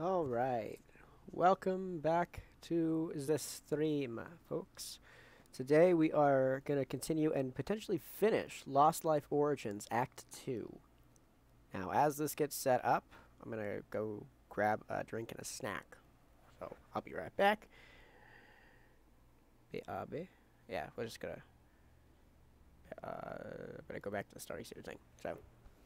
All right. Welcome back to the stream, folks. Today we are going to continue and potentially finish Lost Life Origins Act 2. Now, as this gets set up, I'm going to go grab a drink and a snack. So, I'll be right back. Yeah, we're just going to better go back to the starting series thing. So,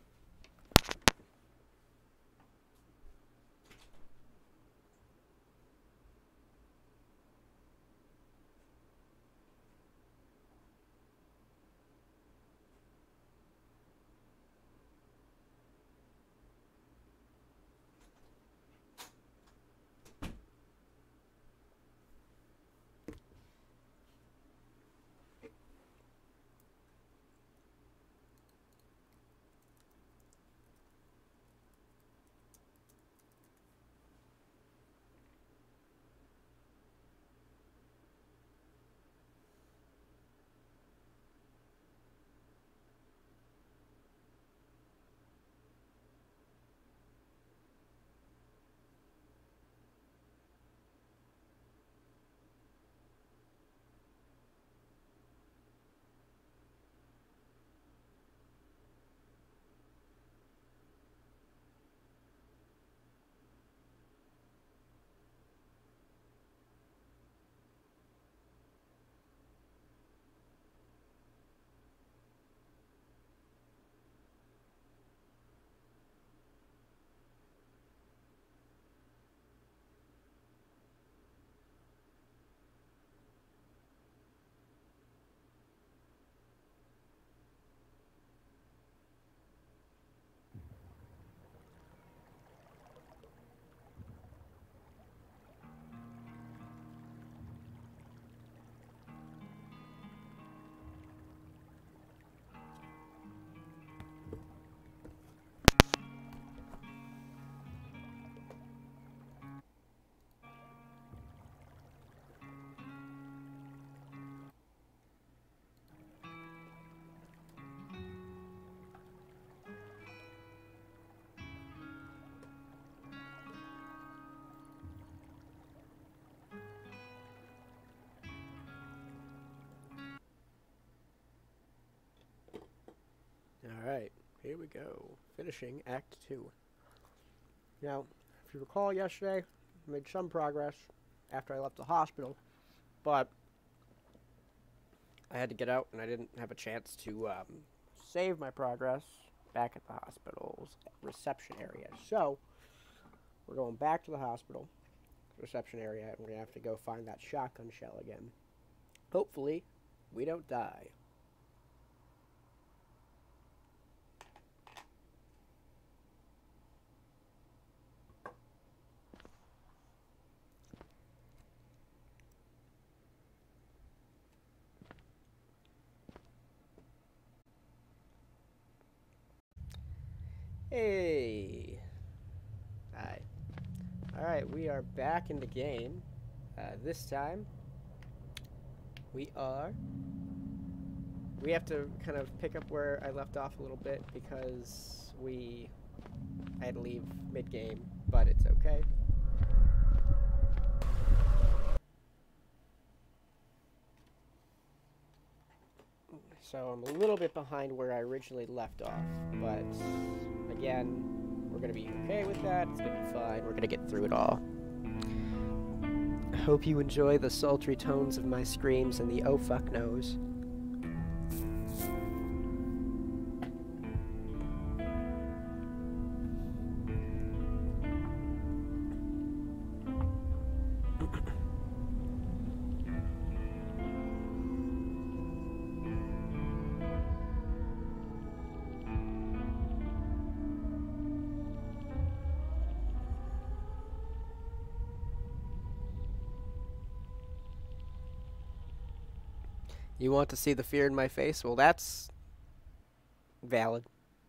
all right. Here we go. Finishing Act 2. Now, if you recall yesterday, I made some progress after I left the hospital, but I had to get out and I didn't have a chance to save my progress back at the hospital's reception area. So, we're going back to the hospital reception area and we're going to have to go find that shotgun shell again. Hopefully, we don't die. Hey! Hi. Alright, we are back in the game. This time, we have to kind of pick up where I left off a little bit because I had to leave mid-game, but it's okay. So I'm a little bit behind where I originally left off, but again, we're going to be okay with that. It's going to be fine. We're going to get through it all. I hope you enjoy the sultry tones of my screams and the oh fuck knows. You want to see the fear in my face? Well, that's valid.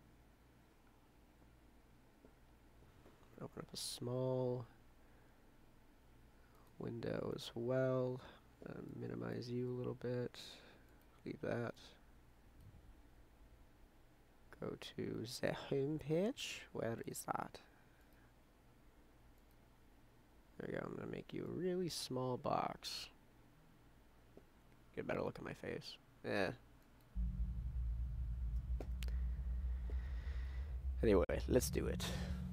Open up a small window as well. Minimize you a little bit. Leave that. Go to the home page. Where is that? There we go. I'm gonna make you a really small box. Get a better look at my face. Yeah. Anyway, let's do it.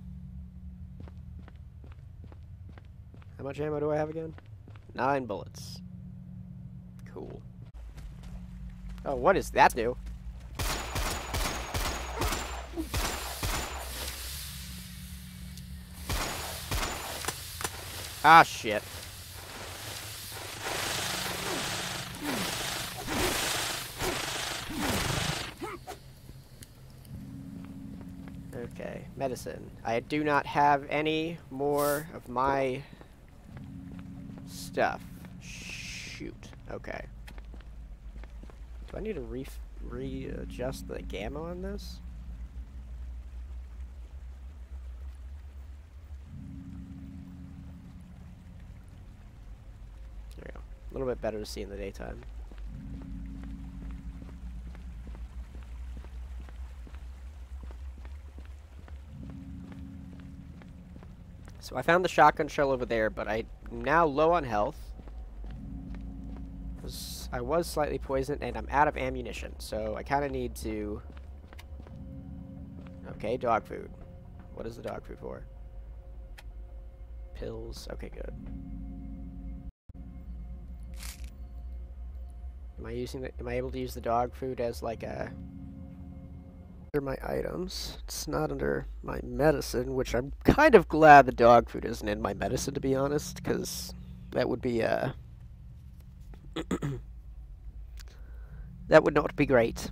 How much ammo do I have again? 9 bullets. Cool. Oh, what is that new? Ah, shit. Okay, medicine. I do not have any more of my stuff. Shoot. Okay. Do I need to readjust the gamma on this? There we go. A little bit better to see in the daytime. So I found the shotgun shell over there, but I'm now low on health. I was slightly poisoned, and I'm out of ammunition, so I kind of need to... Okay, dog food. What is the dog food for? Pills. Okay, good. Am I able to use the dog food as like a... Under my items. It's not under my medicine, which I'm kind of glad the dog food isn't in my medicine, to be honest, because that would be, that would not be great.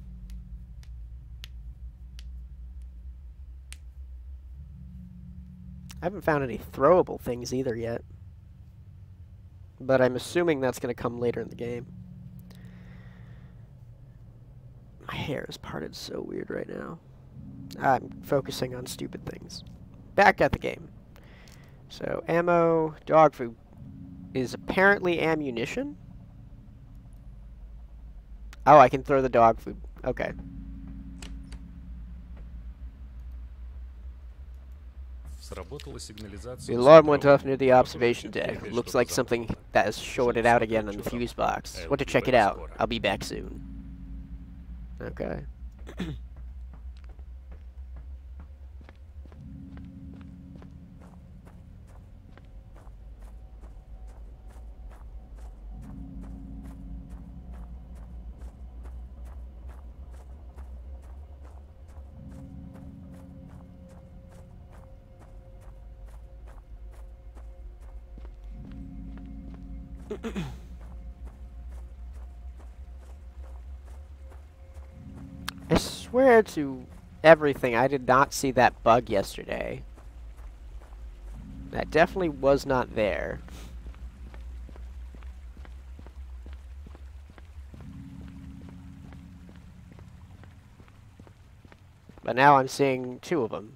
I haven't found any throwable things either yet. But I'm assuming that's going to come later in the game. My hair is parted so weird right now. I'm focusing on stupid things. Back at the game. So, ammo, dog food is apparently ammunition? Oh, I can throw the dog food. Okay. The alarm went off near the observation deck. Looks like something that has shorted out again on the fuse box. Want to check it out. I'll be back soon. Okay. I swear to everything, I did not see that bug yesterday. That definitely was not there. But now I'm seeing 2 of them.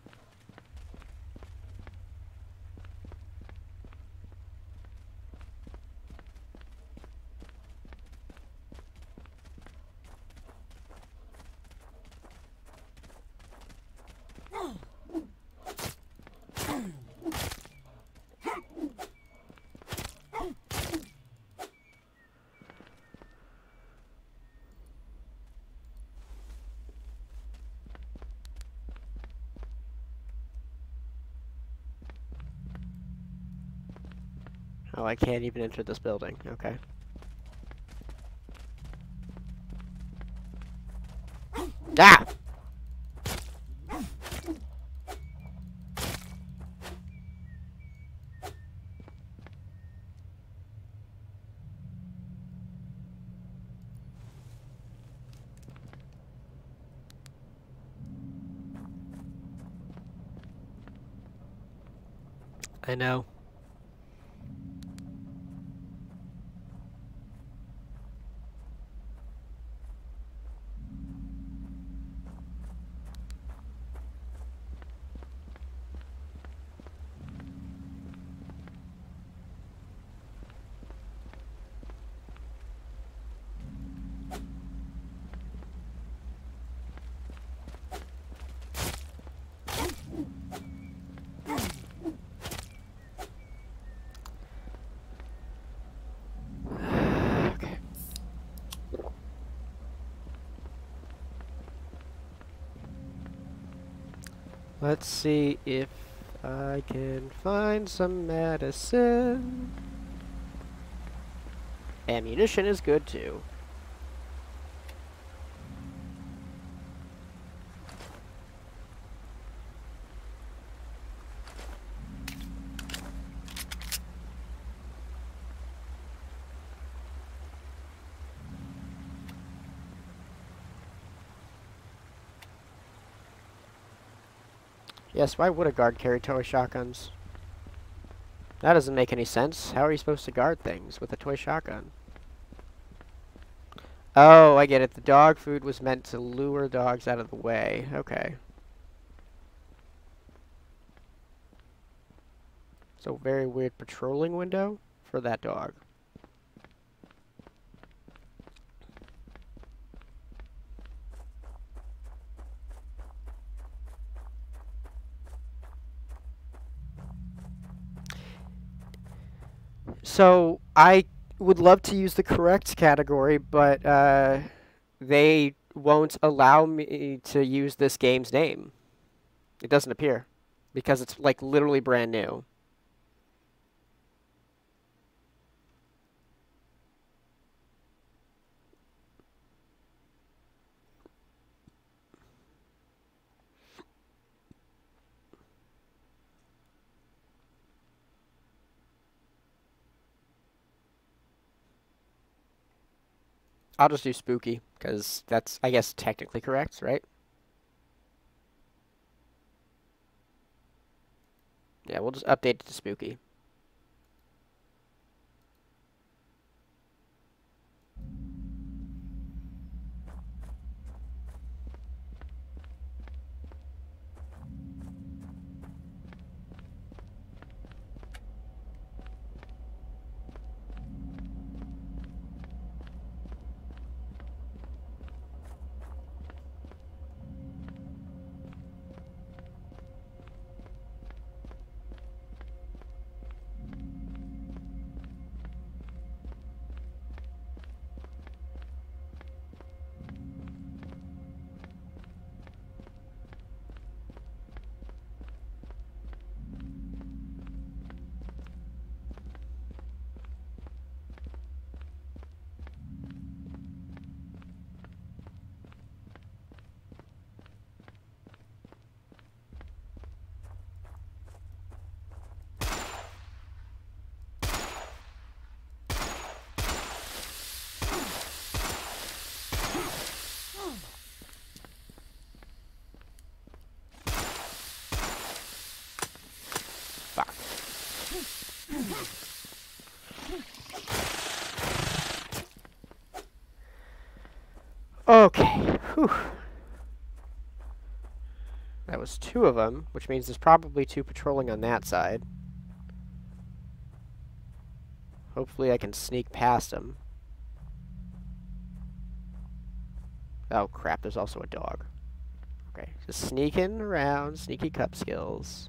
Oh, I can't even enter this building. Okay. Ah! I know. Let's see if I can find some medicine. Ammunition is good too. Yes, why would a guard carry toy shotguns? That doesn't make any sense. How are you supposed to guard things with a toy shotgun? Oh, I get it. The dog food was meant to lure dogs out of the way. Okay. So very weird patrolling window for that dog. So I would love to use the correct category, but they won't allow me to use this game's name. It doesn't appear because it's like literally brand new. I'll just do spooky because that's, I guess, technically correct, right? Yeah, we'll just update it to spooky. Fuck. Okay. Whew. That was 2 of them, which means there's probably 2 patrolling on that side. Hopefully I can sneak past them. Oh crap, there's also a dog. Okay, just sneaking around, sneaky cup skills.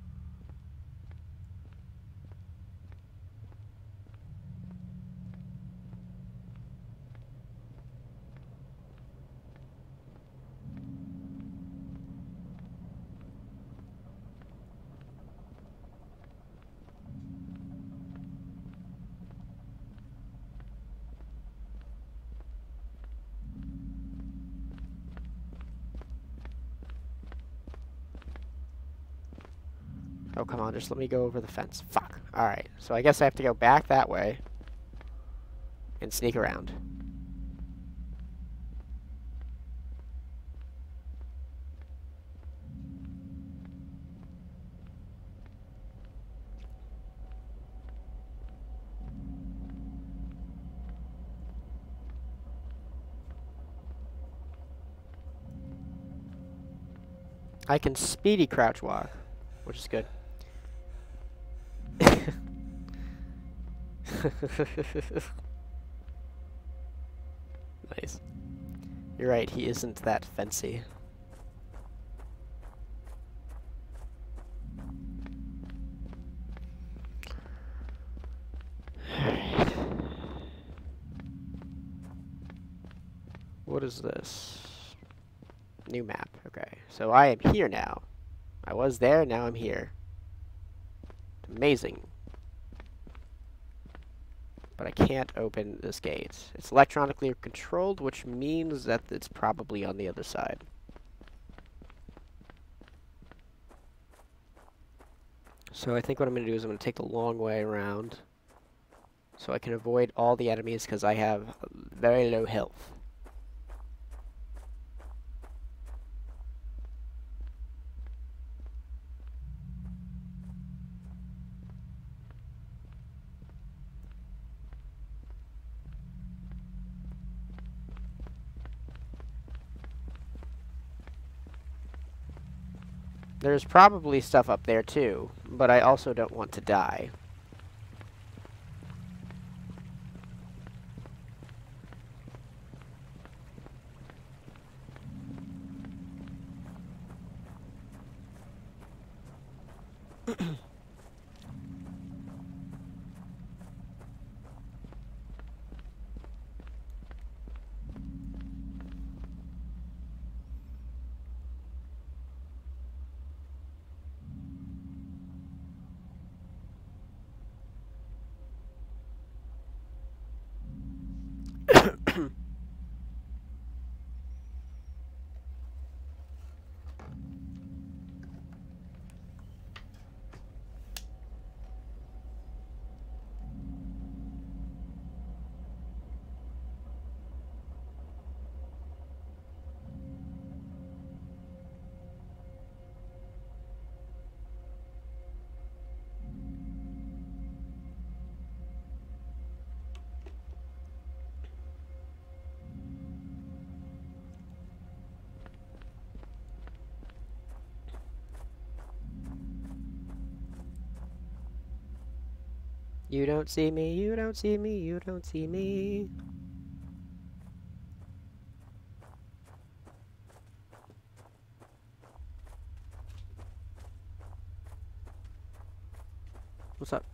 Oh, come on, just let me go over the fence. Fuck. Alright, so I guess I have to go back that way and sneak around. I can speedy crouch walk, which is good. Nice. You're right, he isn't that fancy. Alright. What is this? New map. Okay, so I am here now. I was there, now I'm here. Amazing. But I can't open this gate. It's electronically controlled, which means that it's probably on the other side. So I think what I'm going to do is I'm going to take the long way around so I can avoid all the enemies because I have very low health. There's probably stuff up there too, but I also don't want to die. You don't see me, you don't see me, you don't see me. What's up?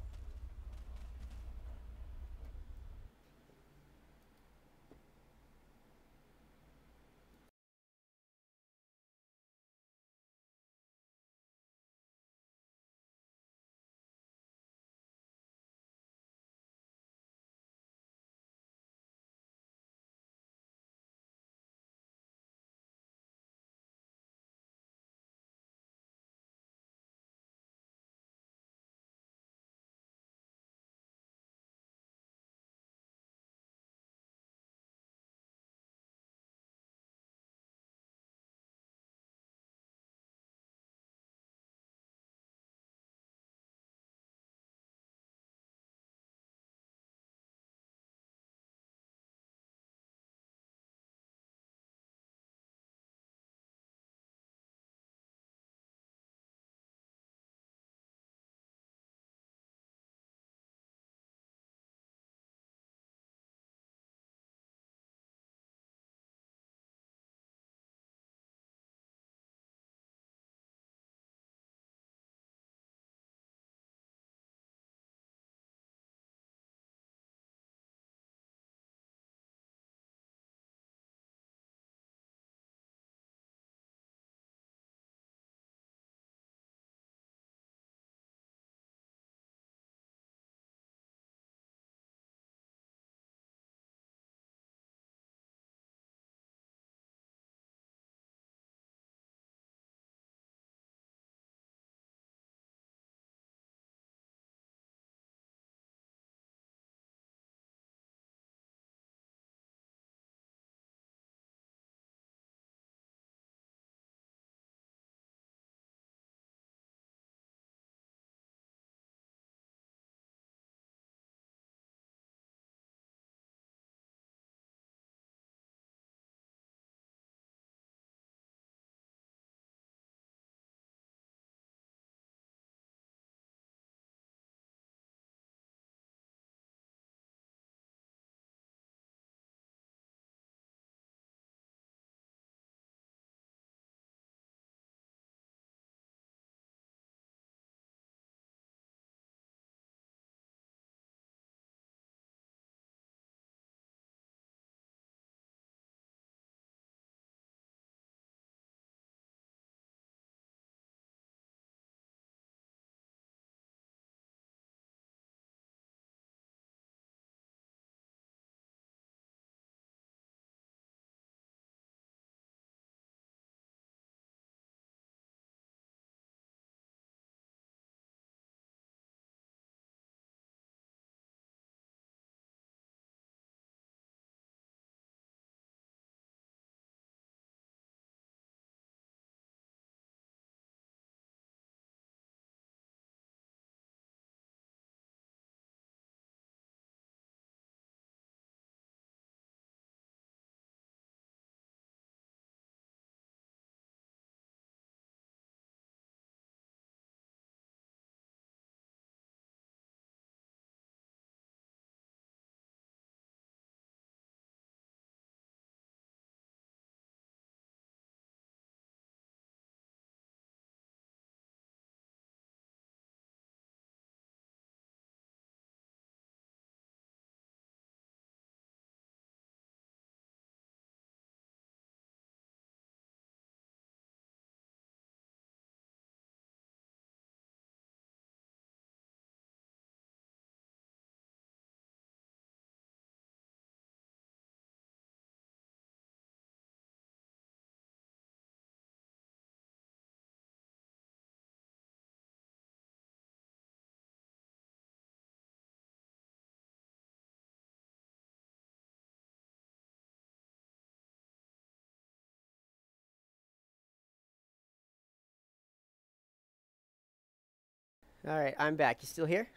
Alright, I'm back. You still here?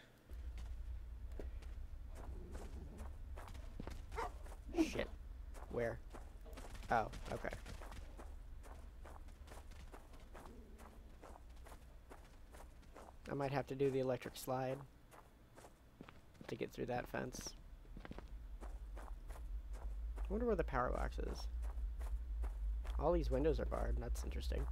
Shit. Where? Oh, okay. I might have to do the electric slide to get through that fence. I wonder where the power box is. All these windows are barred. That's interesting.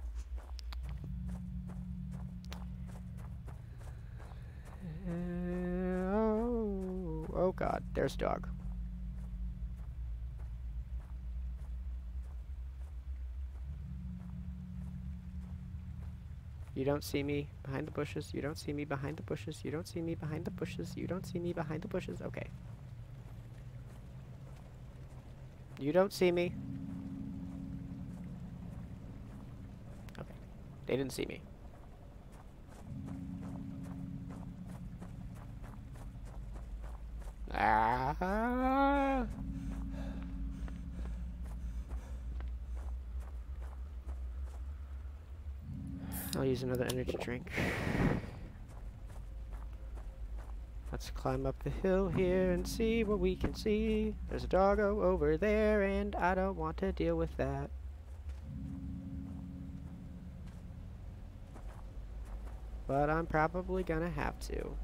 Oh god, there's a dog. You don't see me behind the bushes. You don't see me behind the bushes. You don't see me behind the bushes. You don't see me behind the bushes. Okay. You don't see me. Okay. They didn't see me. Ah. I'll use another energy drink. Let's climb up the hill here and see what we can see. There's a doggo over there and I don't want to deal with that. But I'm probably gonna have to.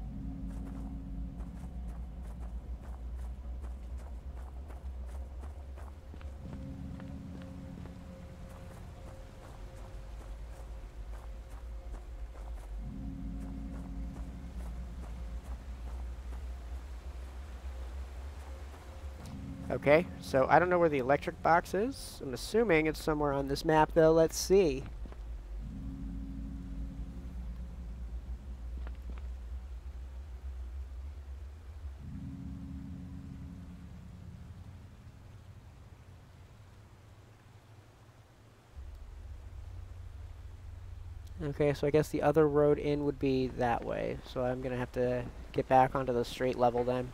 Okay, so I don't know where the electric box is. I'm assuming it's somewhere on this map, though. Let's see. Okay, so I guess the other road in would be that way. So I'm gonna have to get back onto the straight level then.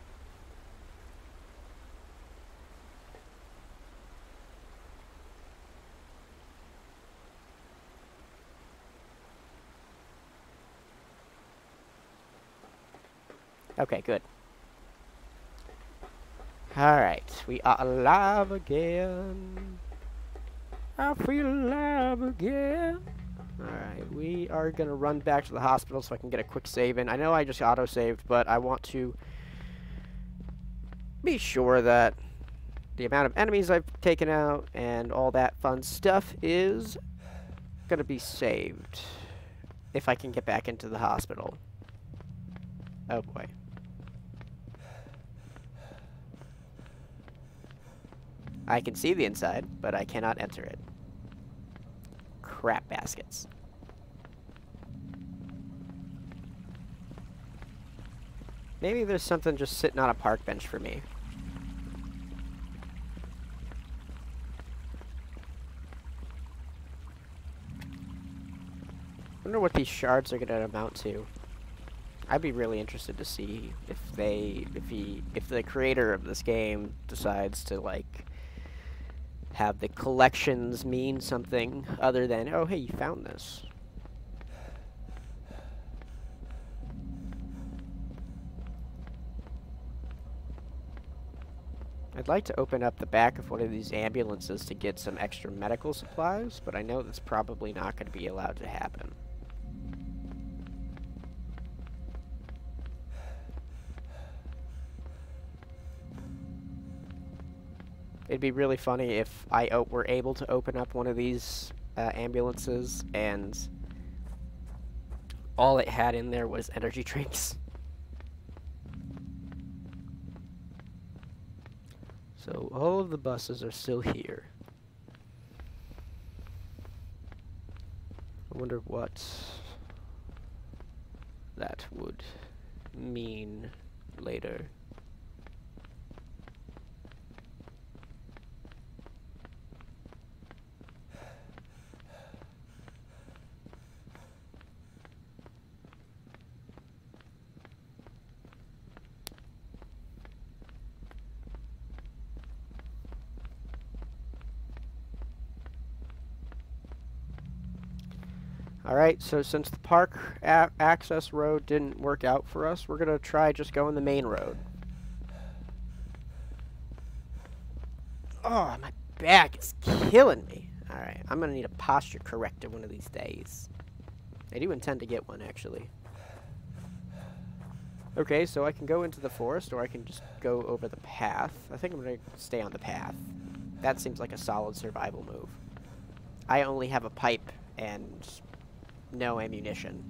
Okay, good. Alright, we are alive again. I feel alive again. Alright, we are gonna run back to the hospital so I can get a quick save in. I know I just auto-saved, but I want to be sure that the amount of enemies I've taken out and all that fun stuff is gonna be saved if I can get back into the hospital. Oh boy. I can see the inside, but I cannot enter it. Crap baskets. Maybe there's something just sitting on a park bench for me. I wonder what these shards are going to amount to. I'd be really interested to see if the creator of this game decides to, like, have the collections mean something other than, oh, hey, you found this. I'd like to open up the back of one of these ambulances to get some extra medical supplies, but I know that's probably not going to be allowed to happen. It'd be really funny if I were able to open up one of these ambulances and all it had in there was energy drinks. So all of the buses are still here. I wonder what that would mean later. Alright, so since the park access road didn't work out for us, we're gonna try just going the main road. Oh, my back is killing me. Alright, I'm gonna need a posture corrector one of these days. I do intend to get one, actually. Okay, so I can go into the forest, or I can just go over the path. I think I'm gonna stay on the path. That seems like a solid survival move. I only have a pipe and no ammunition.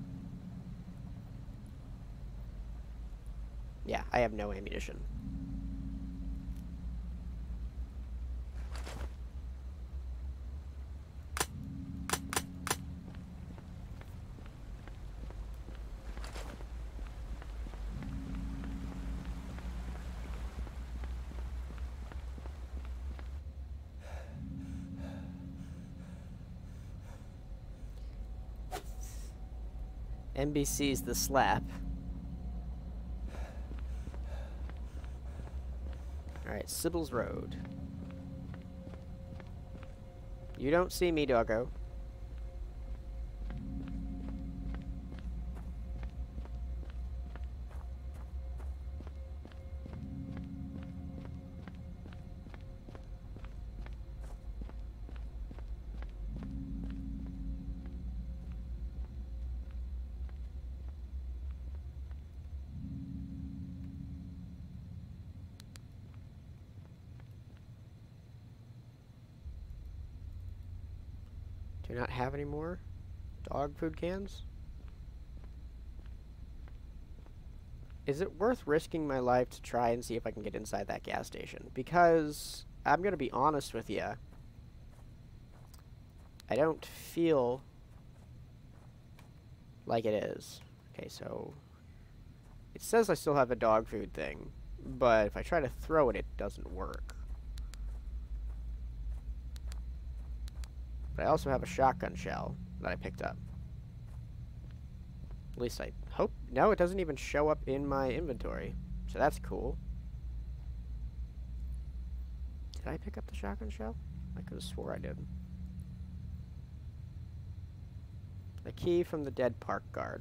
Yeah, I have no ammunition. NBC's the slap. Alright, Sybil's Road. You don't see me, doggo. Do not have any more dog food cans? Is it worth risking my life to try and see if I can get inside that gas station? Because, I'm going to be honest with you, I don't feel like it is. Okay, so it says I still have a dog food thing, but if I try to throw it, it doesn't work. But I also have a shotgun shell that I picked up. At least I hope. No, it doesn't even show up in my inventory. So that's cool. Did I pick up the shotgun shell? I could have swore I did. A key from the dead park guard.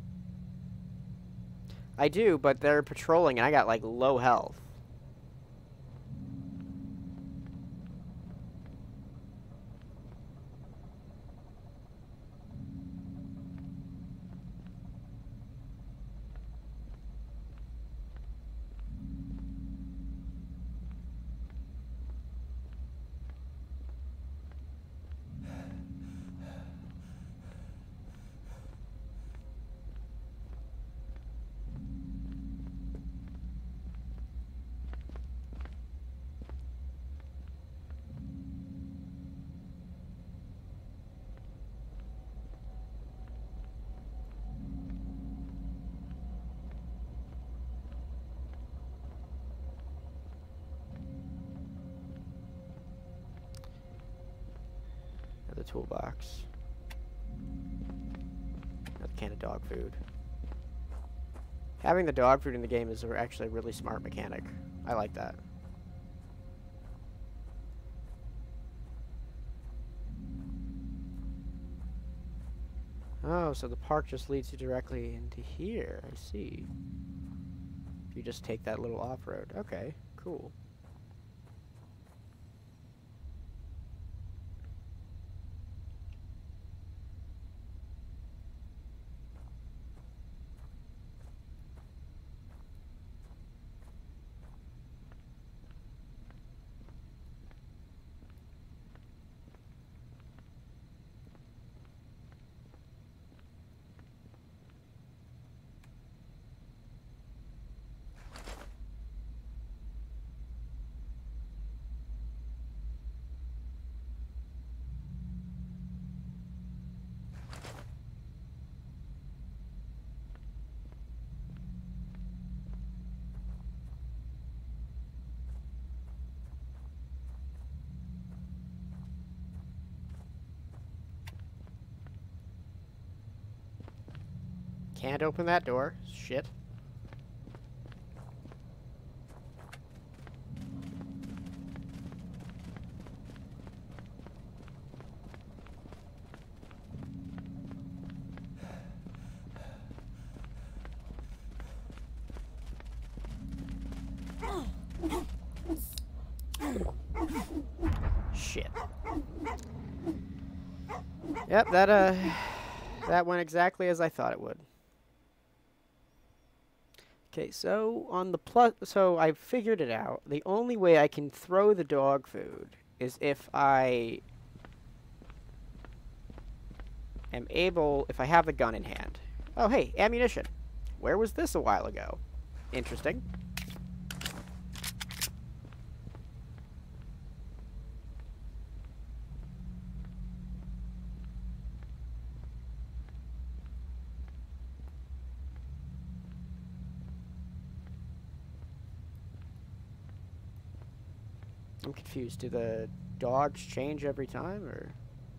I do, but they're patrolling and I got like low health. The toolbox. Another can of dog food. Having the dog food in the game is actually a really smart mechanic. I like that. Oh, so the park just leads you directly into here. I see. You just take that little off-road. Okay, cool. Can't open that door. Shit. Yep, that went exactly as I thought it would. Okay, so on the so I figured it out. The only way I can throw the dog food is if I am able, if I have the gun in hand. Oh, hey, ammunition. Where was this a while ago? Interesting. I'm confused. Do the dogs change every time, or?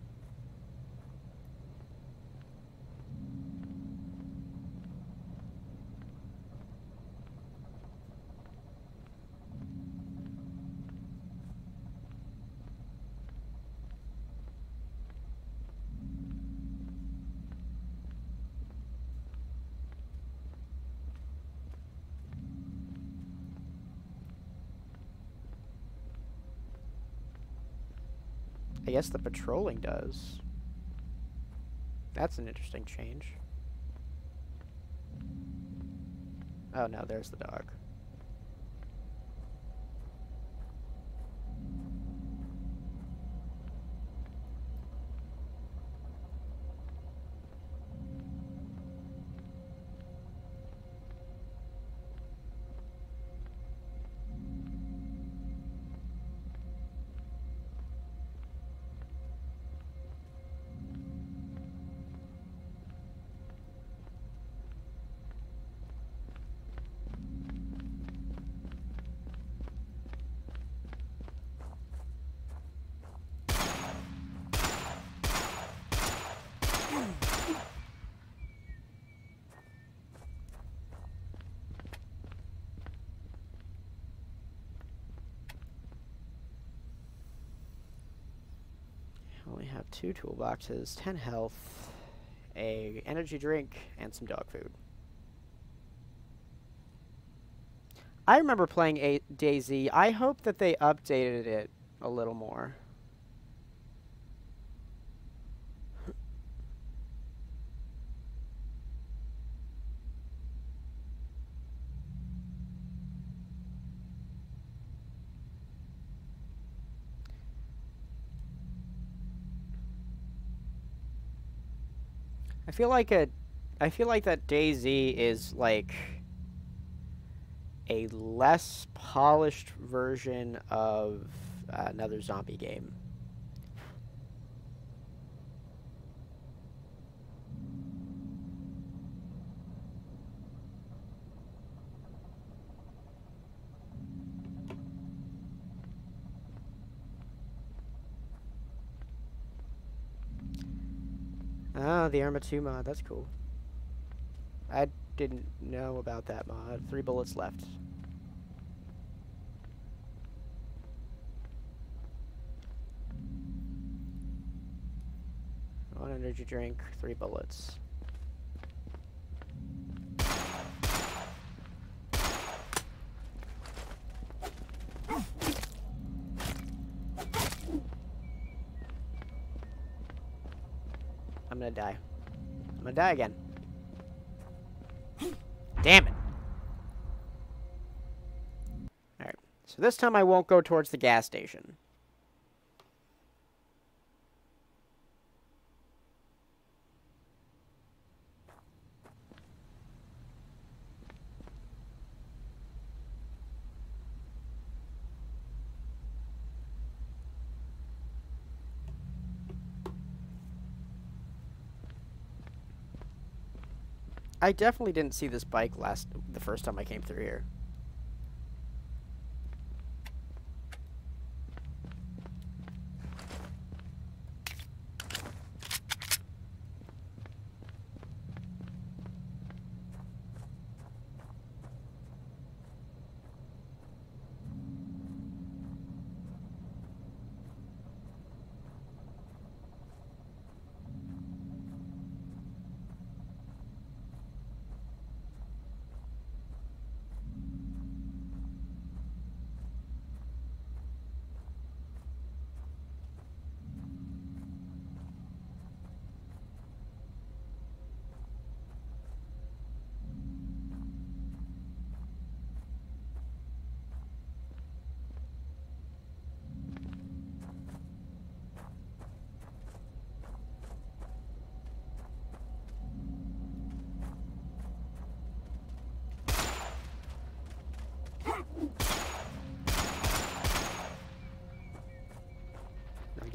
I guess the patrolling does. That's an interesting change. Oh no, there's the dog. I only have 2 toolboxes, 10 health, a energy drink, and some dog food. I remember playing DayZ. I hope that they updated it a little more. I feel like that DayZ is like a less polished version of another zombie game. Ah, the Arma 2 mod. That's cool. I didn't know about that mod. 3 bullets left. One energy drink, 3 bullets. I'm gonna die. I'm gonna die again. Damn it. Alright. So this time I won't go towards the gas station. I definitely didn't see this bike the first time I came through here.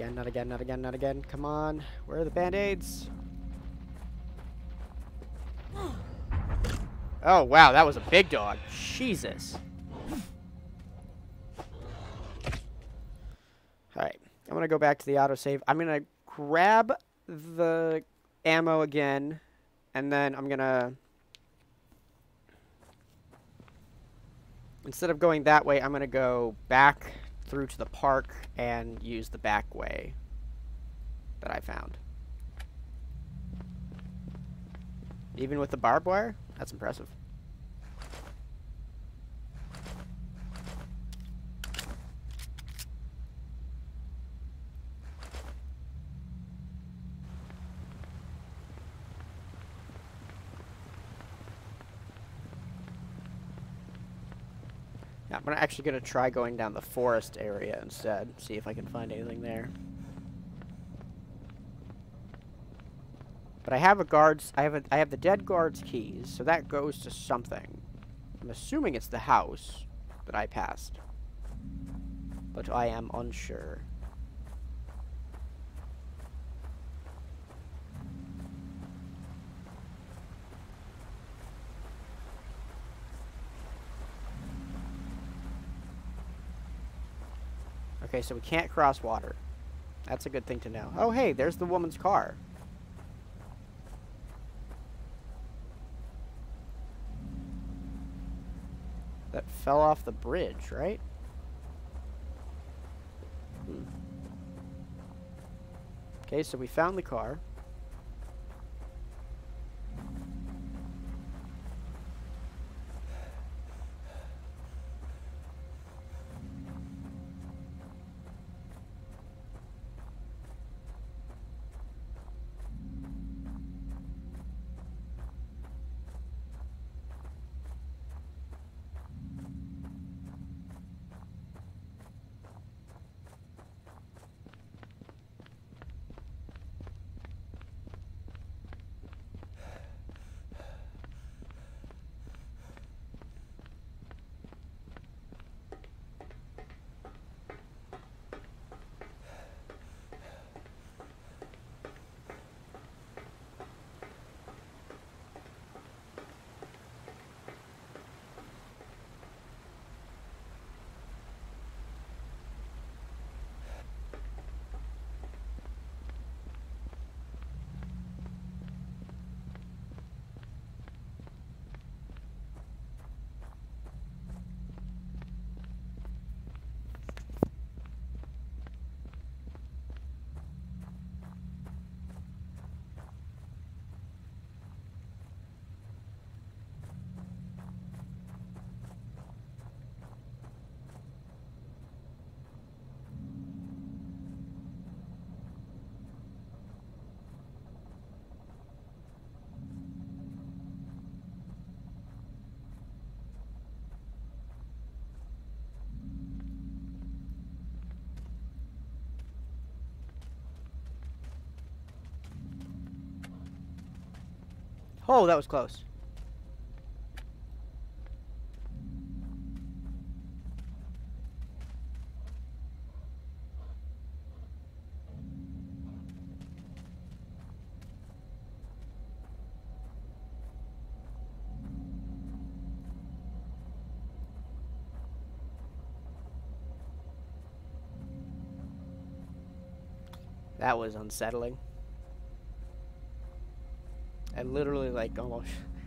again, not again, not again, not again. Come on. Where are the band-aids? Oh, wow, that was a big dog. Jesus. Alright, I'm going to go back to the autosave. I'm going to grab the ammo again, and then I'm going to... Instead of going that way, I'm going to go back through to the park and use the back way that I found. Even with the barbed wire? That's impressive. Yeah, I'm actually going to try going down the forest area instead. See if I can find anything there. But I have a guard's... I have the dead guard's keys, so that goes to something. I'm assuming it's the house that I passed. But I am unsure. Okay, so we can't cross water. That's a good thing to know. Oh, hey, there's the woman's car. That fell off the bridge, right? Okay, so we found the car. Oh, that was close. That was unsettling. I literally, like, almost...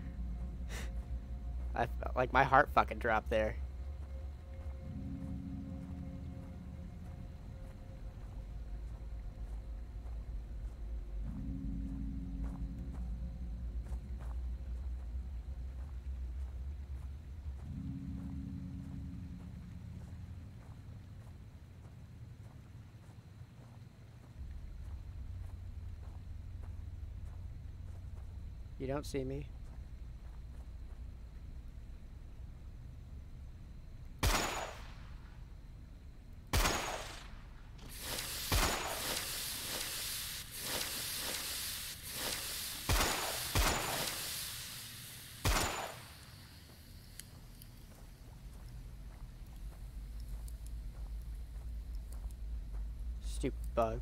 I felt like my heart fucking dropped there. You don't see me. Stupid bug.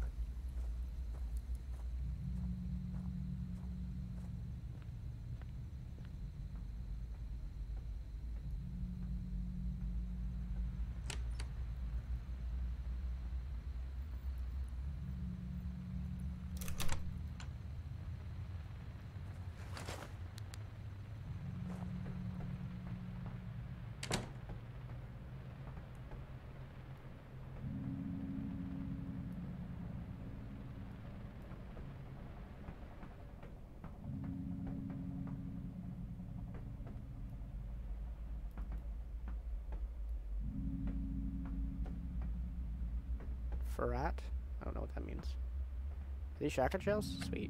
Ferrat? I don't know what that means. Are these shotgun shells? Sweet.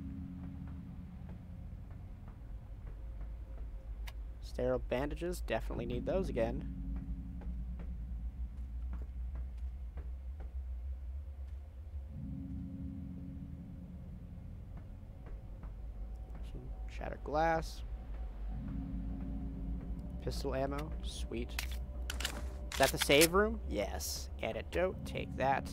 Sterile bandages. Definitely need those again. Some shattered glass. Pistol ammo. Sweet. Is that the save room? Yes. Antidote. Take that.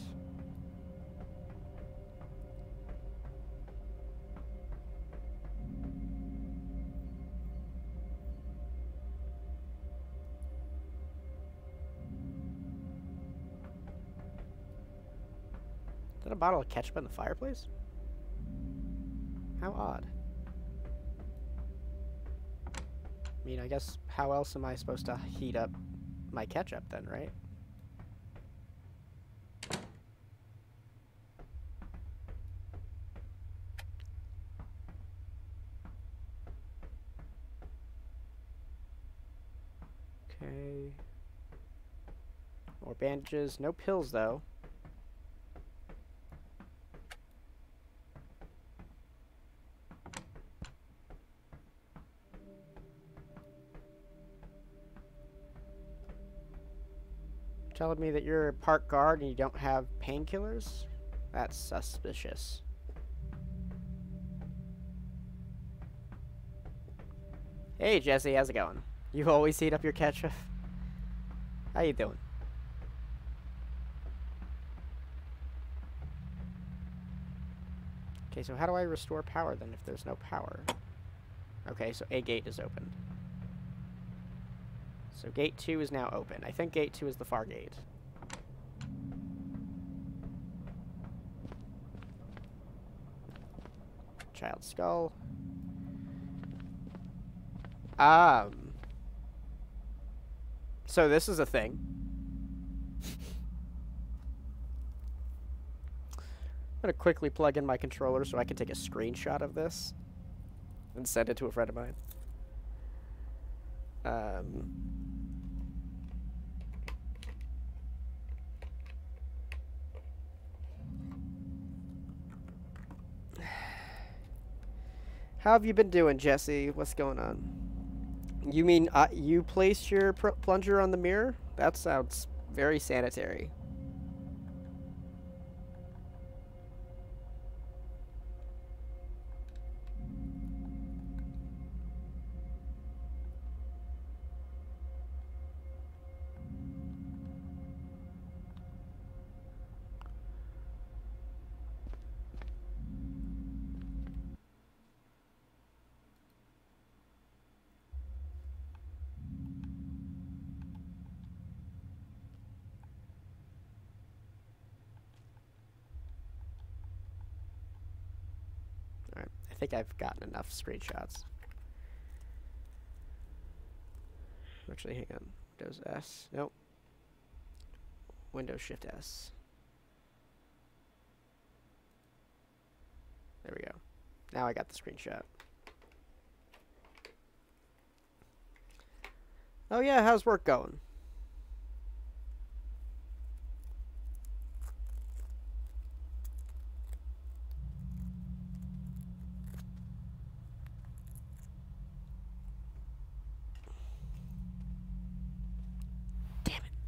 Is that a bottle of ketchup in the fireplace? How odd. I mean, I guess how else am I supposed to heat up my ketchup then, right? Okay. More bandages. No pills, though. Telling me that you're a park guard and you don't have painkillers? That's suspicious. Hey Jesse, how's it going? You always heat up your ketchup? How you doing? Okay, so how do I restore power then if there's no power? Okay, so a gate is open. So gate 2 is now open. I think gate 2 is the far gate. Child skull. So this is a thing. I'm gonna quickly plug in my controller so I can take a screenshot of this and send it to a friend of mine. How have you been doing, Jesse? What's going on? You mean you placed your plunger on the mirror? That sounds very sanitary. Alright, I think I've gotten enough screenshots. Actually, hang on. Windows S. Nope. Windows Shift S. There we go. Now I got the screenshot. Oh yeah, how's work going? Damn it.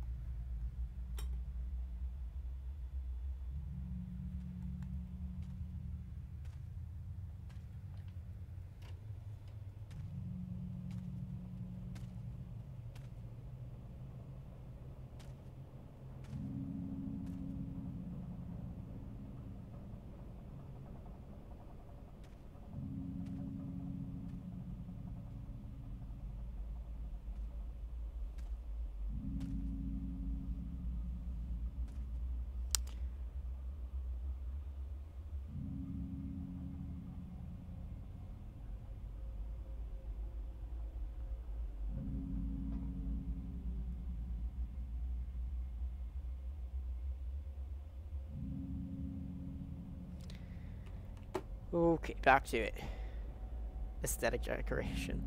Okay, back to it. Aesthetic decoration.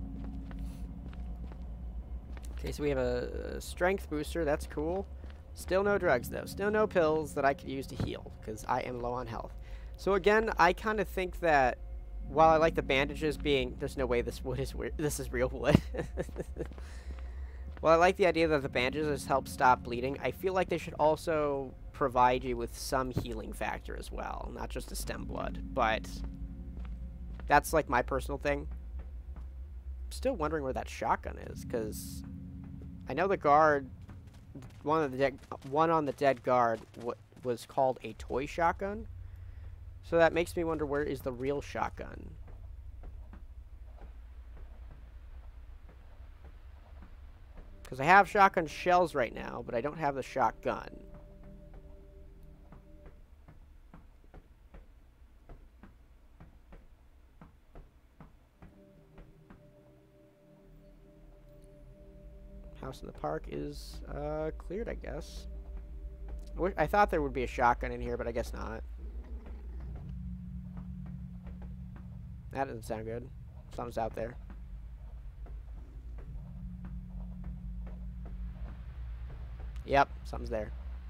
Okay, so we have a strength booster. That's cool. Still no drugs, though. Still no pills that I could use to heal, because I am low on health. So again, I kind of think that while I like the bandages being... There's no way this wood is weird. This is real wood. Well, I like the idea that the bandages help stop bleeding. I feel like they should also provide you with some healing factor as well, not just a stem blood. But that's like my personal thing. I'm still wondering where that shotgun is, because I know the guard, one on the dead guard was called a toy shotgun. So that makes me wonder, where is the real shotgun? Because I have shotgun shells right now, but I don't have the shotgun. House in the park is cleared, I guess. I thought there would be a shotgun in here, but I guess not. That doesn't sound good. Something's out there. Yep, something's there.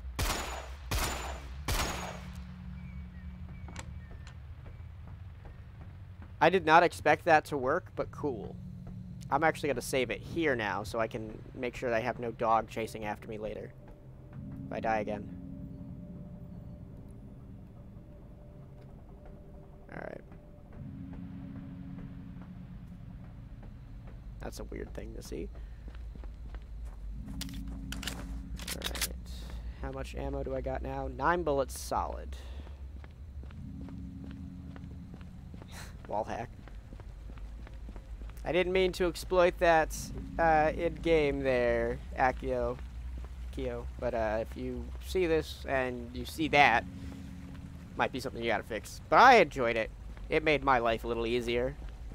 I did not expect that to work, but cool. I'm actually going to save it here now so I can make sure that I have no dog chasing after me later. If I die again. Alright. That's a weird thing to see. Alright. How much ammo do I got now? 9 bullets solid. Wall hack. I didn't mean to exploit that in-game there, Akio. But if you see this and you see that, might be something you gotta fix. But I enjoyed it. It made my life a little easier.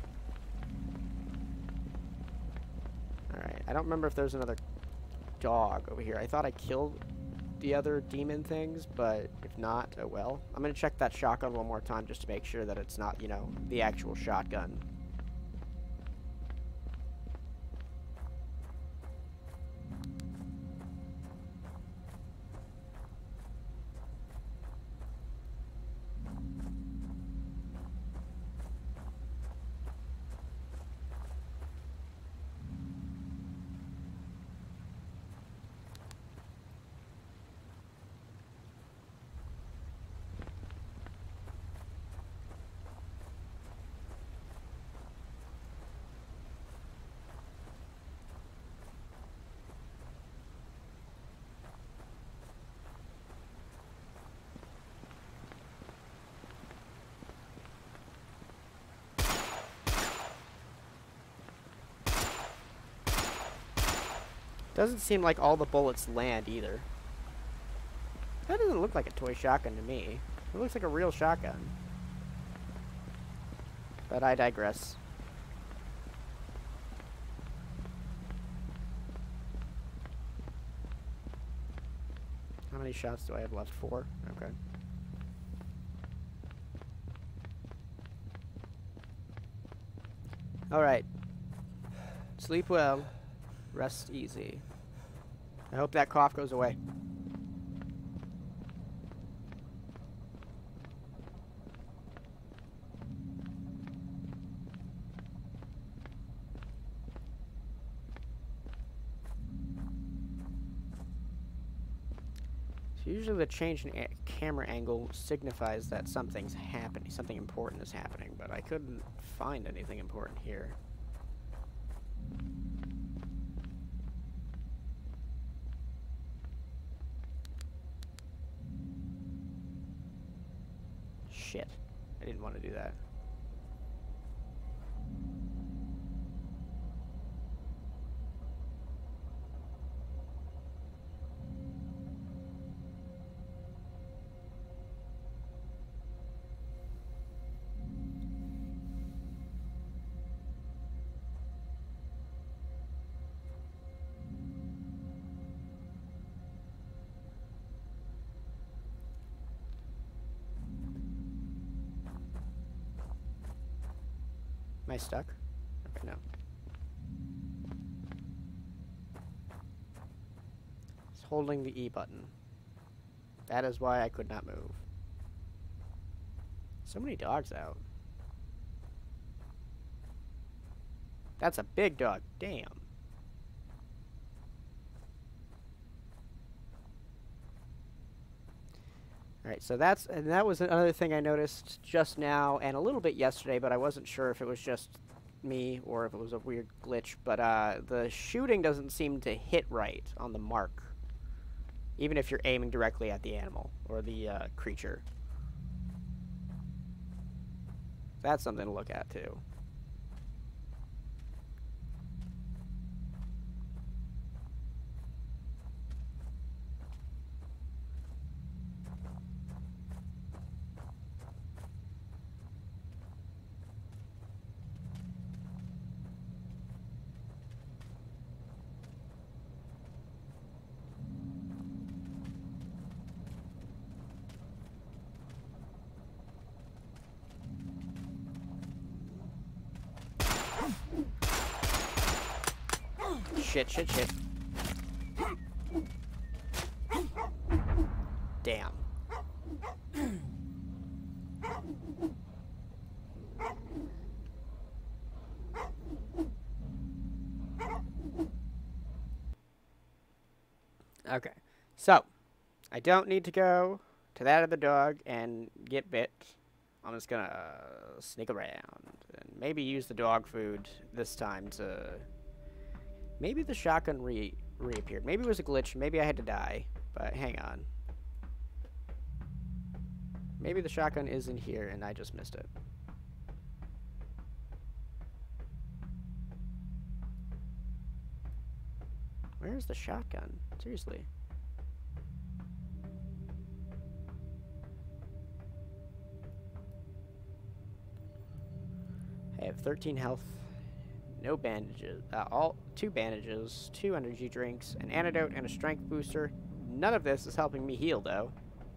Alright, I don't remember if there's another dog over here. I thought I killed the other demon things, but if not, oh well. I'm gonna check that shotgun one more time just to make sure that it's not, you know, the actual shotgun. Doesn't seem like all the bullets land either. That doesn't look like a toy shotgun to me. It looks like a real shotgun. But I digress. How many shots do I have left? 4? Okay. Alright. Sleep well. Rest easy. I hope that cough goes away. So usually the change in camera angle signifies that something's happening, something important is happening, but I couldn't find anything important here. Shit. I didn't want to do that. Am I stuck? Okay, no. It's holding the E button. That is why I could not move. So many dogs out. That's a big dog. Damn. Alright, so that was another thing I noticed just now and a little bit yesterday, but I wasn't sure if it was just me or if it was a weird glitch, but the shooting doesn't seem to hit right on the mark, even if you're aiming directly at the animal or the creature. That's something to look at too. Shit, shit, shit. Damn. Okay, so I don't need to go to that other dog and get bit. I'm just gonna sneak around and maybe use the dog food this time to... Maybe the shotgun reappeared. Maybe it was a glitch. Maybe I had to die. But hang on. Maybe the shotgun is in here and I just missed it. Where's the shotgun? Seriously. I have 13 health. No bandages. 2 bandages, 2 energy drinks, an antidote, and a strength booster. None of this is helping me heal, though.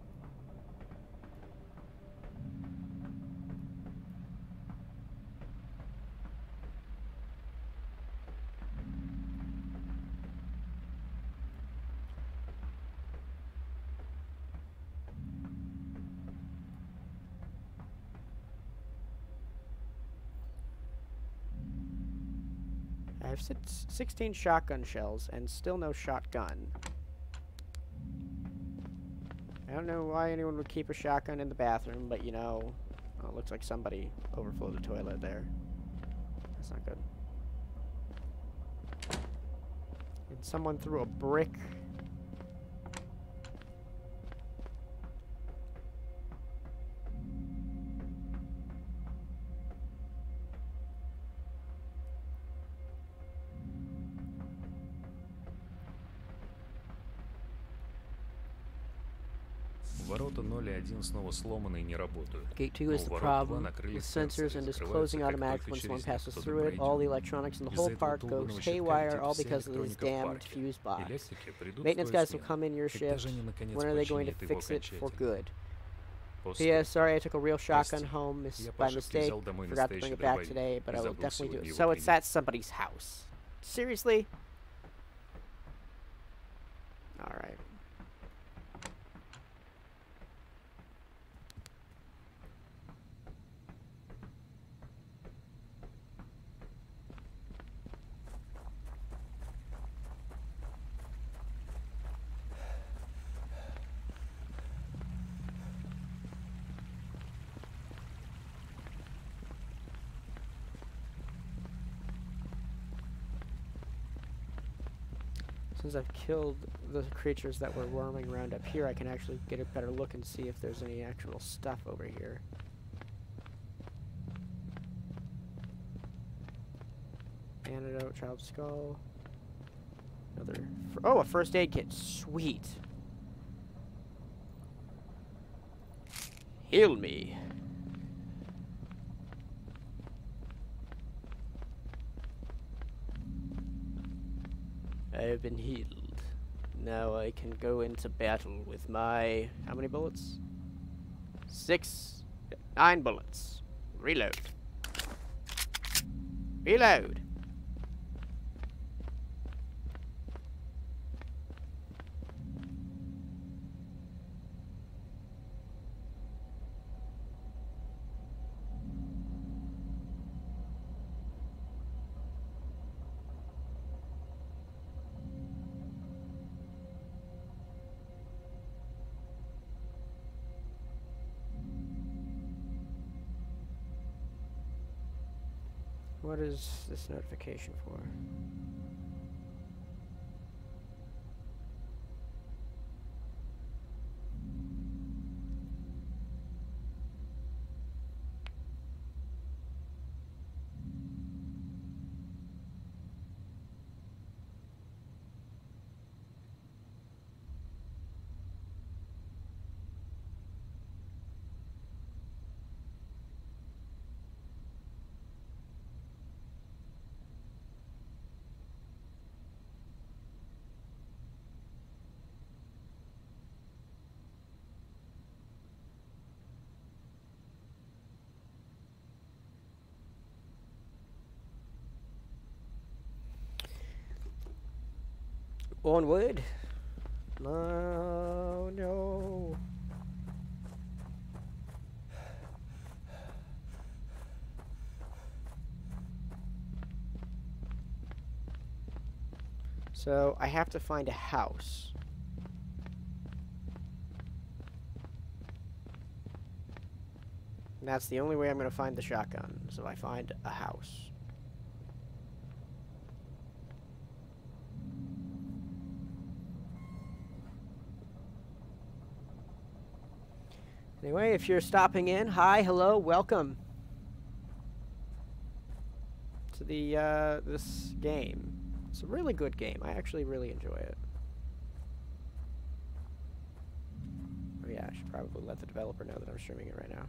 I have 16 shotgun shells and still no shotgun. I don't know why anyone would keep a shotgun in the bathroom, but you know, oh, it looks like somebody overflowed the toilet there. That's not good. And someone threw a brick. Ворота 0 и 1 снова сломаны и не работают. Gate 2 is the problem with sensors and is closing automatically when someone passes through it. All the electronics in the whole park goes haywire, all because of this damned fuse box. Maintenance guys will come in your shift. When are they going to fix it for good? P.S. Sorry I took a real shotgun home by mistake. Forgot to bring it back today, but I will definitely do it. So it's at somebody's house. Seriously? Alright. Since I've killed the creatures that were roaming around up here, I can actually get a better look and see if there's any actual stuff over here. Antidote, child skull. Another. Oh, a first aid kit. Sweet. Heal me. I have been healed. Now I can go into battle with my... How many bullets? 9 bullets. Reload. Reload. What is this notification for? Onward. Oh no. So I have to find a house. And that's the only way I'm going to find the shotgun. So I find a house. Anyway, if you're stopping in, hi, hello, welcome to the this game. It's a really good game. I actually really enjoy it. Oh yeah, I should probably let the developer know that I'm streaming it right now.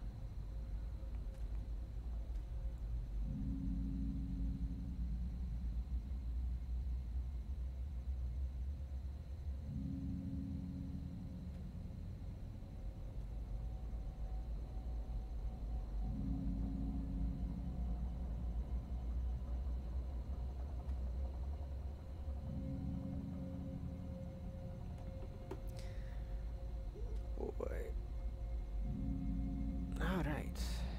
Boy. All right.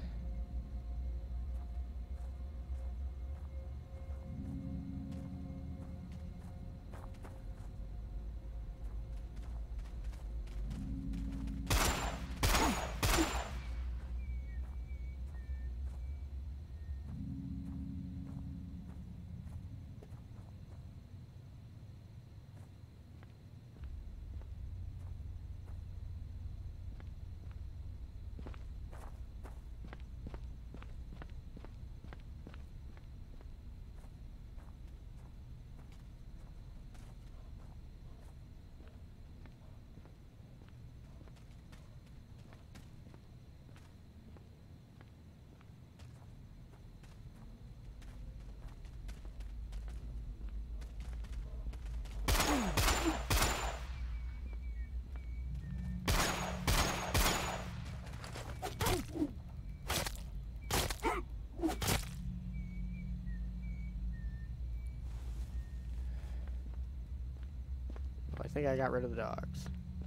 Well, I think I got rid of the dogs.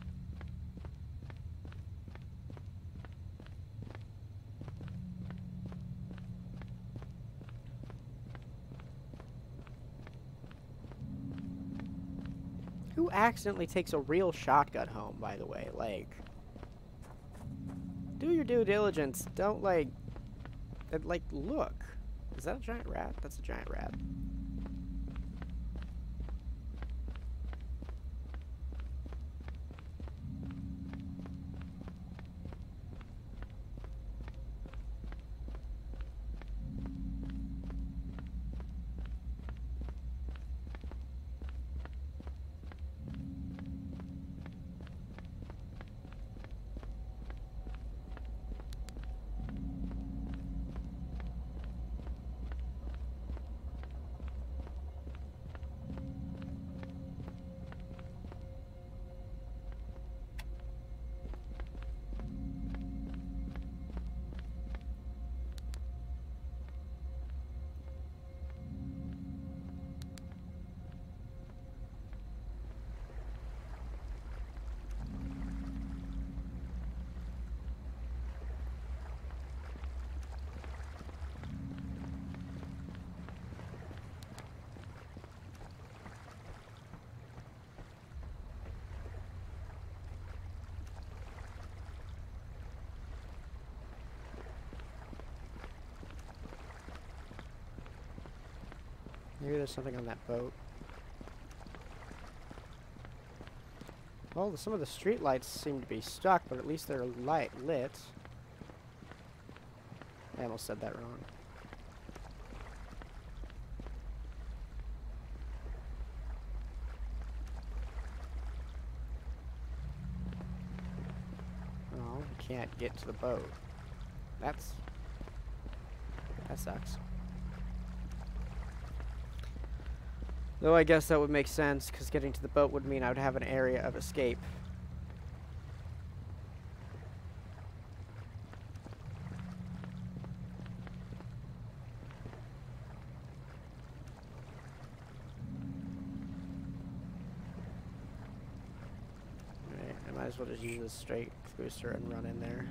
Who accidentally takes a real shotgun home, by the way? Like, do your due diligence. Don't, like, look. Is that a giant rat? That's a giant rat. Maybe there's something on that boat. Well, some of the street lights seem to be stuck, but at least they're lit. I almost said that wrong. Oh, we can't get to the boat. That sucks. Though I guess that would make sense, because getting to the boat would mean I would have an area of escape. Alright, I might as well just use this straight booster and run in there.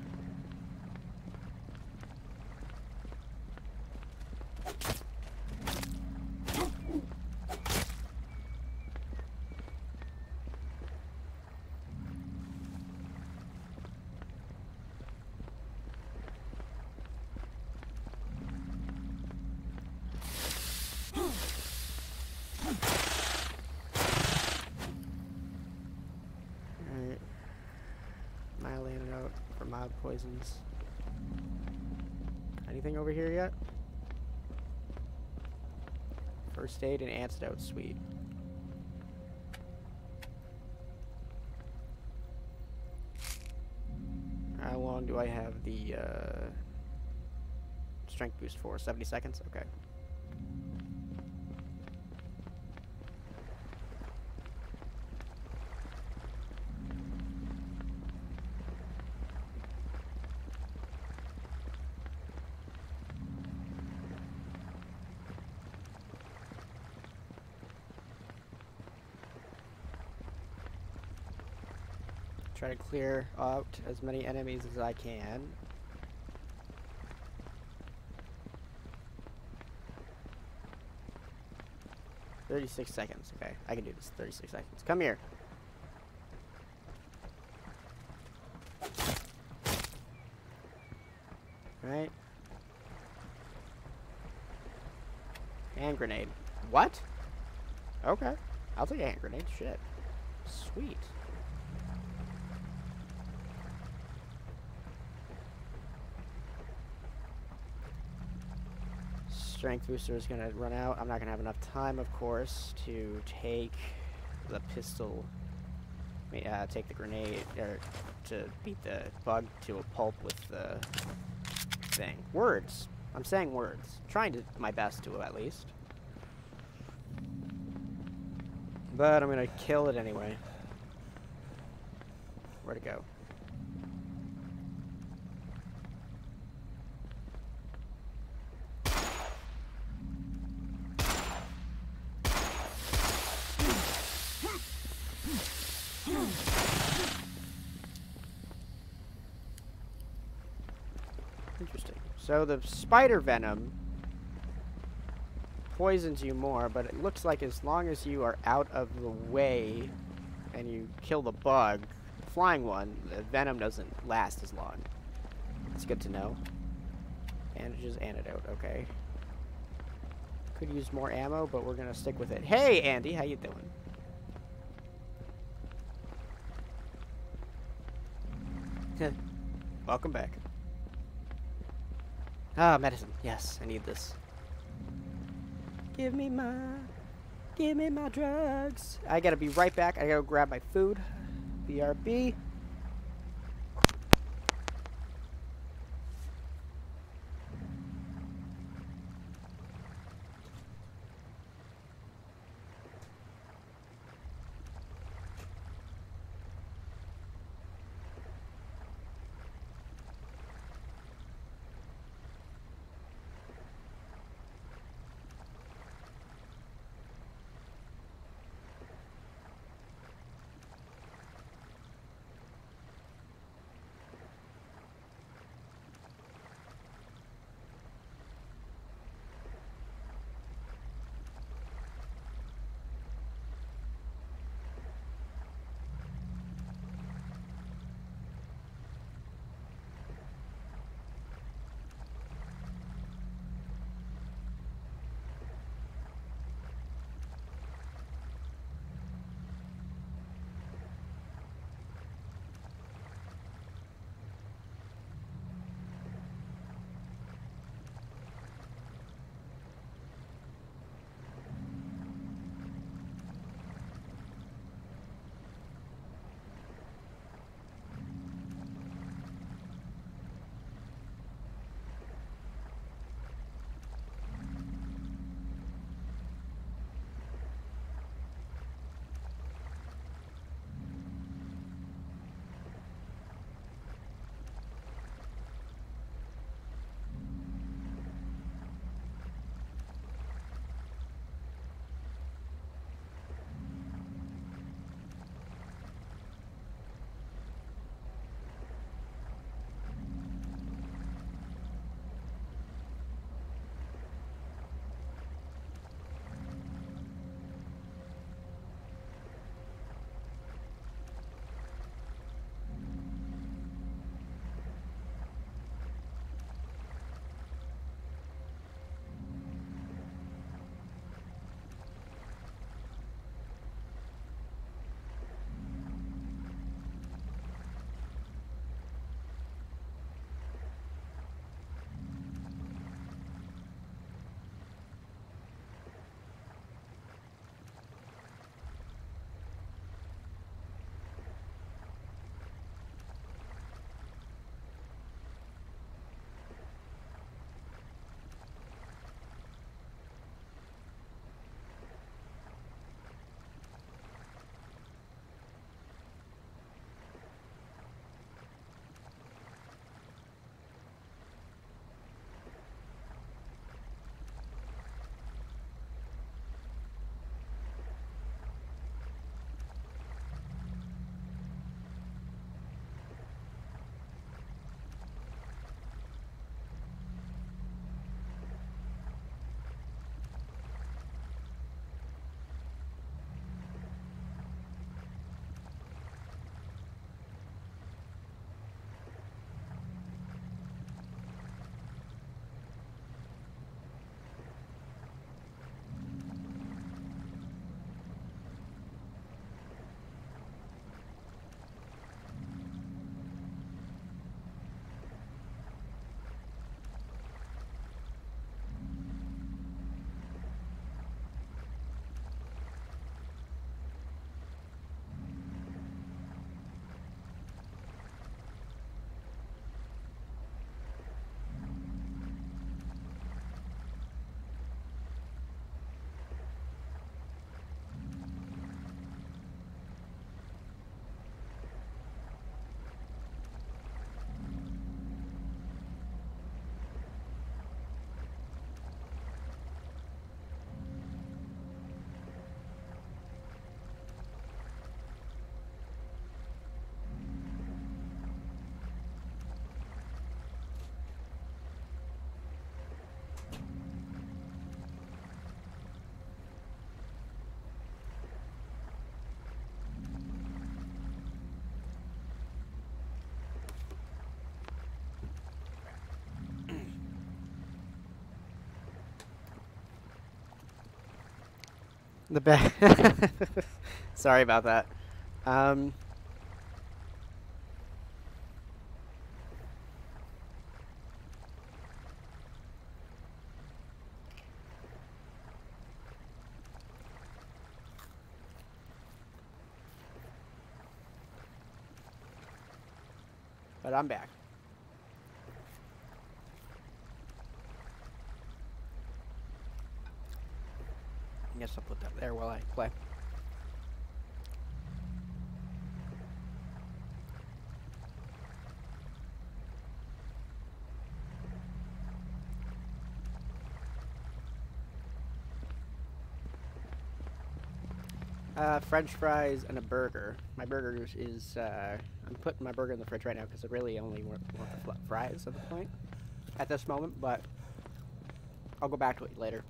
Mild antidote for mild poisons. Anything over here yet? First aid and antidote, sweet. How long do I have the strength boost for? 70 seconds? Okay. Try to clear out as many enemies as I can. $36 seconds. Okay, I can do this. 36 seconds. Come here. Right. Hand grenade. What? Okay. I'll take a hand grenade. Shit. Sweet. Strength booster is going to run out. I'm not going to have enough time, of course, to take the pistol, take the grenade, or to beat the bug to a pulp with the thing. Words. I'm saying words. Trying to my best to, at least. But I'm going to kill it anyway. Where'd it go? Interesting. So the spider venom poisons you more, but it looks like as long as you are out of the way and you kill the bug, the flying one, the venom doesn't last as long. It's good to know. Bandages, antidote, okay. Could use more ammo, but we're gonna stick with it. Hey, Andy, how you doing? Welcome back. Ah, medicine. Yes, I need this. Give me my drugs. I gotta be right back. I gotta grab my food. BRB. The bag. Sorry about that. Um. But I'm back. I guess I'll put that there while I play. French fries and a burger. My burger is, I'm putting my burger in the fridge right now because I really only want the fries at the point, at this moment, but I'll go back to it later.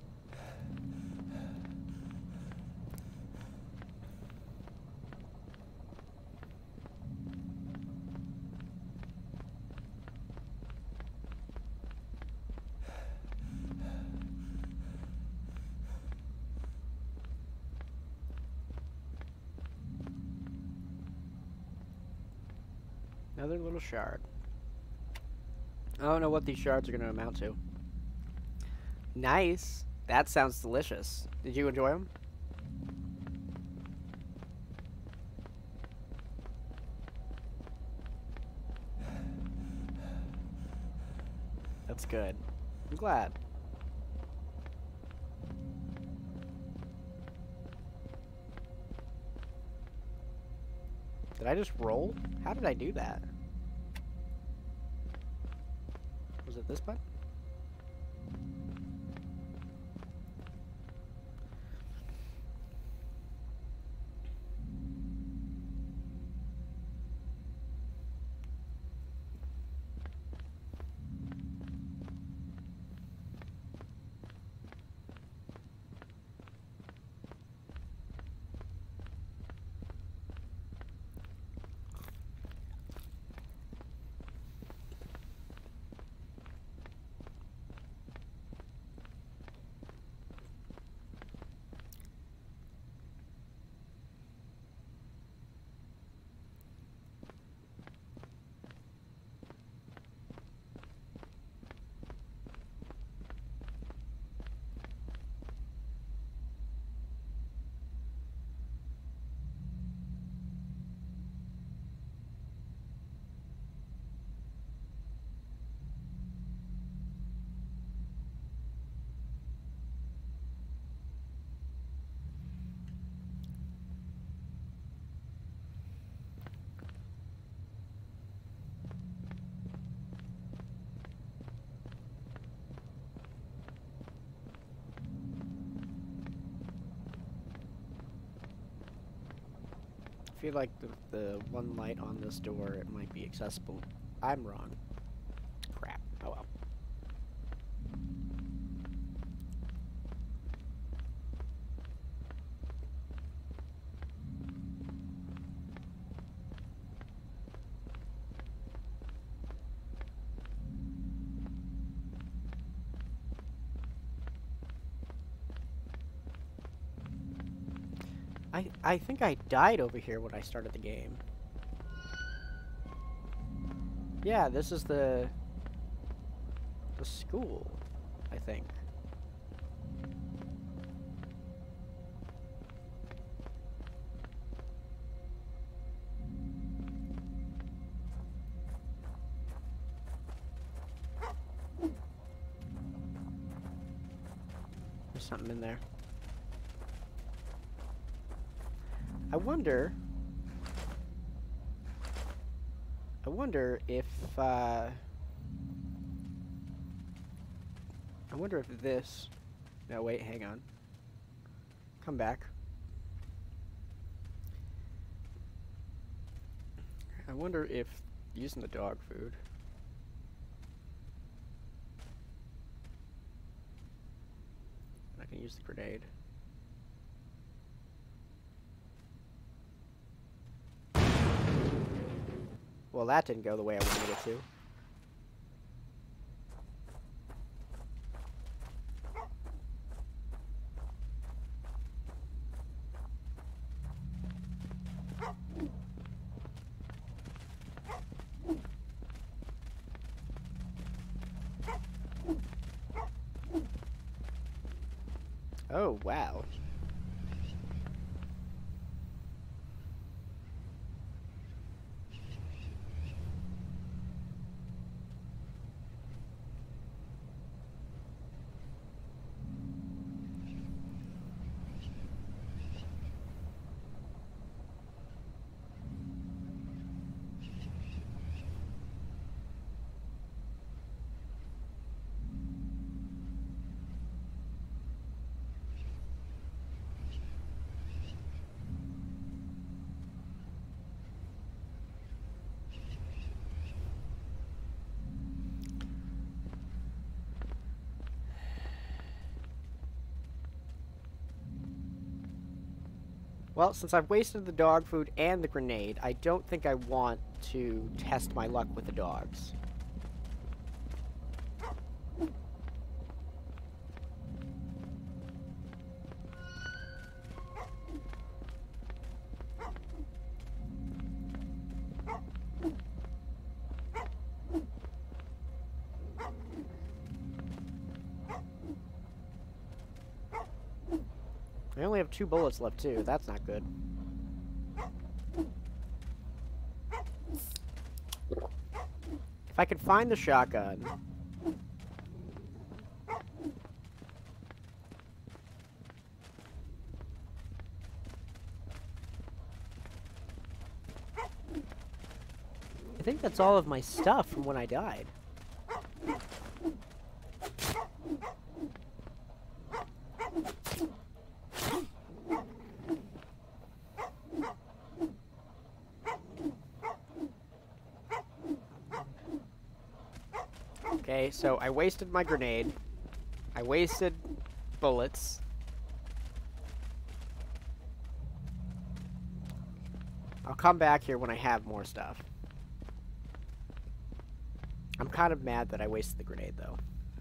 Another little shard. I don't know what these shards are going to amount to. Nice. That sounds delicious. Did you enjoy them? That's good. I'm glad. Did I just roll? How did I do that? Was it this button? I feel like the one light on this door, it might be accessible. I'm wrong. Crap. Oh well. I think I died over here when I started the game. Yeah, this is the school, I think. There's something in there. I wonder if I wonder if this. No, wait, hang on. Come back. I wonder if using the dog food. I can use the grenade. Well, that didn't go the way I wanted it to. Oh, wow. Well, since I've wasted the dog food and the grenade, I don't think I want to test my luck with the dogs. I only have 2 bullets left, too. That's not good. If I could find the shotgun... I think that's all of my stuff from when I died. Okay, so I wasted my grenade. I wasted bullets. I'll come back here when I have more stuff. I'm kind of mad that I wasted the grenade, though.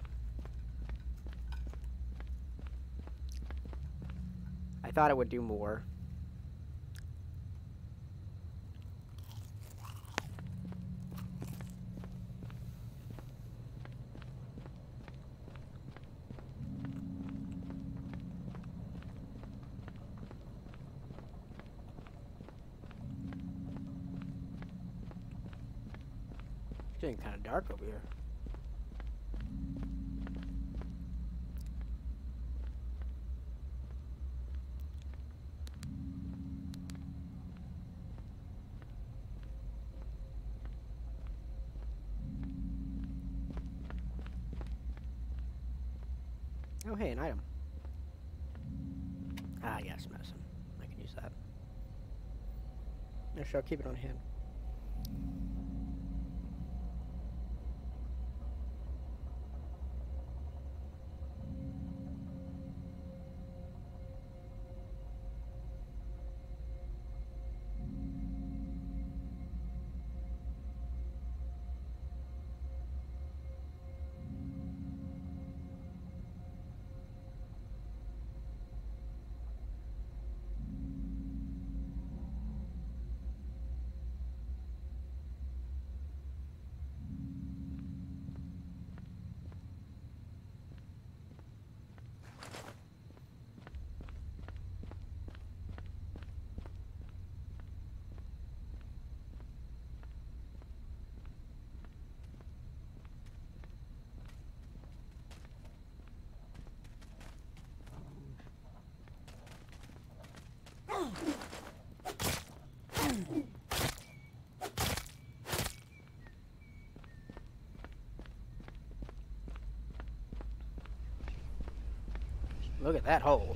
I thought it would do more. It's getting kind of dark over here. Oh, hey, an item. Ah, yes, medicine. I can use that. Yeah, sure, I'll keep it on hand. Look at that hole.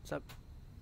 What's up?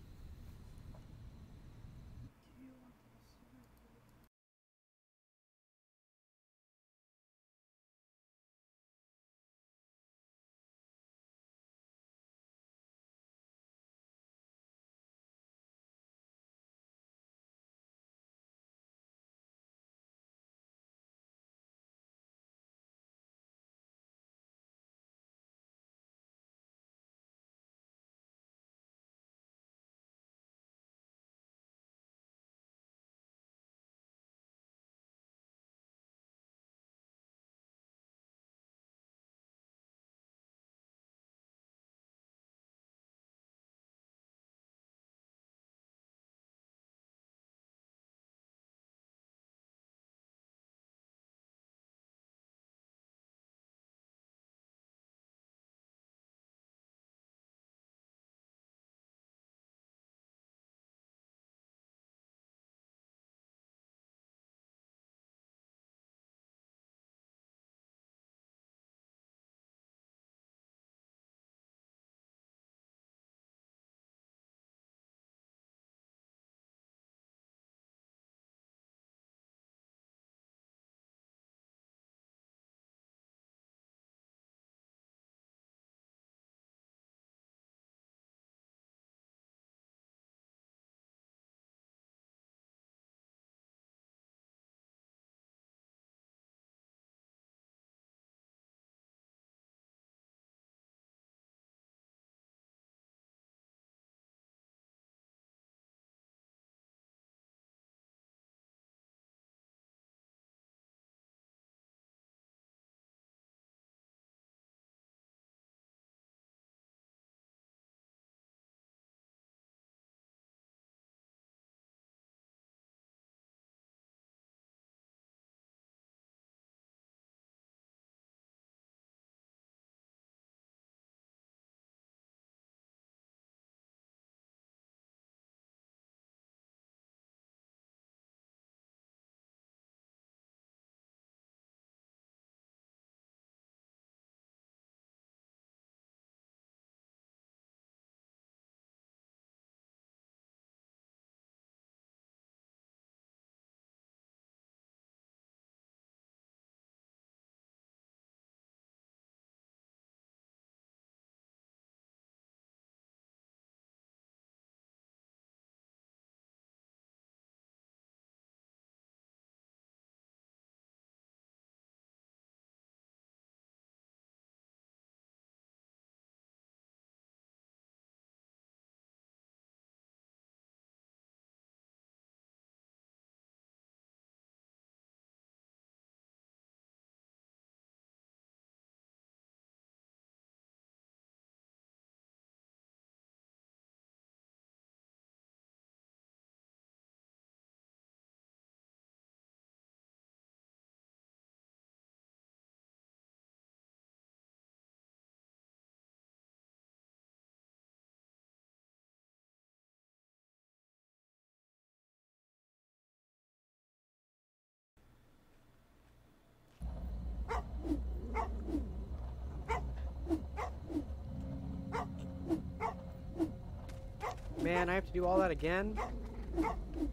Man, I have to do all that again? God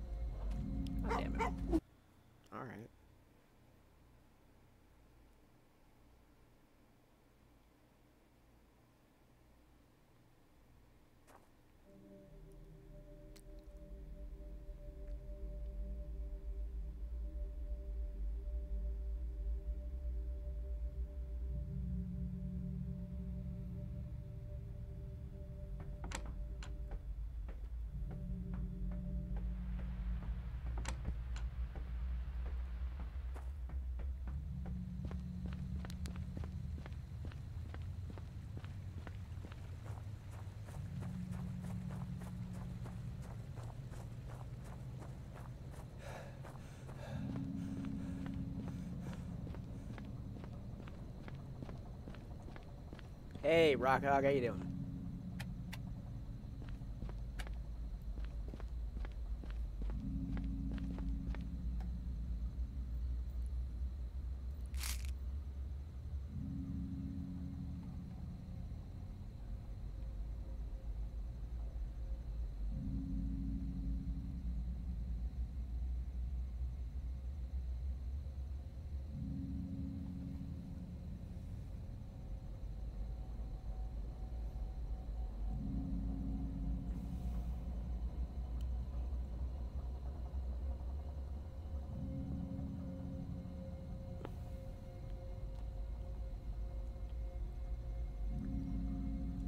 damn it. Alright. Hey, Rock Hog, how you doing?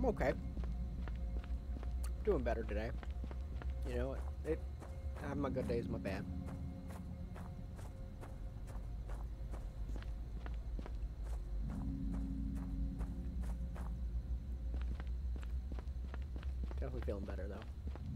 okay. Doing better today. You know, I have my good days, my bad. Definitely feeling better though.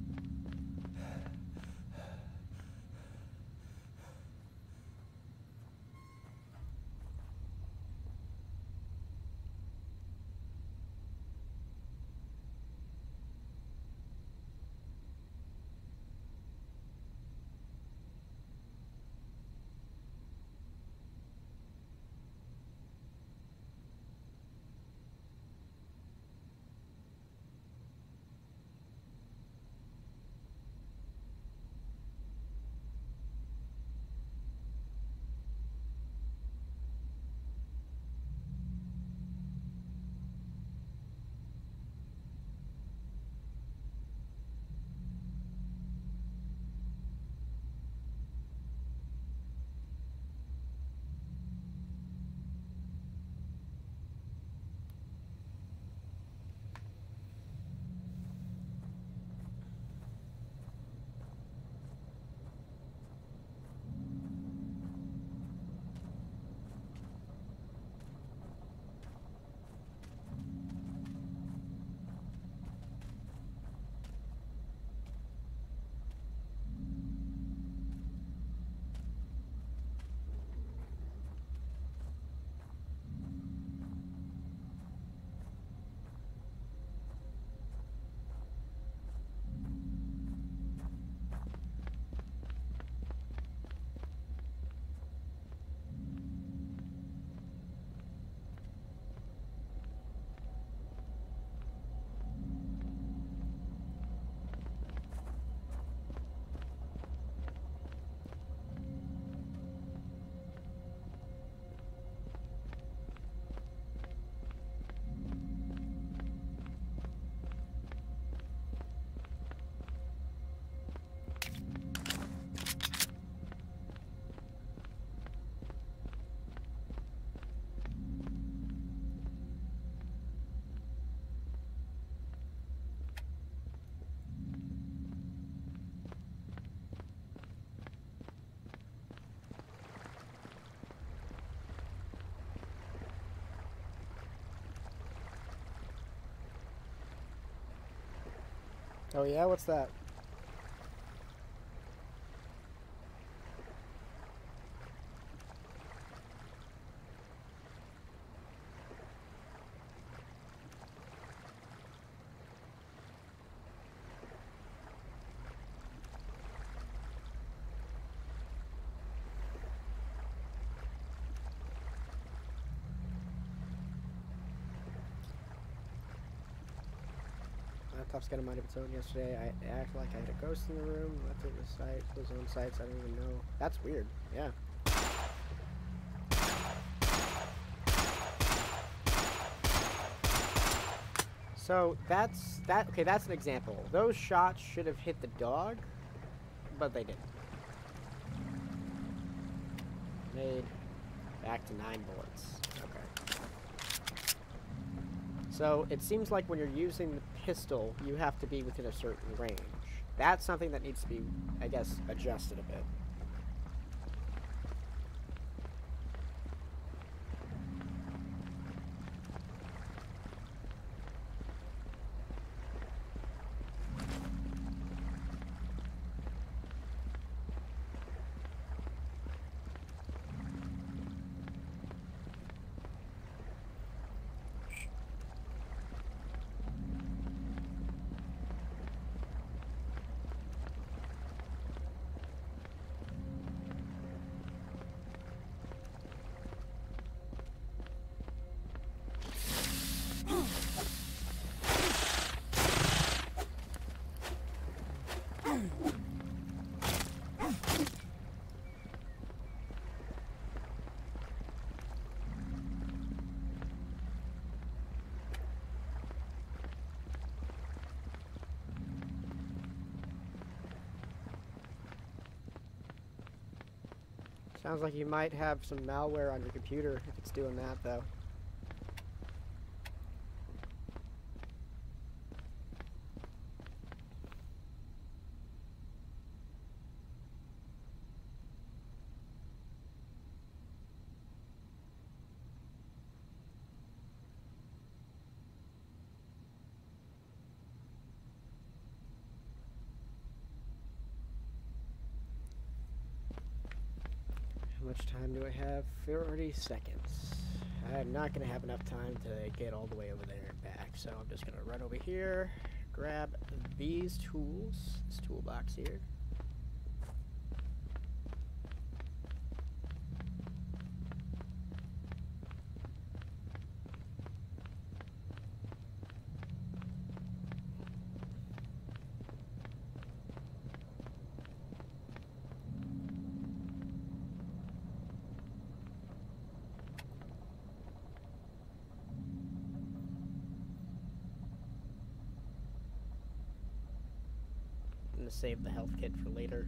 Oh yeah, what's that? Laptop's got a mind of its own. Yesterday, I acted like I had a ghost in the room. Left it the site. Was on sites I don't even know. That's weird. Yeah. So that. Okay, that's an example. Those shots should have hit the dog, but they didn't. Made back to 9 bullets. Okay. So it seems like when you're using the pistol, you have to be within a certain range. That's something that needs to be, I guess, adjusted a bit. Sounds like you might have some malware on your computer if it's doing that, though. How much time do I have? 30 seconds. I'm not going to have enough time to get all the way over there and back, so I'm just going to run over here, grab these tools, this toolbox here. I'm gonna save the health kit for later.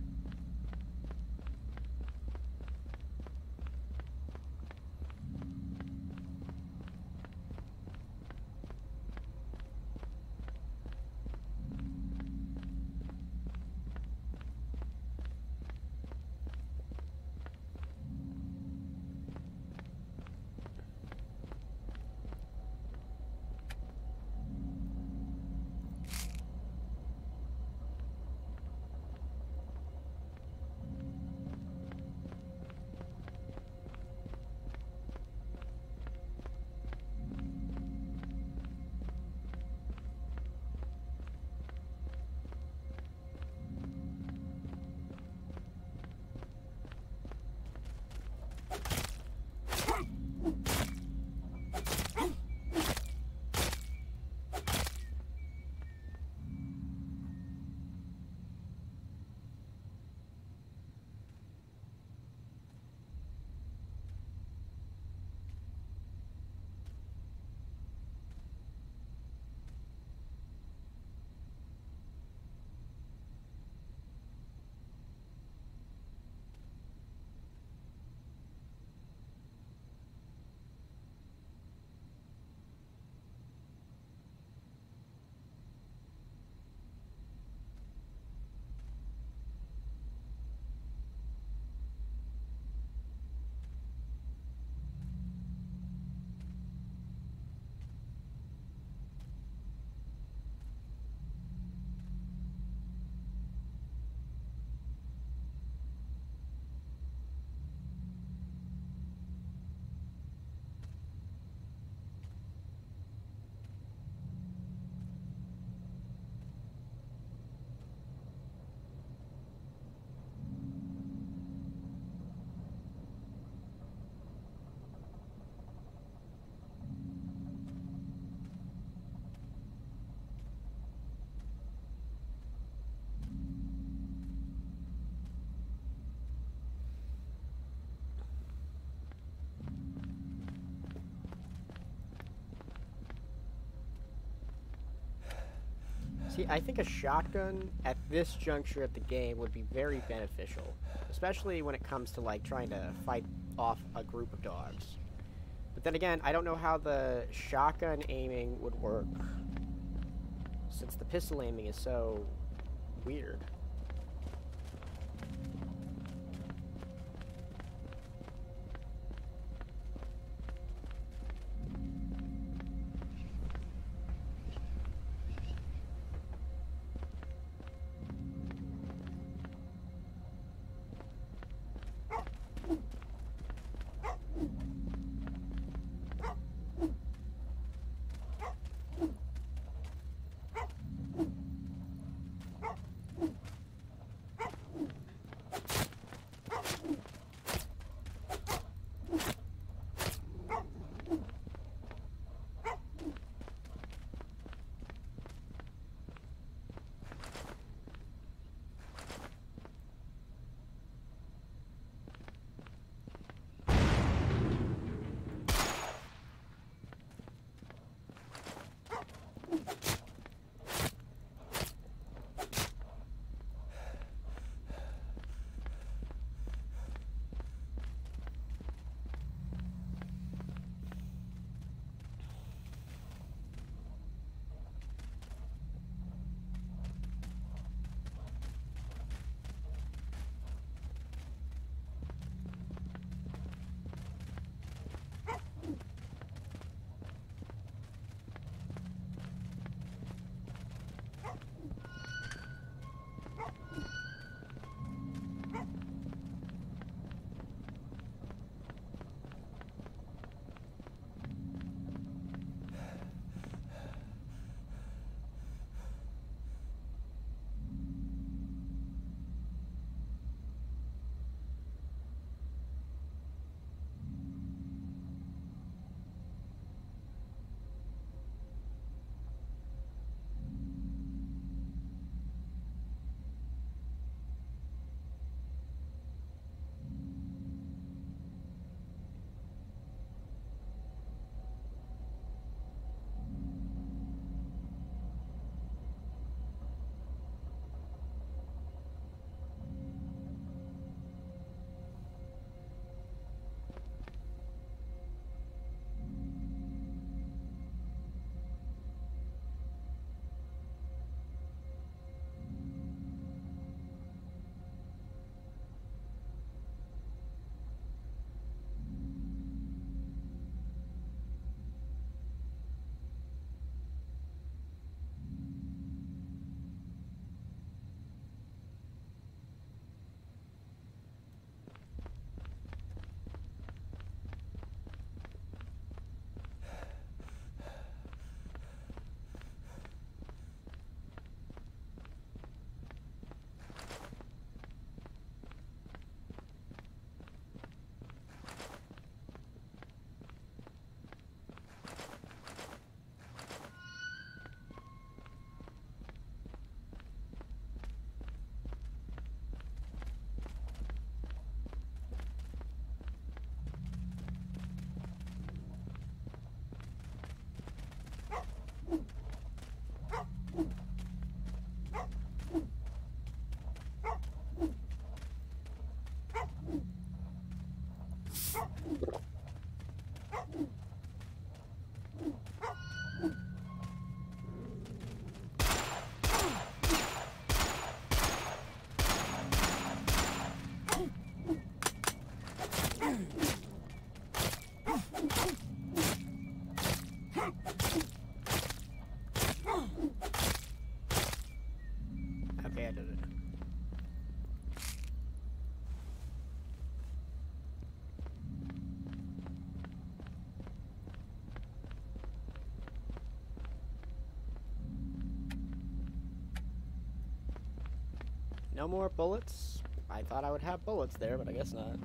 See, I think a shotgun at this juncture of the game would be very beneficial, especially when it comes to, like, trying to fight off a group of dogs. But then again, I don't know how the shotgun aiming would work, since the pistol aiming is so weird. No more bullets. I thought I would have bullets there, but I guess not.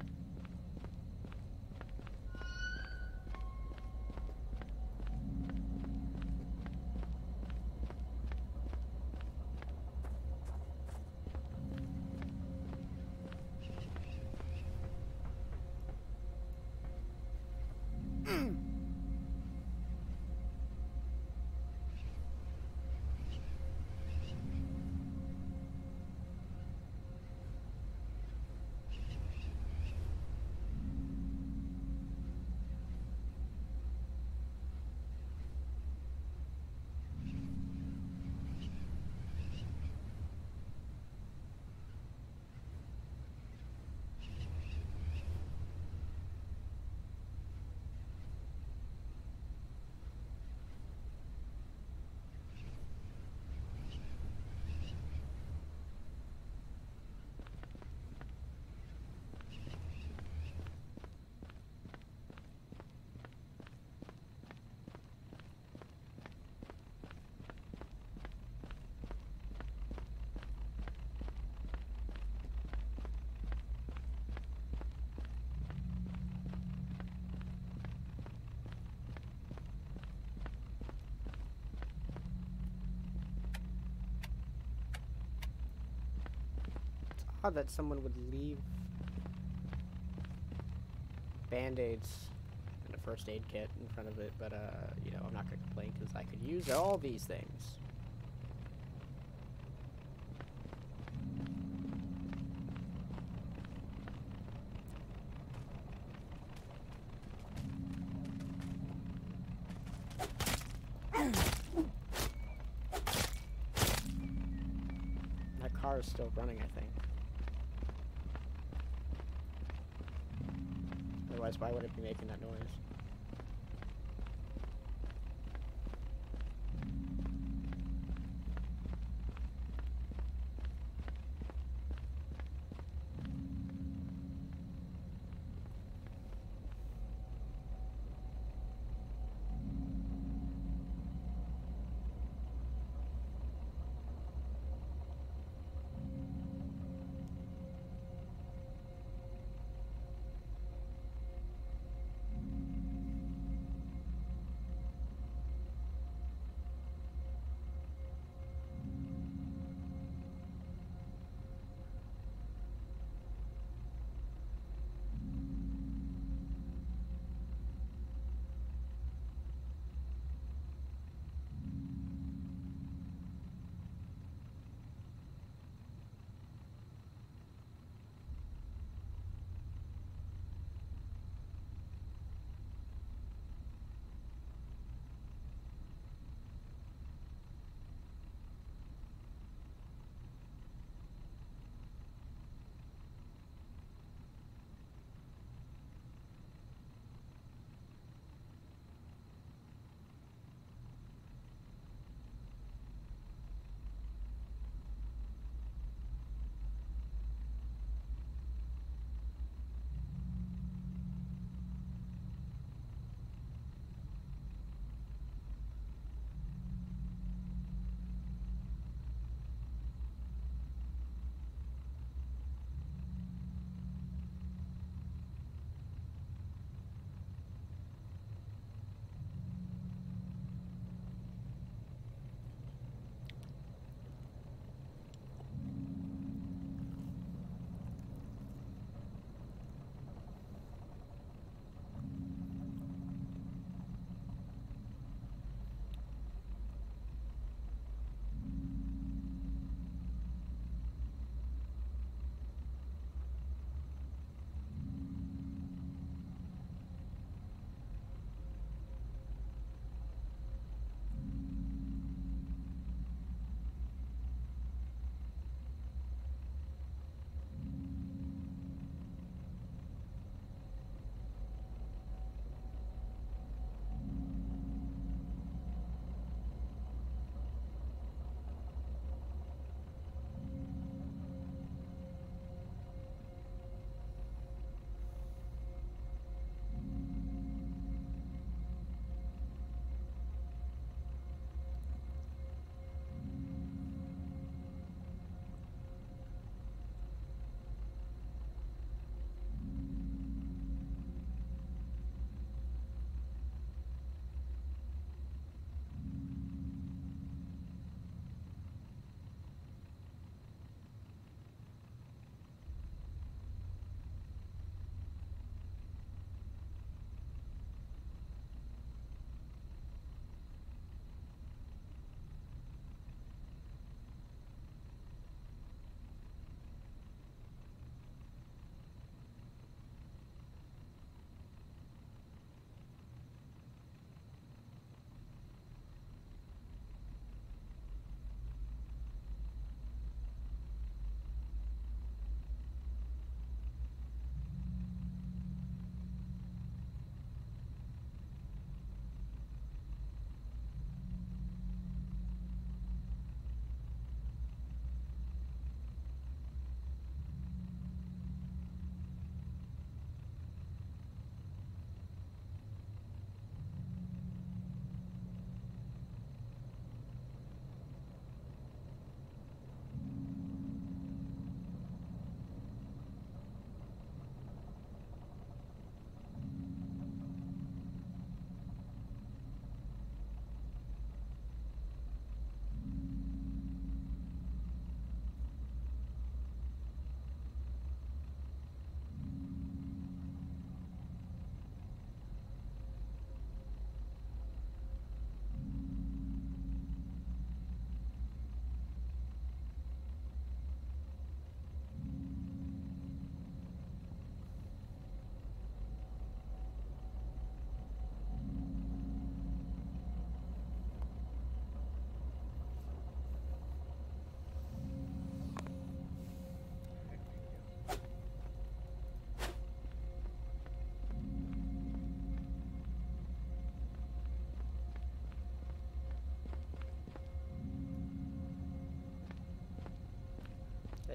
Odd that someone would leave band-aids and a first aid kit in front of it, but you know, I'm not gonna complain because I could use all these things. That car is still running, I think. Otherwise, why would it be making that noise?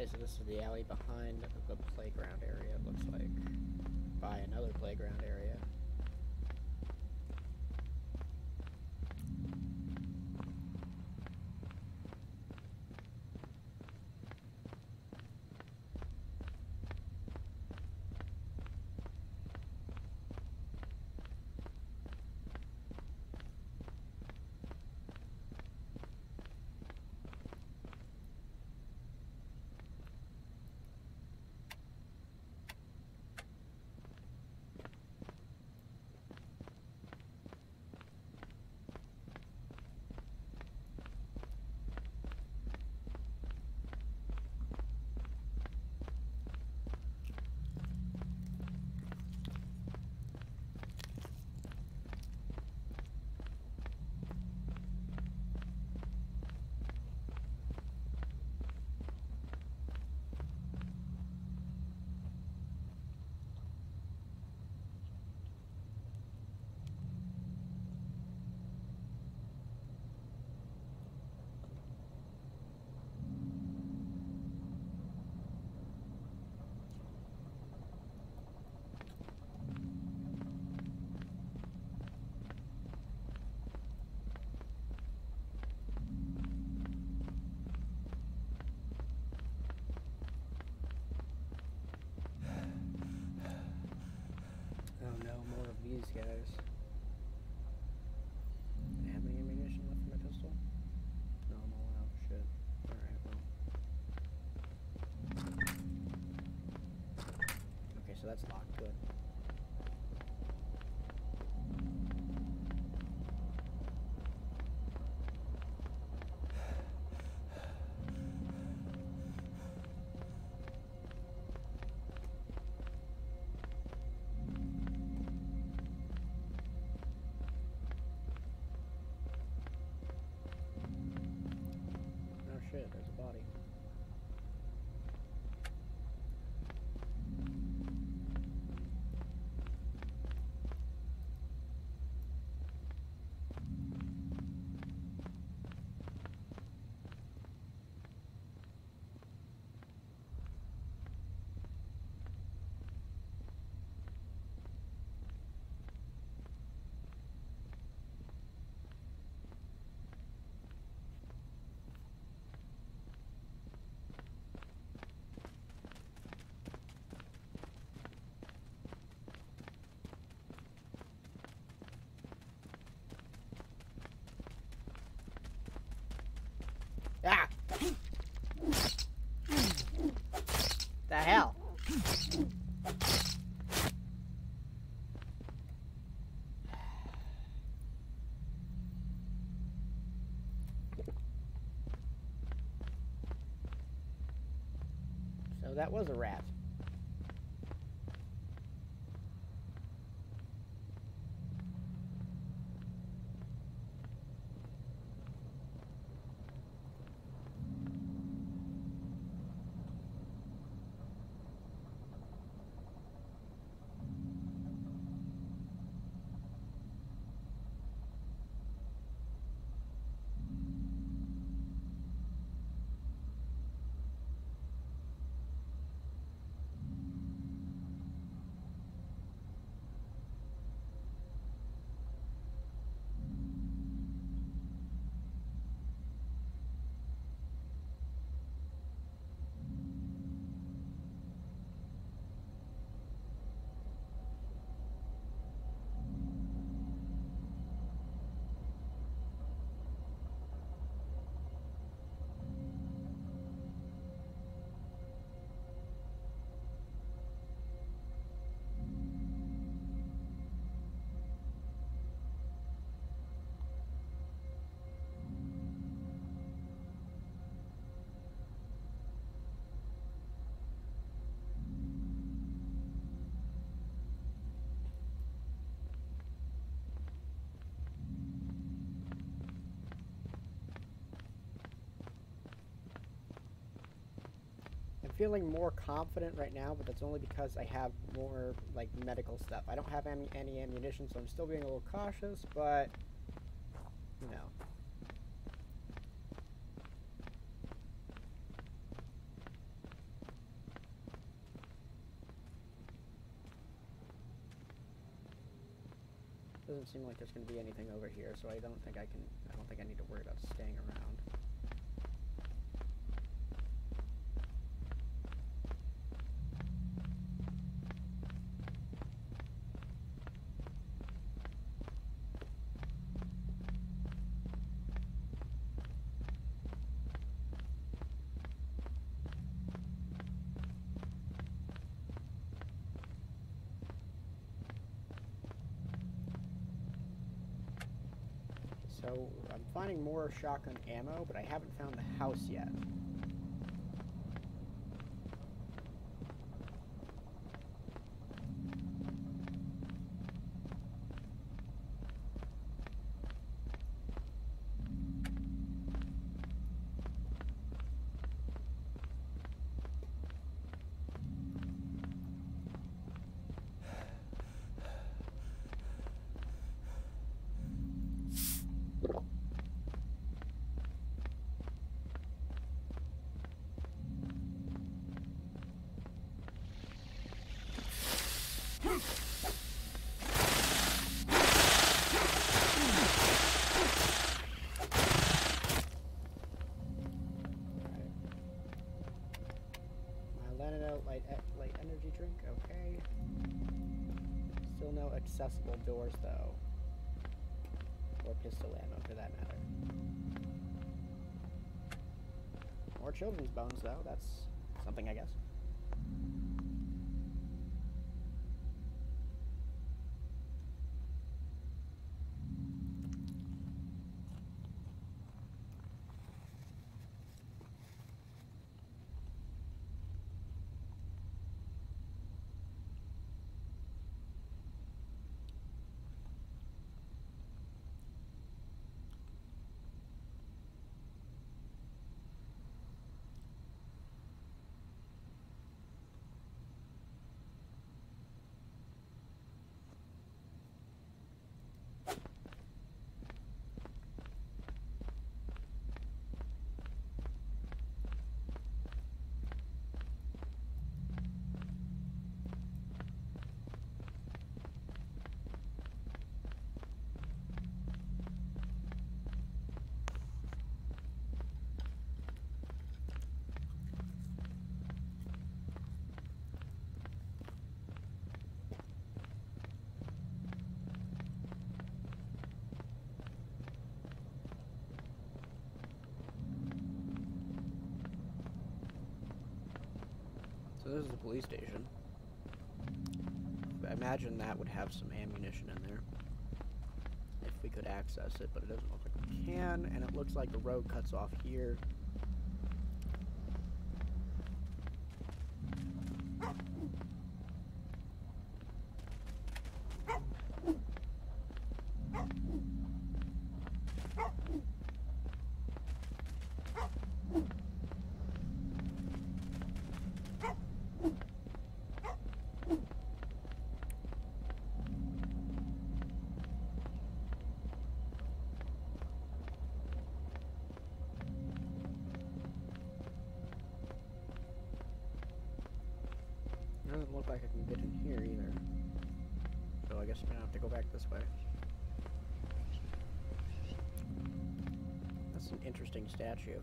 Okay, so this is the alley behind the playground area, it looks like. By another playground area. Oh no, more of these guys. Do I have any ammunition left for my pistol? No, I'm all out. Shit. Alright, well. Okay, so that's locked. Good. Oh shit, there's a body. Ah! The hell? So that was a rat. Feeling more confident right now, but that's only because I have more, like, medical stuff. I don't have any ammunition, so I'm still being a little cautious, but, you know. Doesn't seem like there's going to be anything over here, so I don't think I need to worry about staying around. So, I'm finding more shotgun ammo, but I haven't found the house yet. Light energy drink, okay. Still no accessible doors, though. Or pistol ammo, for that matter. More children's bones, though. That's something, I guess. So this is the police station. I imagine that would have some ammunition in there. If we could access it, but it doesn't look like we can, and it looks like the road cuts off here. Doesn't look like I can get in here either. So I guess I'm gonna have to go back this way. That's an interesting statue.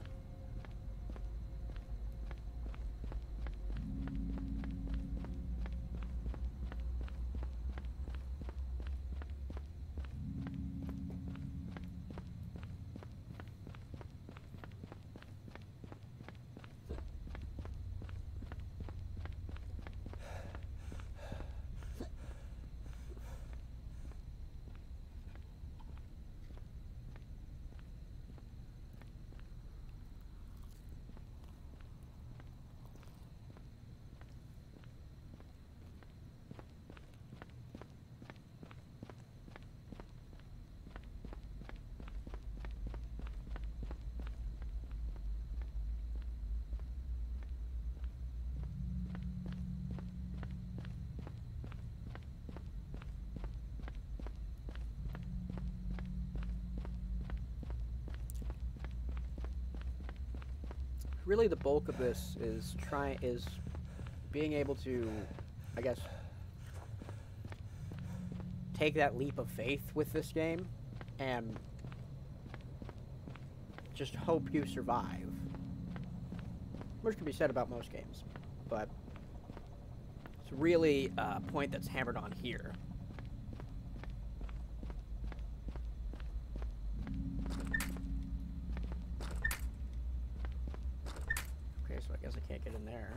Really, the bulk of this is being able to, I guess, take that leap of faith with this game and just hope you survive. Which can be said about most games, but it's really a point that's hammered on here. Okay, so I guess I can't get in there.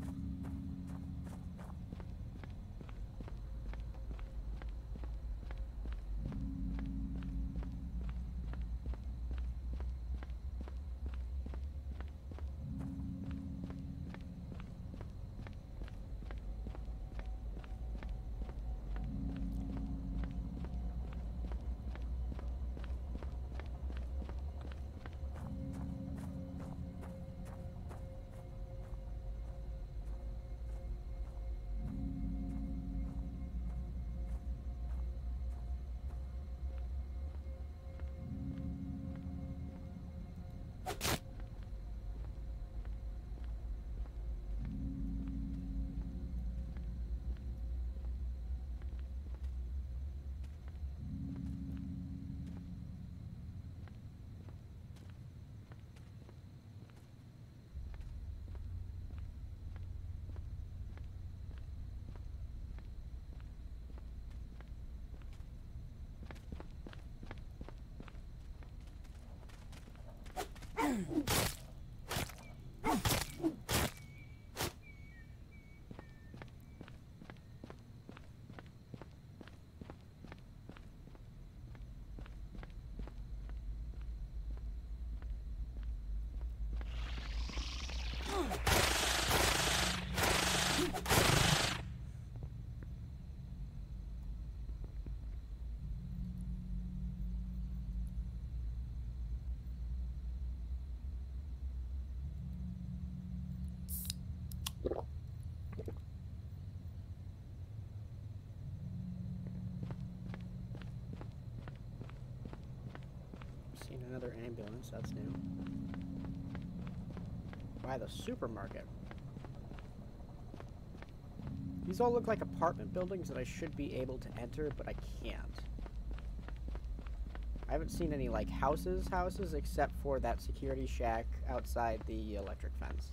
Seen another ambulance, that's new. By the supermarket. These all look like apartment buildings that I should be able to enter, but I can't. I haven't seen any, like, houses except for that security shack outside the electric fence.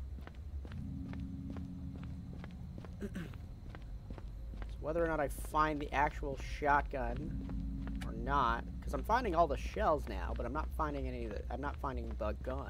So whether or not I find the actual shotgun or not, because I'm finding all the shells now, but I'm not finding any of the, I'm not finding the gun.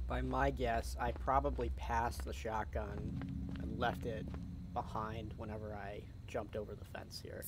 By my guess, I probably passed the shotgun and left it behind whenever I jumped over the fence here.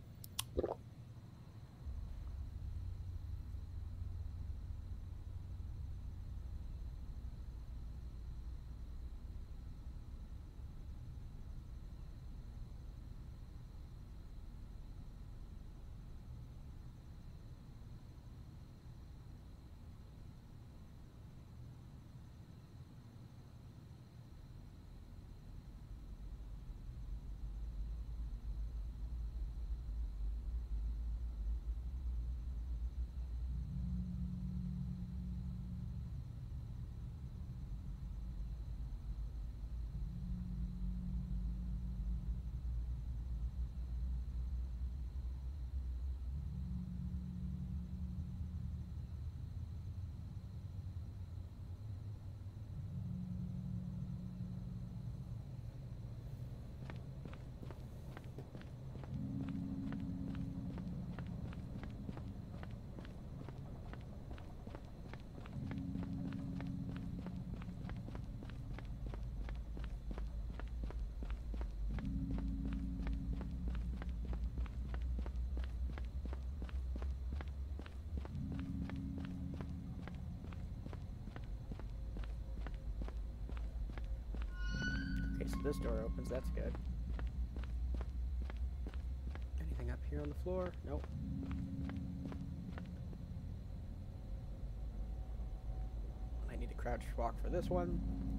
Okay, so this door opens, that's good. Anything up here on the floor? Nope. I need to crouch walk for this one.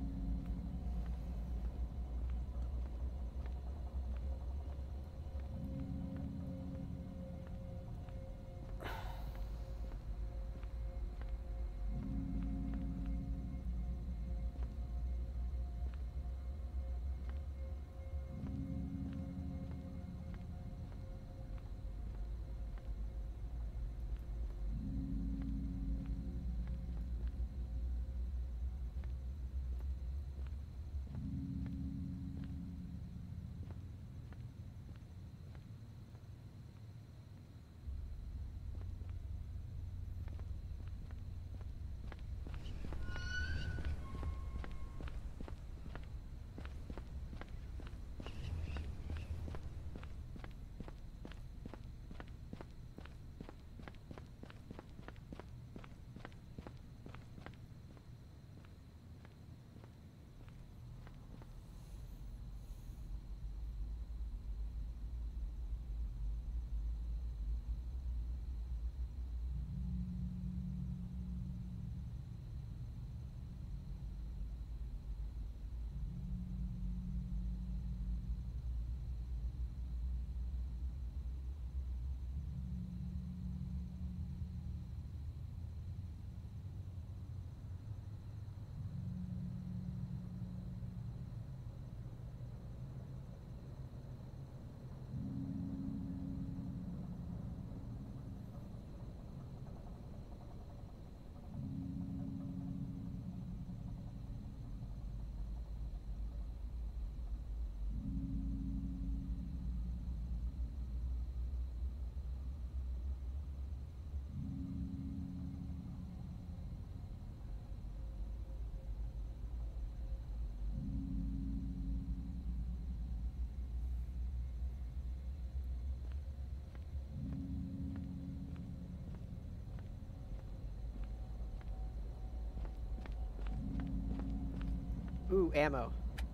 Ooh, ammo.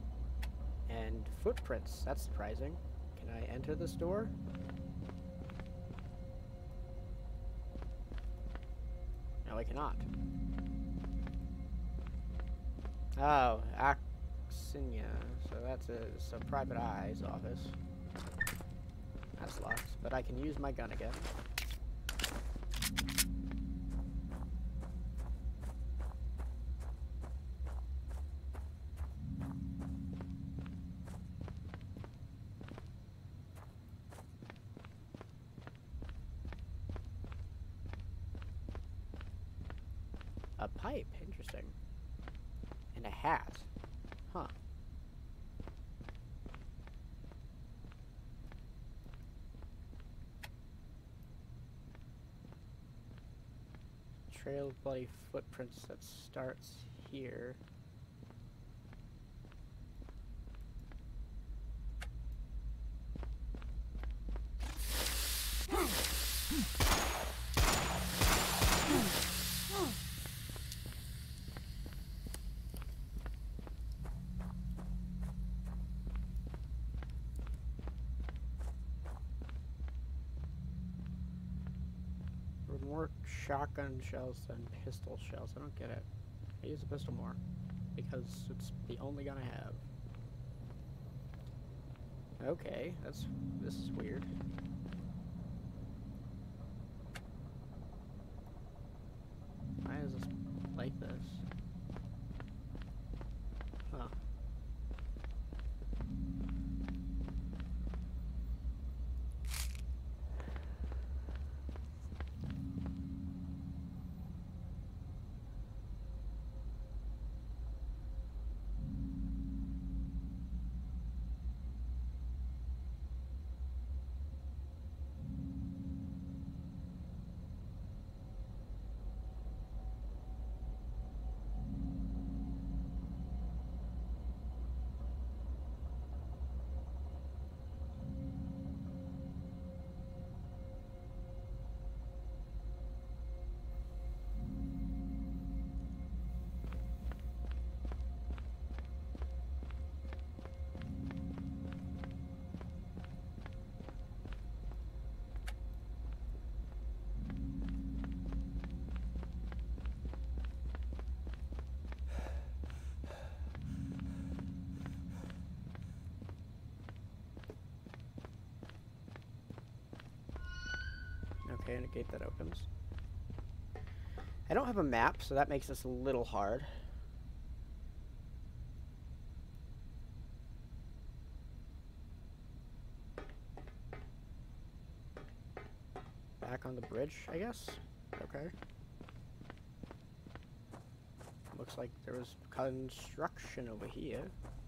And footprints. That's surprising. Can I enter this door? No, I cannot. Oh, Axinia. So that's a private eye's office. That's locked, but I can use my gun again. A pipe, interesting. And a hat. Huh. Trail of bloody footprints that starts here. More shotgun shells than pistol shells. I don't get it. I use the pistol more because it's the only gun I have. Okay, this is weird. Why is this like this? Huh. Okay, and a gate that opens. I don't have a map, so that makes this a little hard. Back on the bridge, I guess? Okay. Looks like there was construction over here.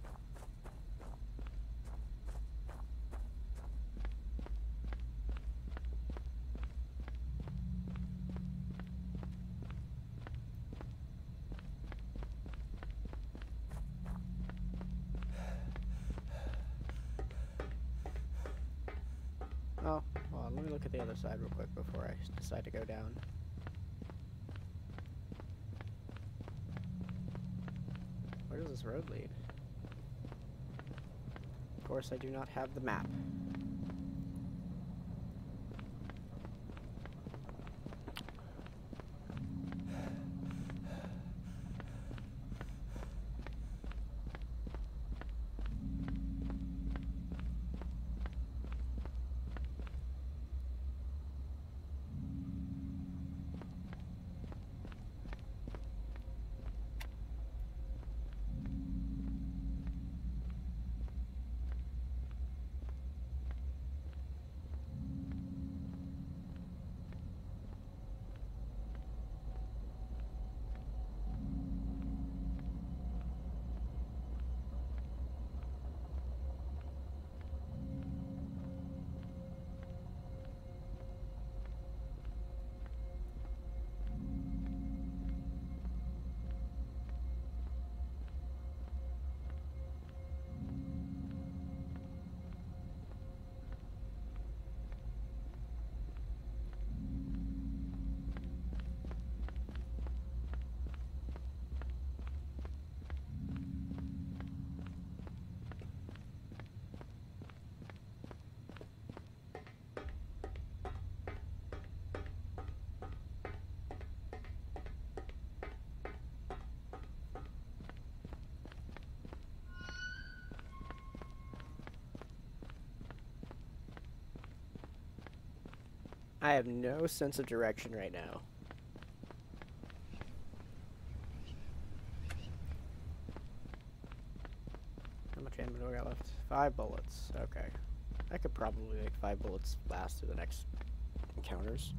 Oh, well, let me look at the other side real quick before I decide to go down. Where does this road lead? Of course, I do not have the map. I have no sense of direction right now. How much ammo do I got left? 5 bullets. Okay. I could probably make 5 bullets last through the next encounters.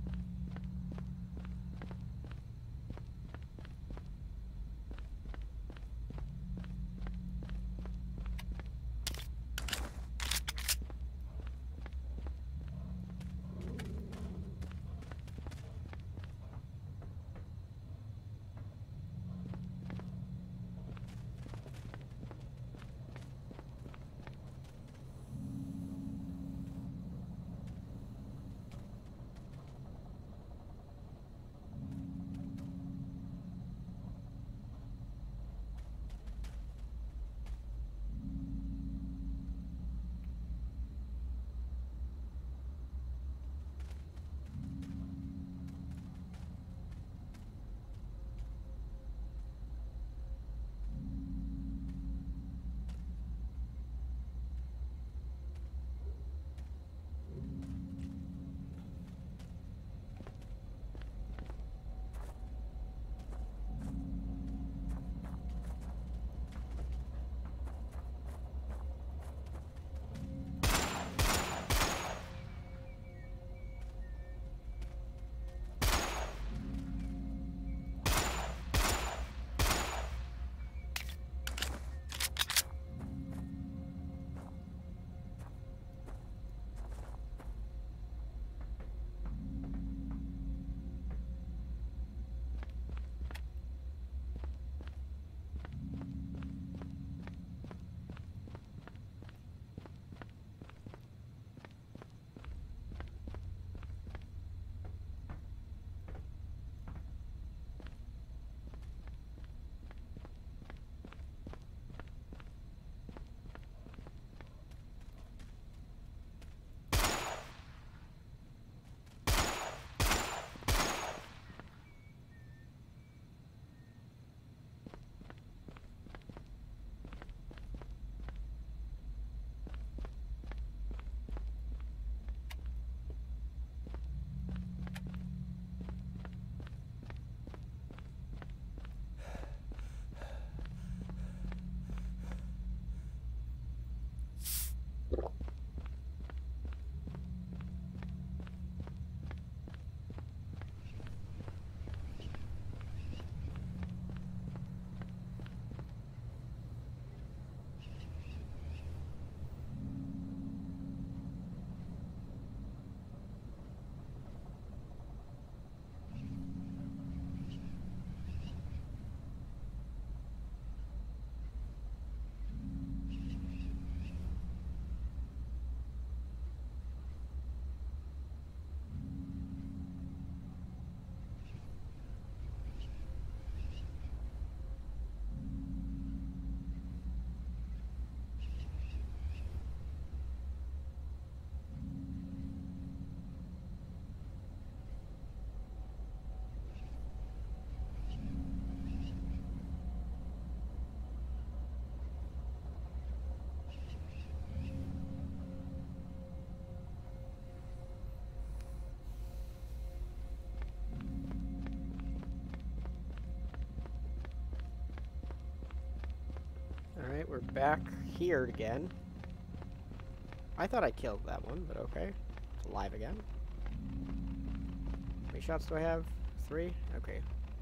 Alright, we're back here again. I thought I killed that one, but okay. It's alive again. How many shots do I have? 3? Okay.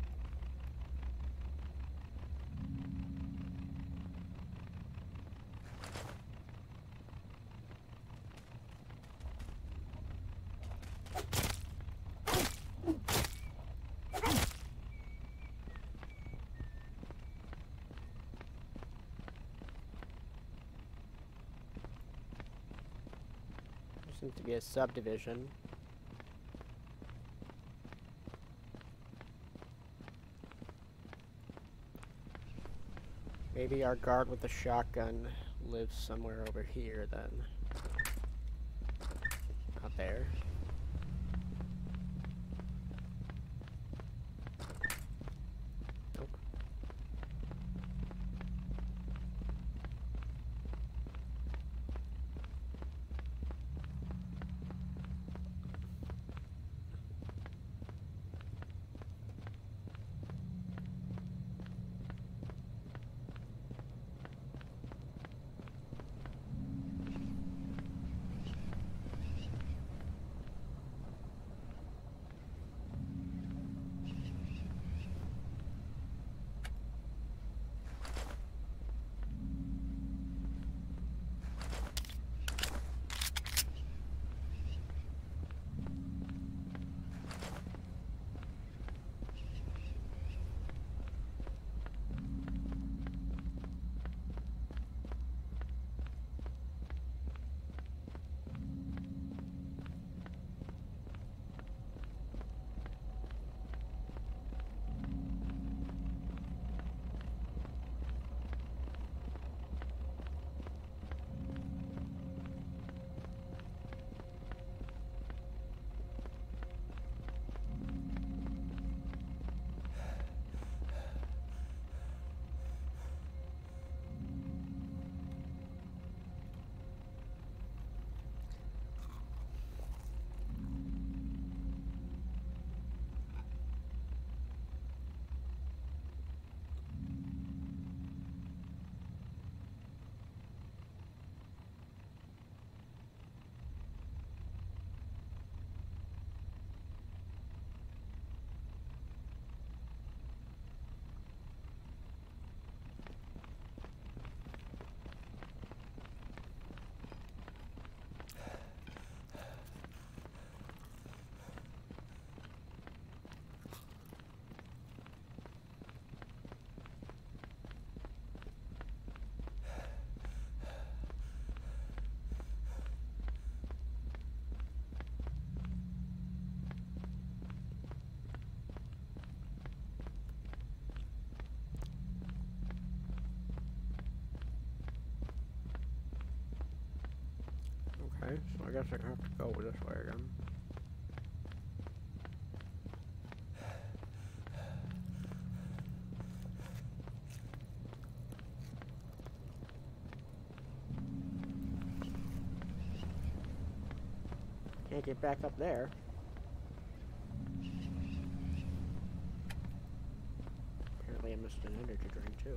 Seems to be a subdivision. Maybe our guard with the shotgun lives somewhere over here then. Not there. Nope. Okay, so I guess I have to go this way again. Can't get back up there. Apparently I missed an energy drink too.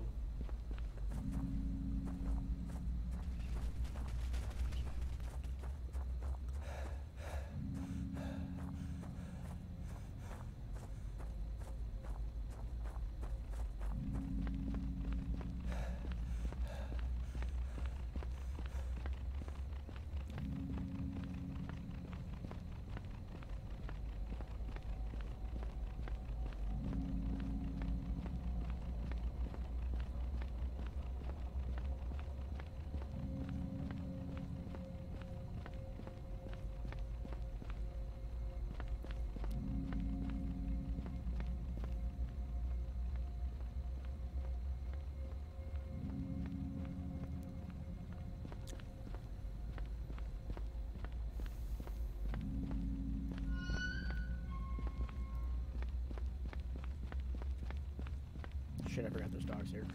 Shit, I forgot there's dogs here.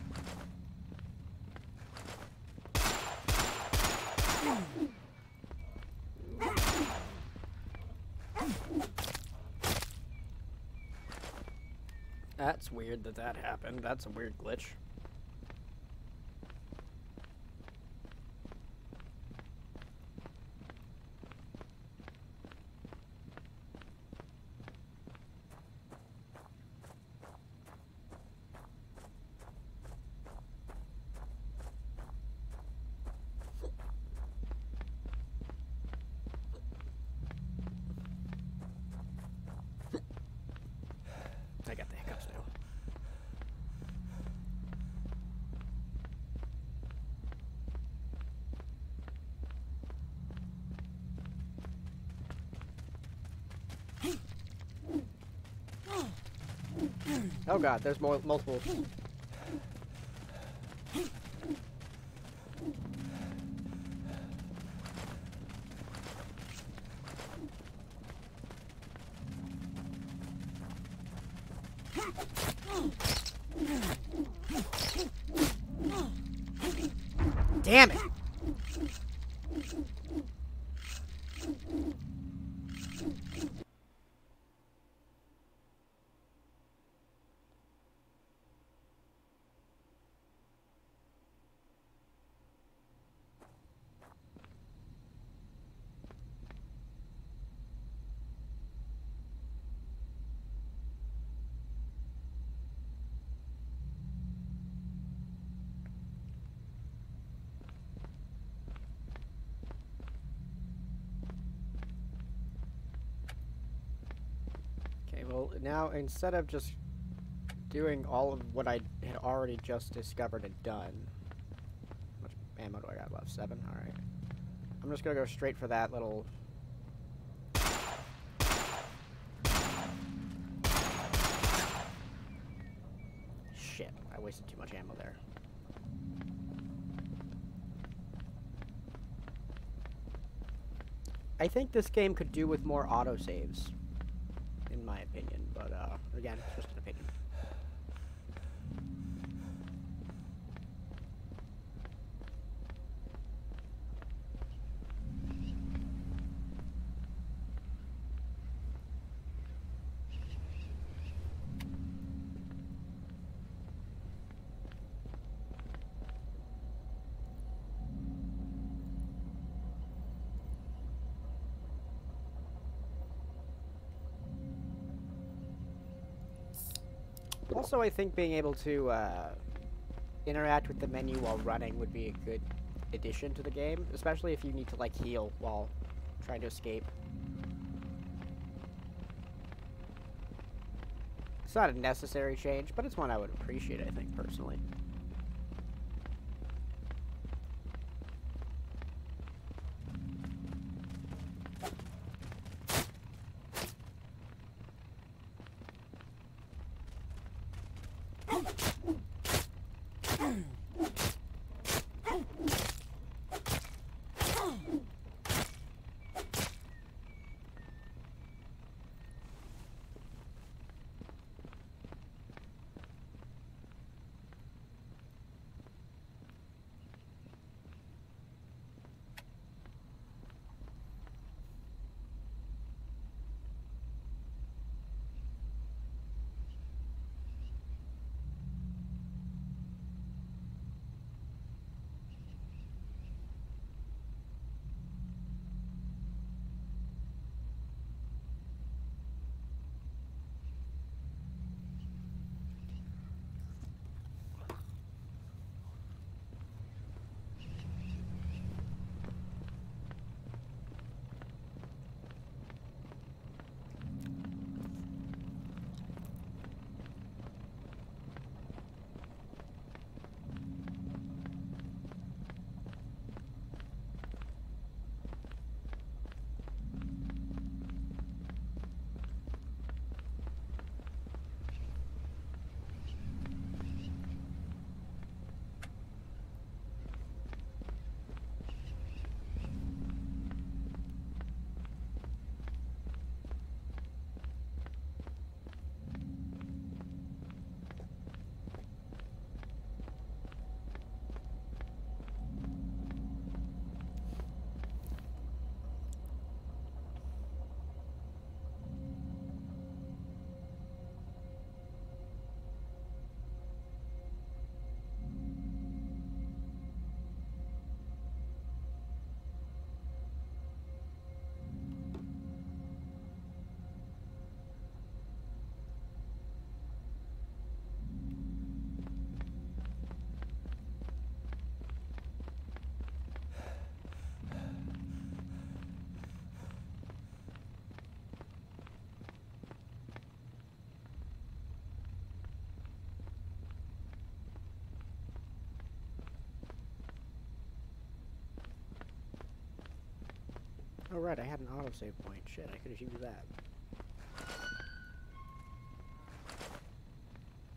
That's weird that that happened. That's a weird glitch. Oh god, there's multiple. Damn it! Okay, well, now instead of just doing all of what I had already just discovered and done, how much ammo do I got left? 7? Alright. I'm just gonna go straight for that little... Shit, I wasted too much ammo there. I think this game could do with more autosaves, in my opinion, but again, it's just an opinion. Also, I think being able to interact with the menu while running would be a good addition to the game, especially if you need to, like, heal while trying to escape. It's not a necessary change, but it's one I would appreciate, I think, personally. Oh right, I had an autosave point. Shit, I could have used that.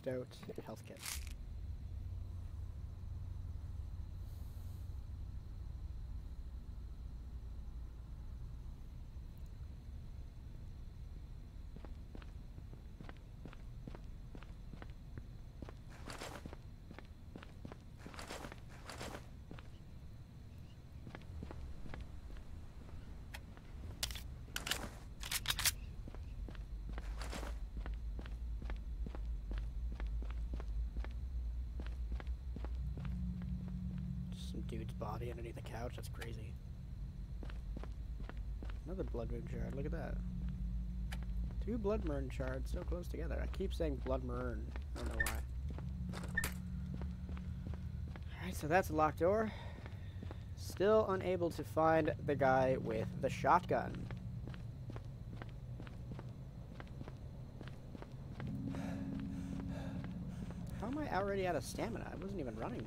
antidote, health kit. Some dude's body underneath the couch. That's crazy. Another blood moon shard. Look at that. 2 blood moon shards so close together. I keep saying blood moon. I don't know why. Alright, so that's a locked door. Still unable to find the guy with the shotgun. How am I already out of stamina? I wasn't even running.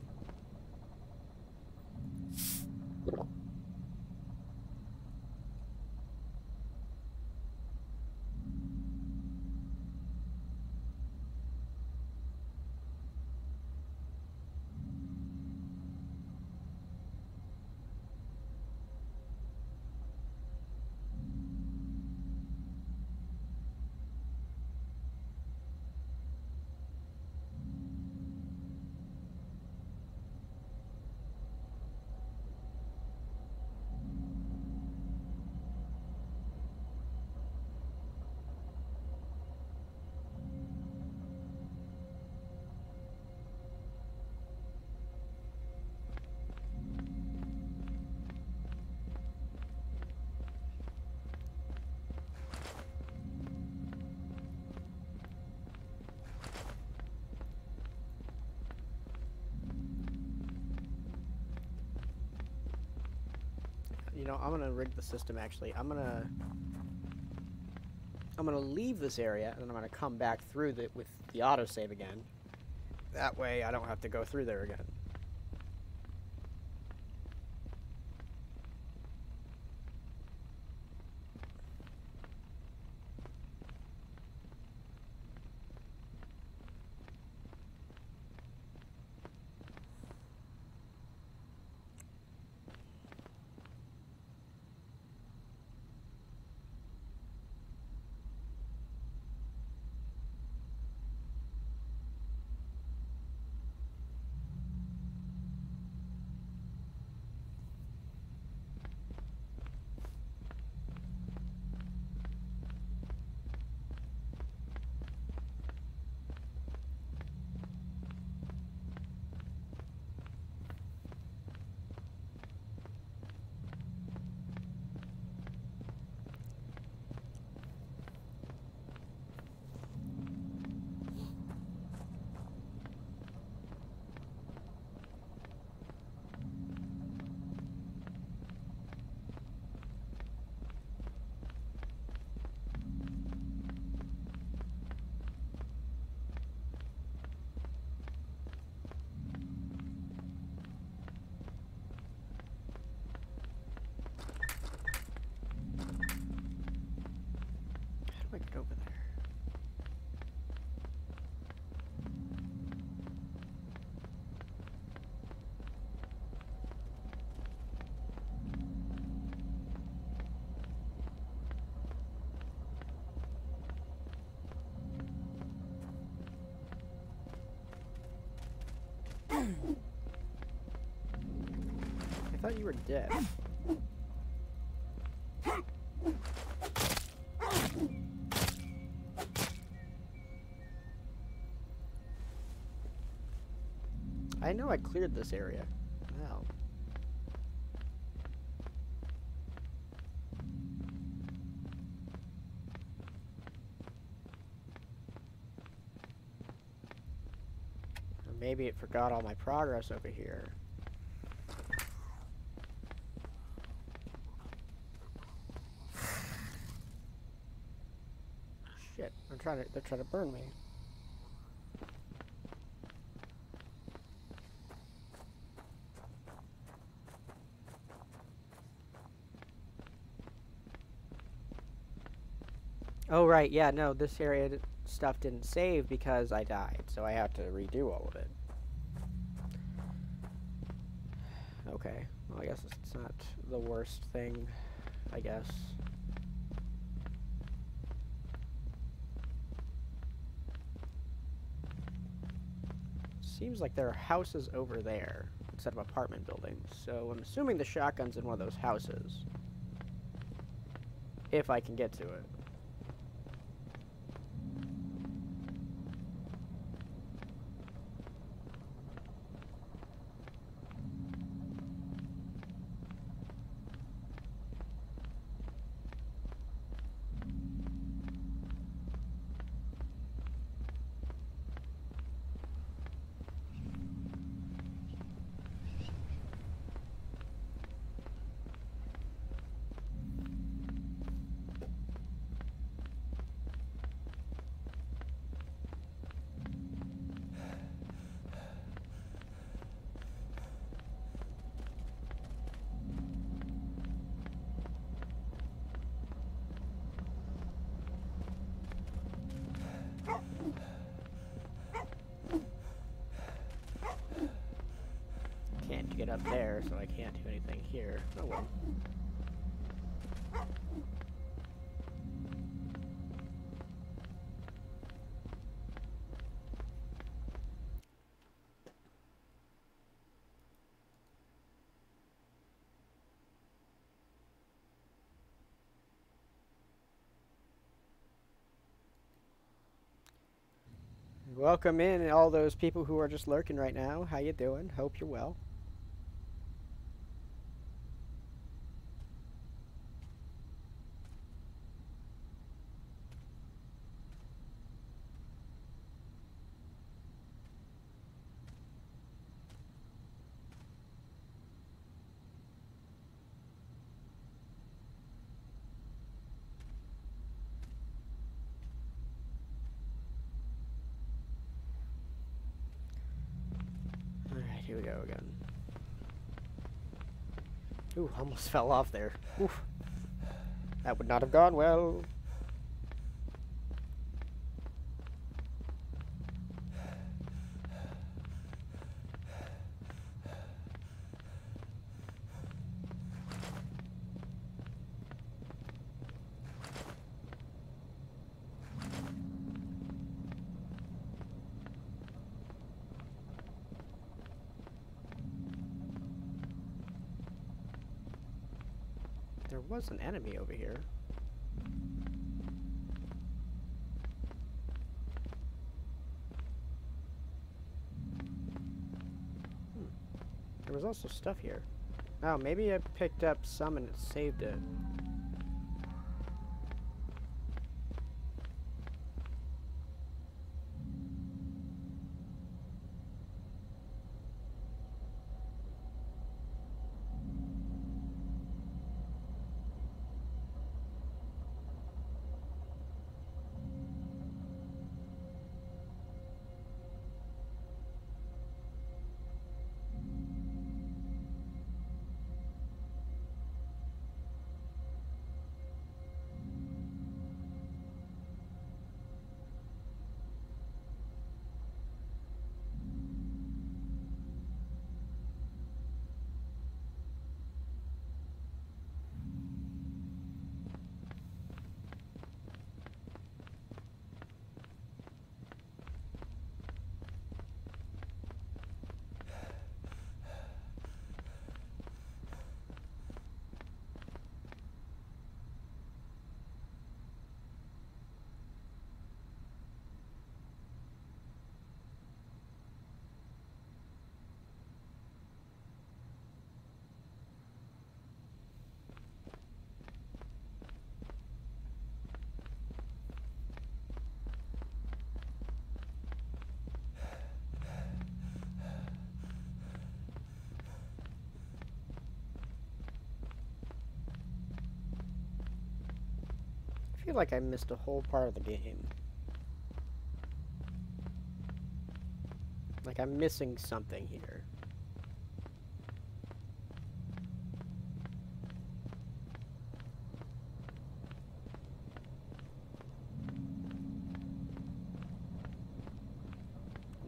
You know, I'm gonna rig the system actually. I'm gonna leave this area and then I'm gonna come back through with the autosave again. That way I don't have to go through there again. How do I get over there? I thought you were dead. I know I cleared this area. Wow. Or maybe it forgot all my progress over here. Shit, they're trying to burn me. Oh, right, yeah, no, this area stuff didn't save because I died, so I have to redo all of it. Okay, well, I guess it's not the worst thing, I guess. Seems like there are houses over there instead of apartment buildings, so I'm assuming the shotgun's in one of those houses. If I can get to it. Can't get up there, so I can't do anything here. Oh well. Welcome in all those people who are just lurking right now. How you doing? Hope you're well. Alright, here we go again. Ooh, almost fell off there. Oof. That would not have gone well. There was an enemy over here. There was also stuff here. Oh, maybe I picked up some and it saved it. I feel like I missed a whole part of the game. Like I'm missing something here.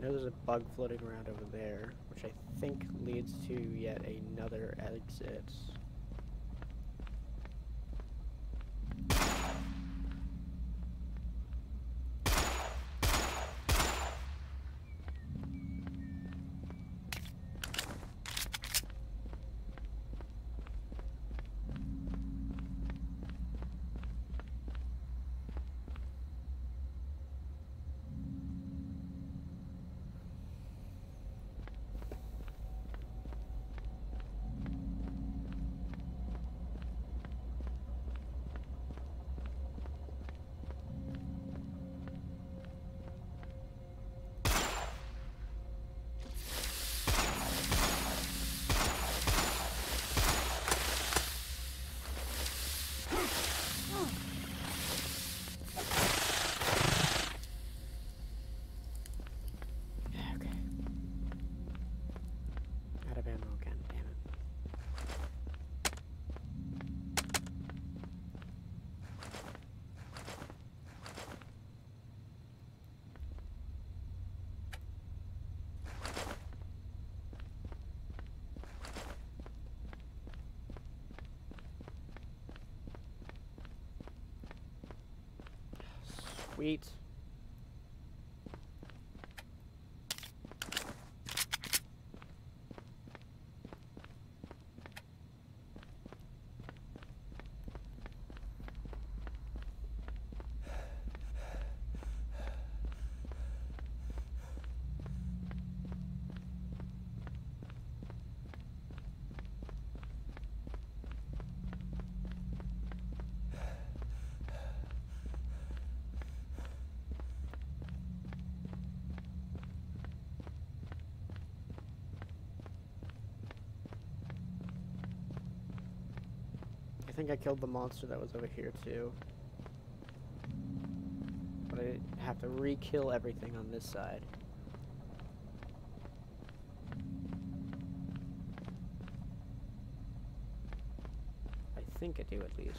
know there's a bug floating around over there, which I think leads to yet another exit. Out of ammo again, damn it. Sweet. I think I killed the monster that was over here too. But I have to re-kill everything on this side. I think I do at least.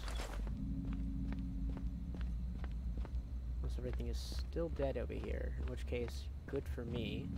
Unless everything is still dead over here, in which case, good for me.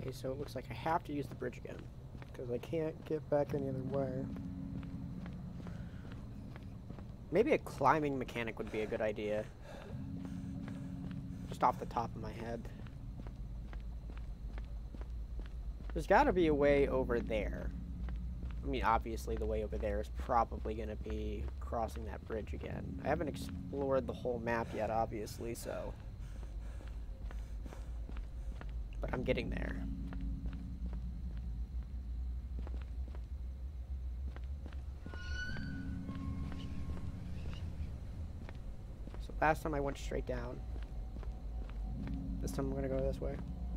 Okay, so it looks like I have to use the bridge again, because I can't get back any other way. Maybe a climbing mechanic would be a good idea. Just off the top of my head. There's got to be a way over there. I mean, obviously the way over there is probably going to be crossing that bridge again. I haven't explored the whole map yet, obviously, so... But I'm getting there. So last time I went straight down. This time I'm going to go this way.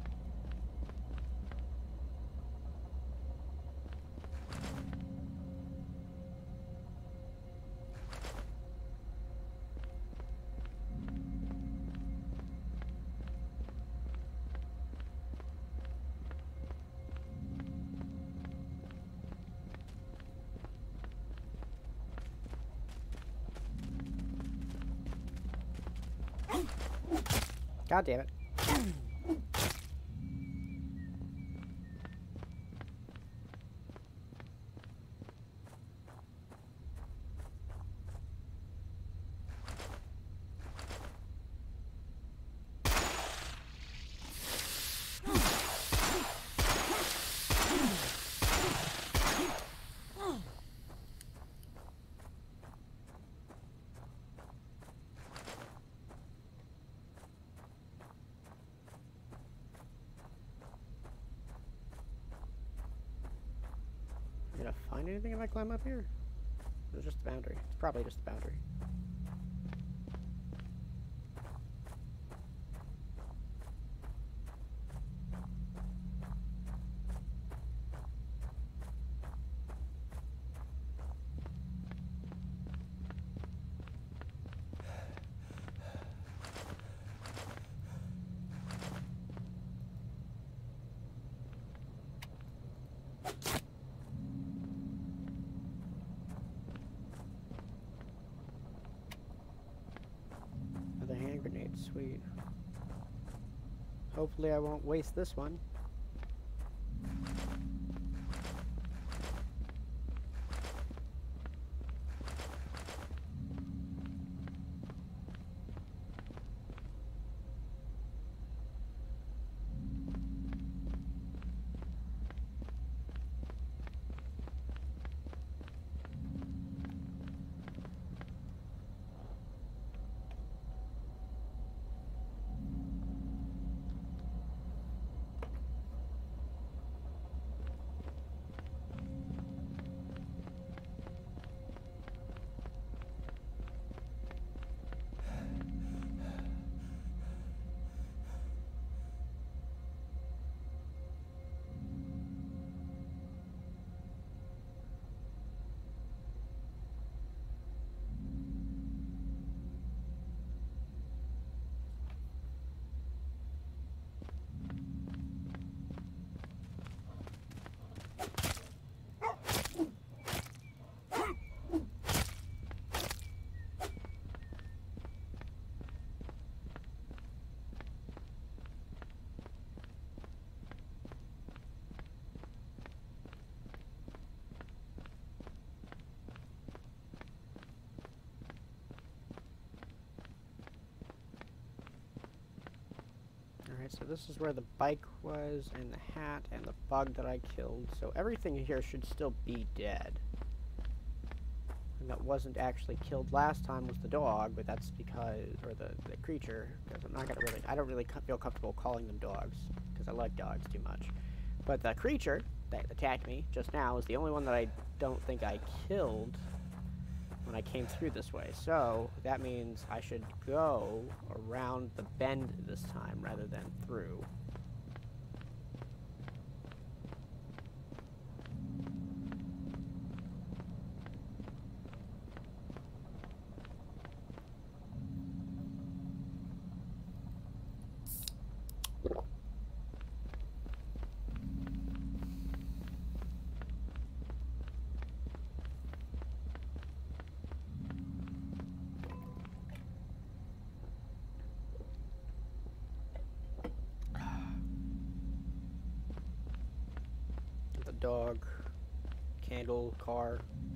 God damn it. Did I find anything if I climb up here? It was just the boundary. It's probably just the boundary. Hand grenade, sweet. Hopefully I won't waste this one. Alright, so this is where the bike was, and the hat, and the bug that I killed. So everything here should still be dead. And that wasn't actually killed last time was the dog, but that's because, or the creature, because I'm not gonna really, I don't really feel comfortable calling them dogs, because I like dogs too much. But the creature that attacked me just now is the only one that I don't think I killed when I came through this way. So that means I should go around the bend this time rather than through. dog, candle, car.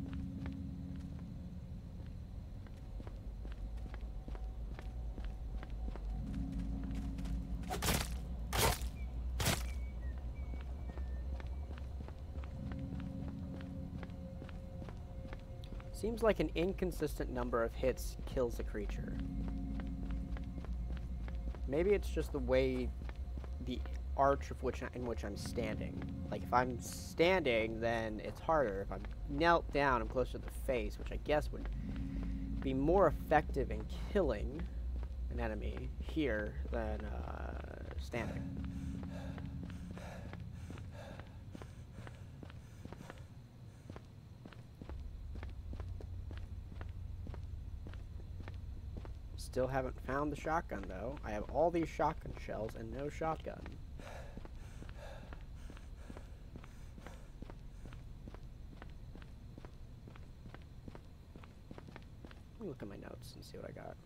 Seems like an inconsistent number of hits kills a creature. Maybe it's just the way the arch of in which I'm standing. Like if I'm standing, then it's harder. If I'm knelt down, I'm closer to the face, which I guess would be more effective in killing an enemy here than standing. Still haven't found the shotgun, though. I have all these shotgun shells and no shotgun. Let me look at my notes and see what I got.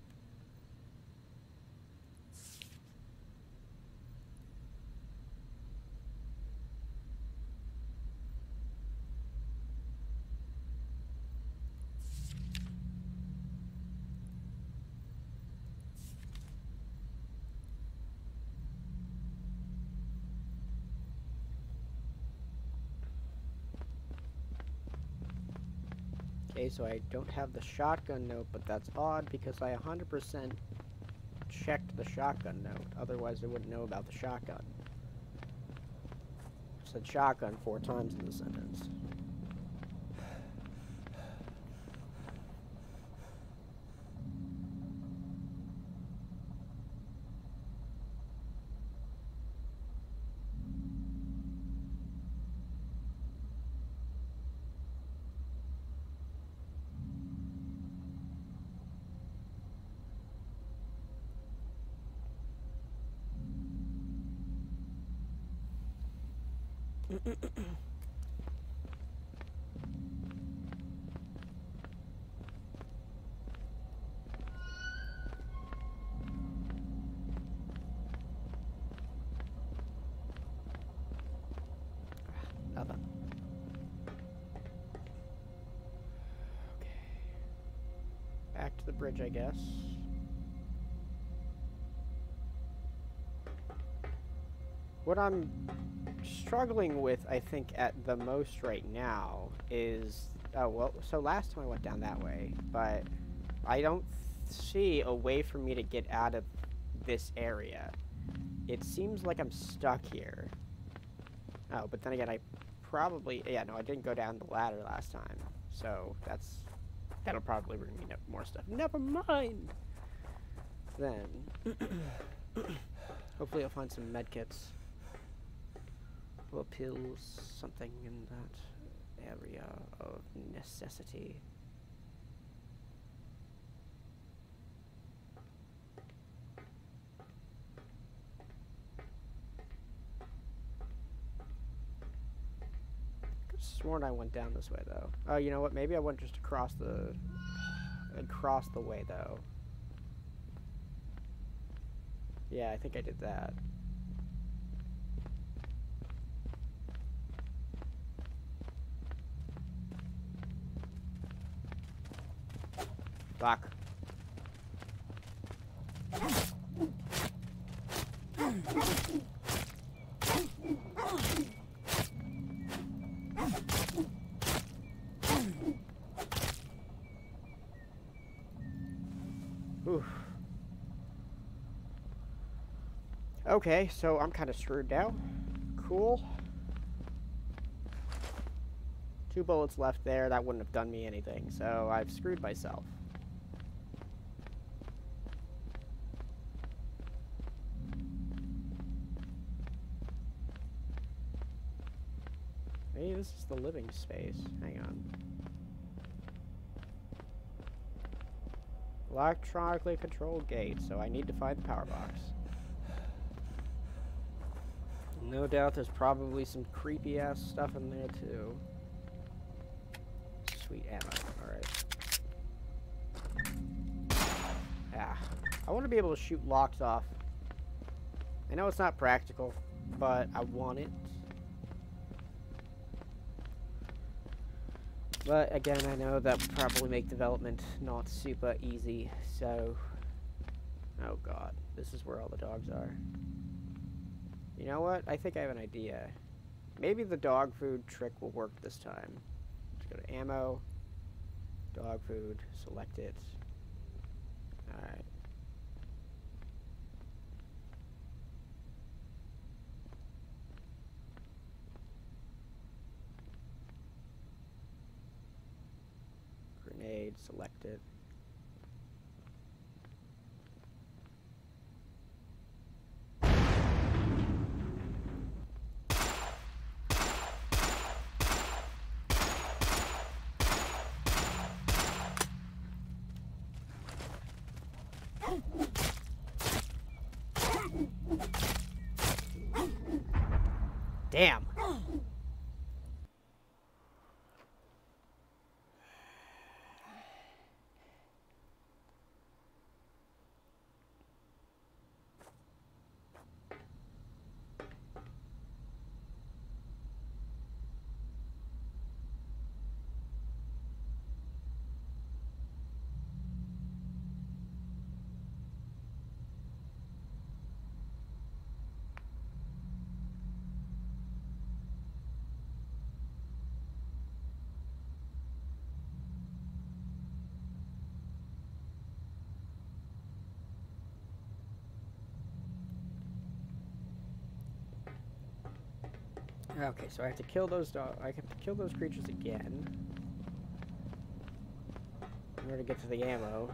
Okay, so I don't have the shotgun note, but that's odd because I 100% checked the shotgun note. Otherwise, I wouldn't know about the shotgun. I said shotgun 4 times in the sentence. Nothing. Okay. Back to the bridge, I guess. What I'm struggling with, I think, at the most right now is... Oh, well, so last time I went down that way, but I don't see a way for me to get out of this area. It seems like I'm stuck here. Oh, but then again, I probably... Yeah, no, I didn't go down the ladder last time. So, that'll probably bring me more stuff. Never mind! Then... hopefully I'll find some medkits. Or pills, something in that area of necessity. Could have sworn I went down this way, though. Oh, you know what? Maybe I went just across the way, though. Yeah, I think I did that. Fuck. Oof. Okay, so I'm kind of screwed now. Cool. 2 bullets left there. That wouldn't have done me anything, so I've screwed myself. Maybe this is the living space. Hang on. Electronically controlled gate, so I need to find the power box. No doubt there's probably some creepy ass stuff in there too. Sweet ammo, alright. Ah. I want to be able to shoot locks off. I know it's not practical, but I want it. But again, I know that would probably make development not super easy, so... Oh god, this is where all the dogs are. You know what? I think I have an idea. Maybe the dog food trick will work this time. Let's go to ammo, dog food, select it. Alright. Grenade, select it. Damn! Okay, so I have to kill those I have to kill those creatures again in order to get to the ammo.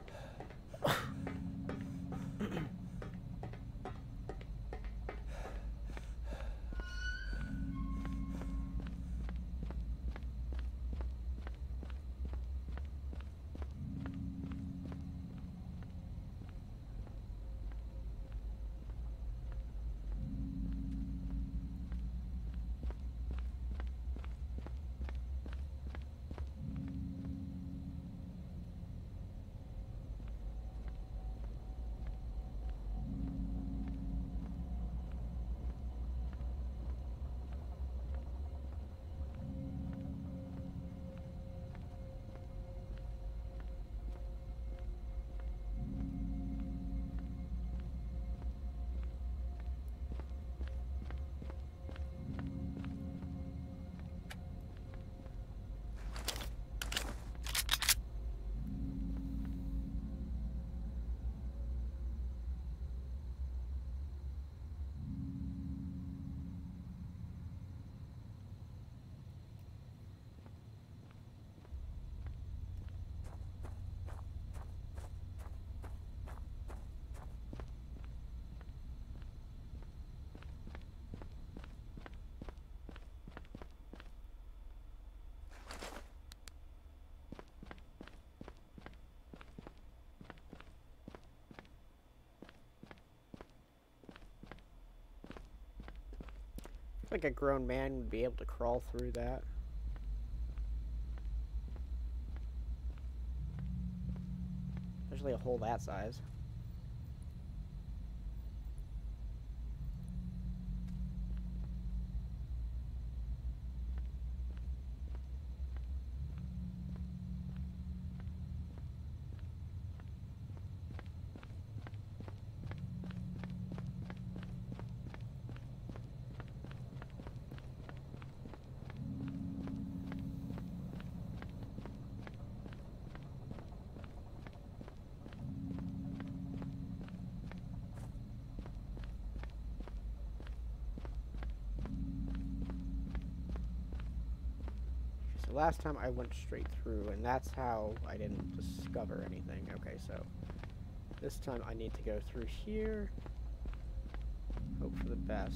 Like a grown man would be able to crawl through that. Especially a hole that size. So last time I went straight through, and that's how I didn't discover anything. Okay, so this time I need to go through here. Hope for the best.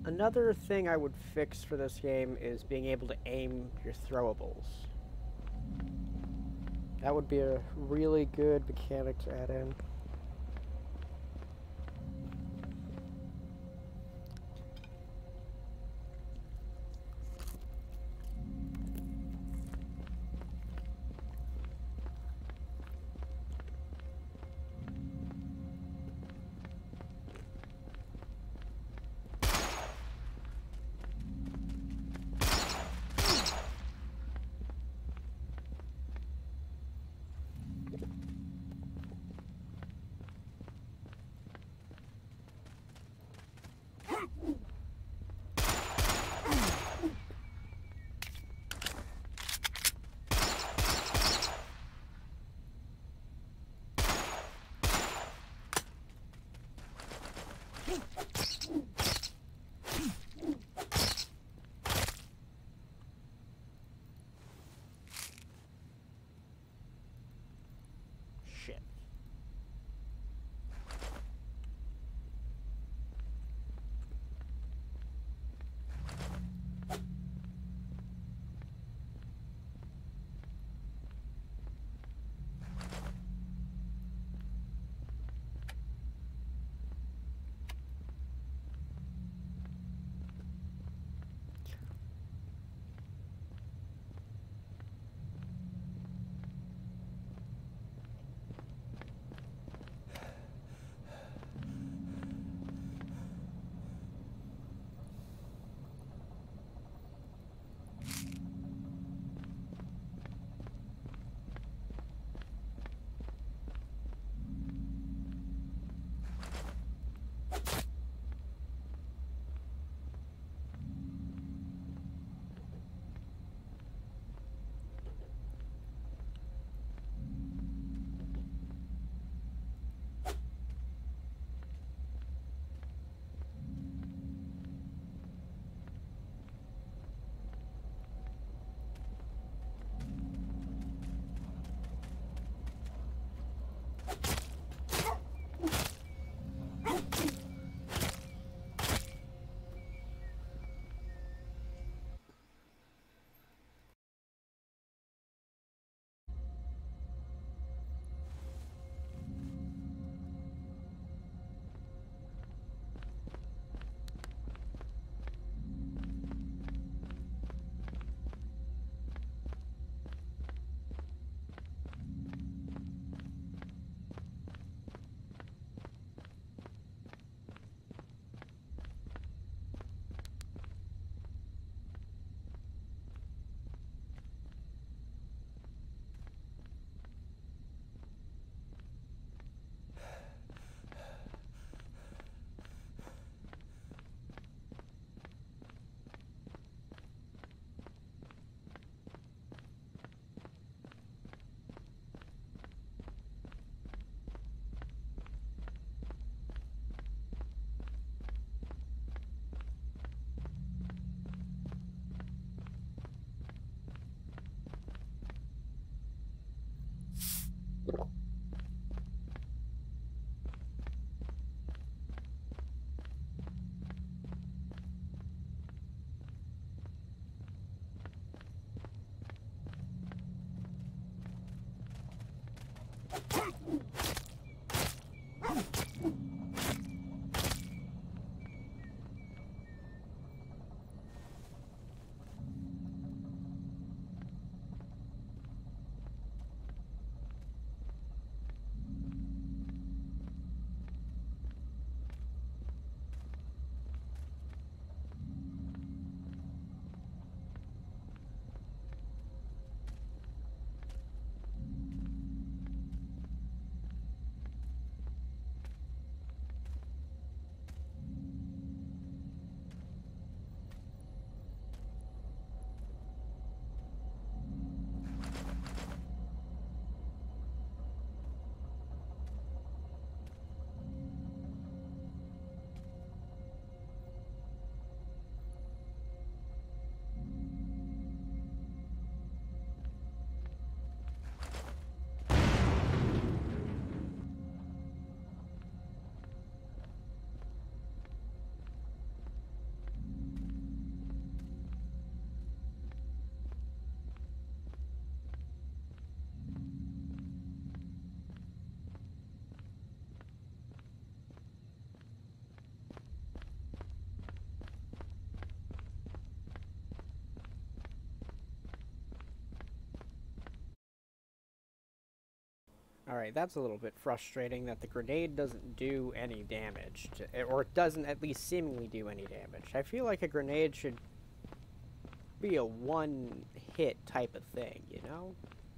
Another thing I would fix for this game is being able to aim your throwables. That would be a really good mechanic to add in. Shit. Alright, that's a little bit frustrating that the grenade doesn't do any damage, or it doesn't at least seemingly do any damage. I feel like a grenade should be a one-hit type of thing, you know?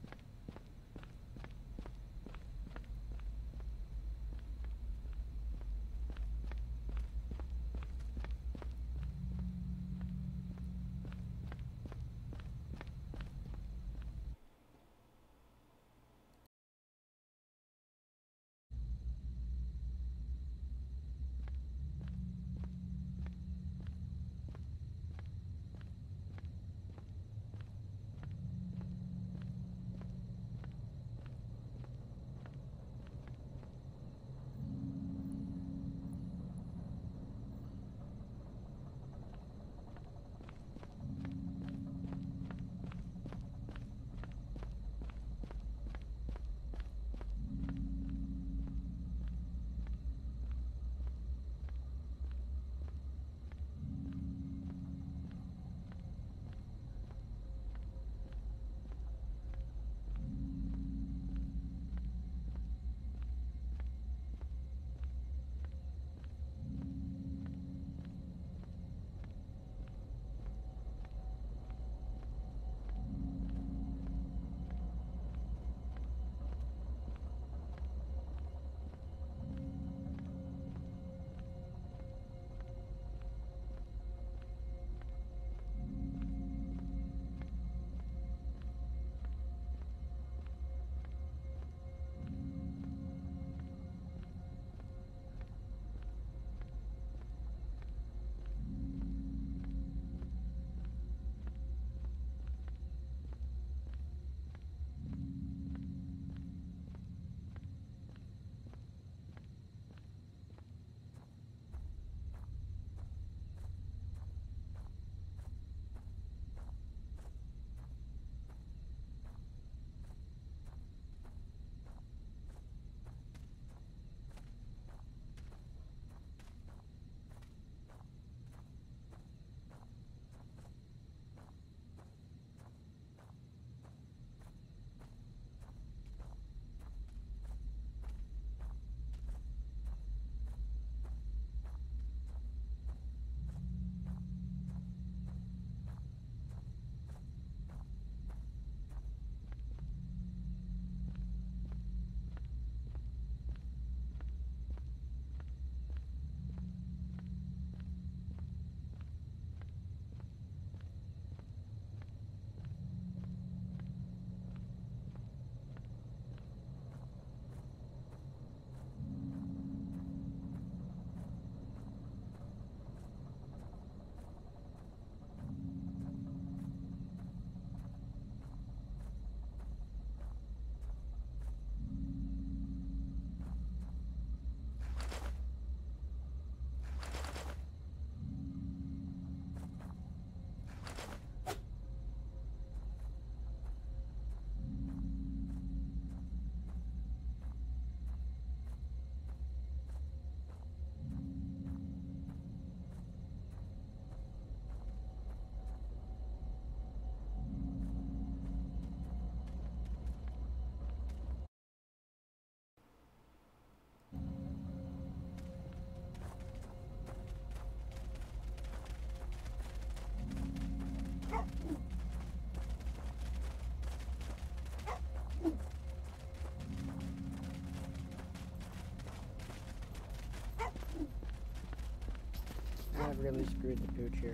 I've really screwed the pooch here.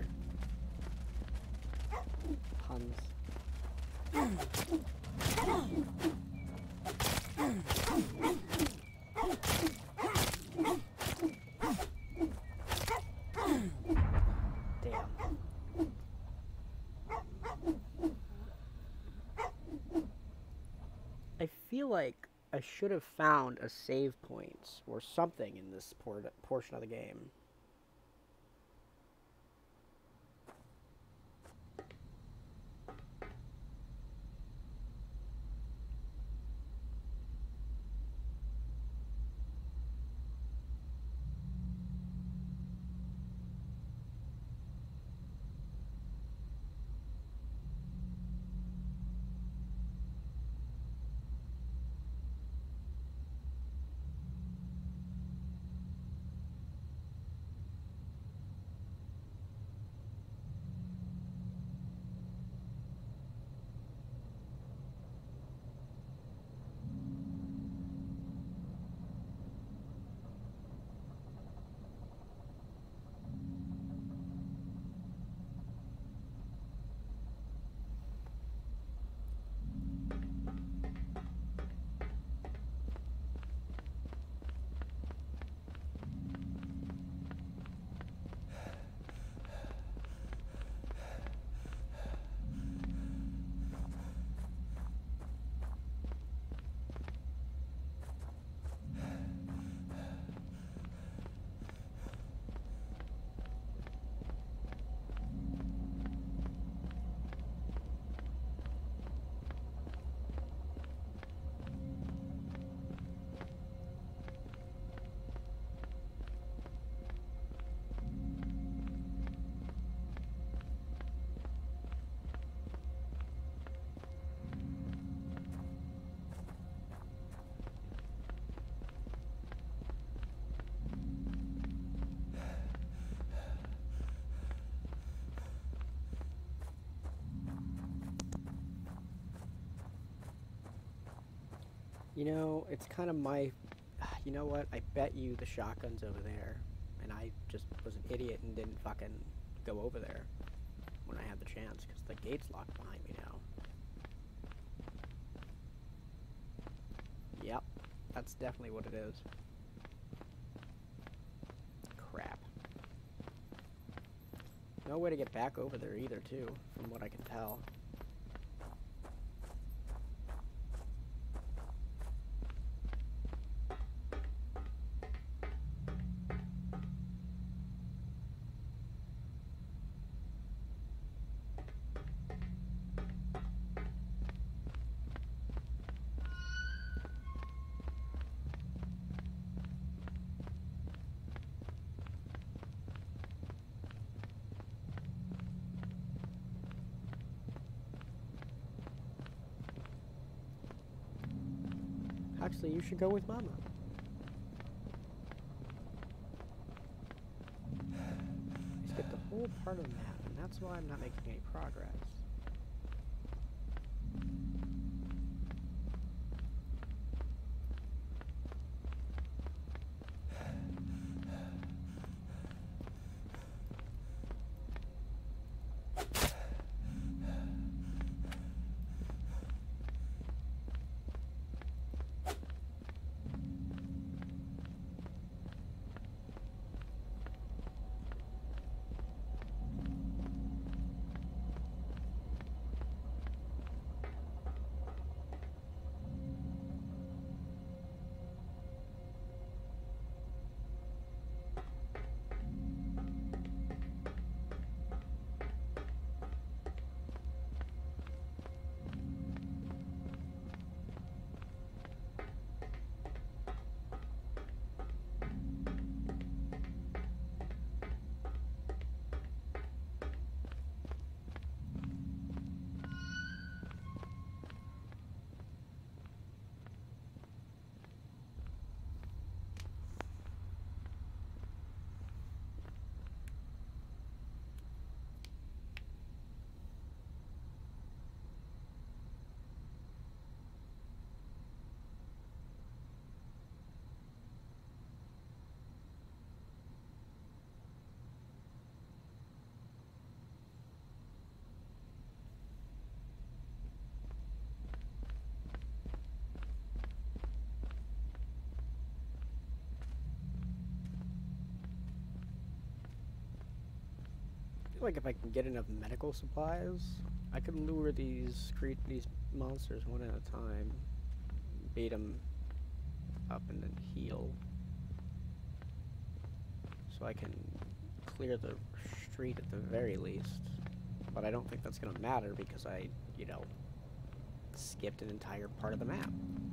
Puns. Damn. I feel like I should have found a save point or something in this portion of the game. You know, it's kind of my. You know what? I bet you the shotgun's over there, and I just was an idiot and didn't fucking go over there when I had the chance because the gate's locked behind me now. Yep, that's definitely what it is. Crap. No way to get back over there either, too, from what I can tell. Actually, you should go with Mama. I skipped the whole part of the map, and that's why I'm not making any progress. I feel like if I can get enough medical supplies, I could lure these monsters one at a time, bait them up and then heal, so I can clear the street at the very least. But I don't think that's gonna matter because I, you know, skipped an entire part of the map.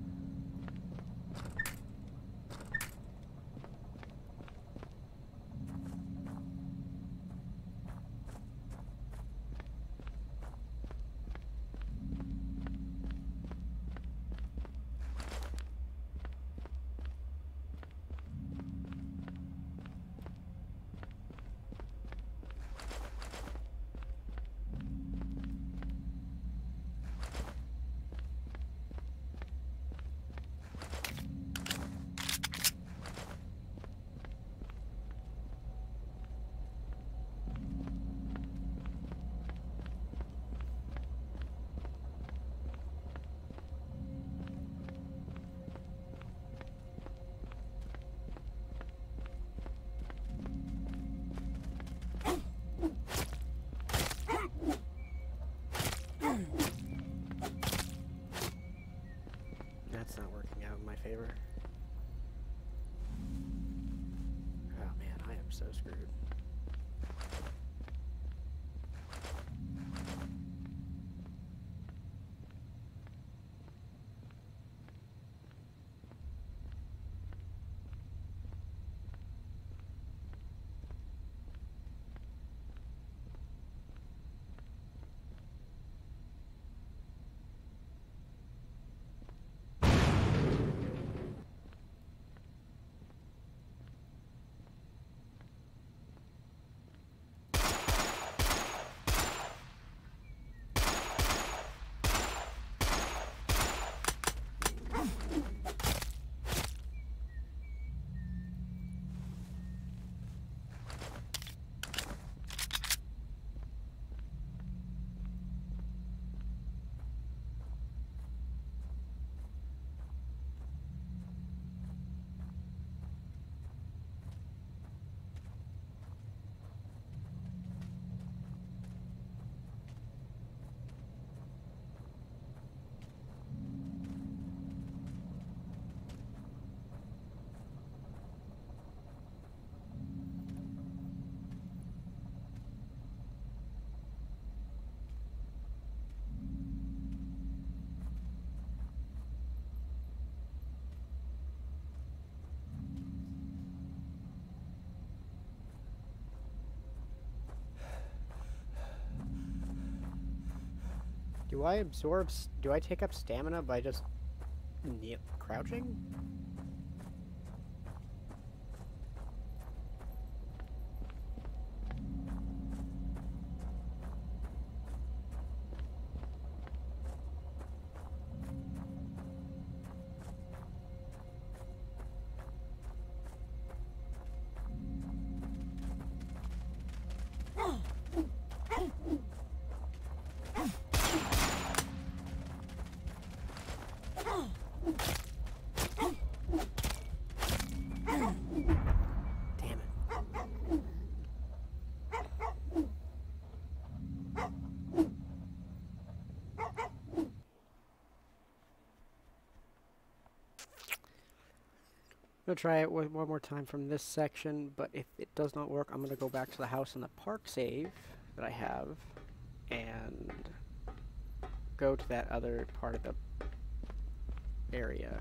That's not working out in my favor. Oh man, I am so screwed. Do I absorb... Do I take up stamina by just... crouching? Damn it. I'm gonna try it one more time from this section, but if it does not work, I'm gonna go back to the house in the park save that I have and go to that other part of the area.